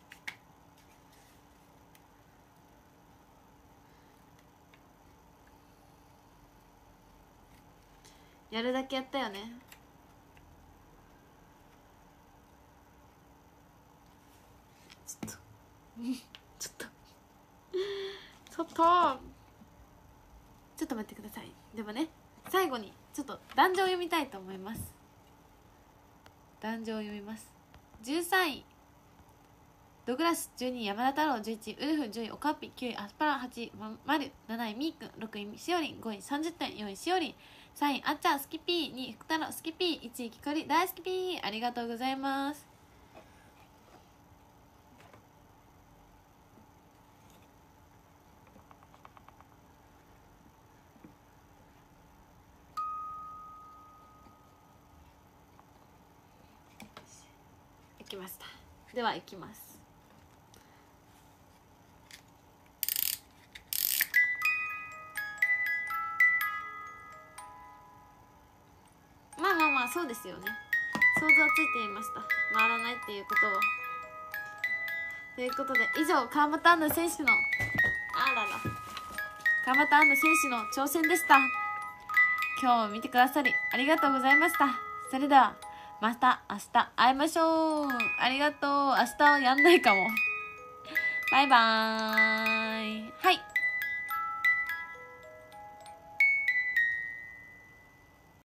やるだけやったよね。ちょっと待ってください。でもね、最後にちょっと壇上を読みたいと思います。壇上を読みます。13位ドグラス、12位山田太郎、11位ウルフ、10位オカッピ、9位アスパラ、8位マル、7位ミーくん、6位しおりん、5位30点、4位しおりん、3位あっちゃんスキピー、2位福太郎スキピー、1位きこり大好きピー。ありがとうございます。行きました。では行きます。まあそうですよね。想像はついていました。回らないっていうことを。ということで以上川又杏奈選手の川又杏奈選手の挑戦でした。今日も見てくださりありがとうございました。それではまた明日会いましょう。ありがとう。明日はやんないかも。バイバーイ。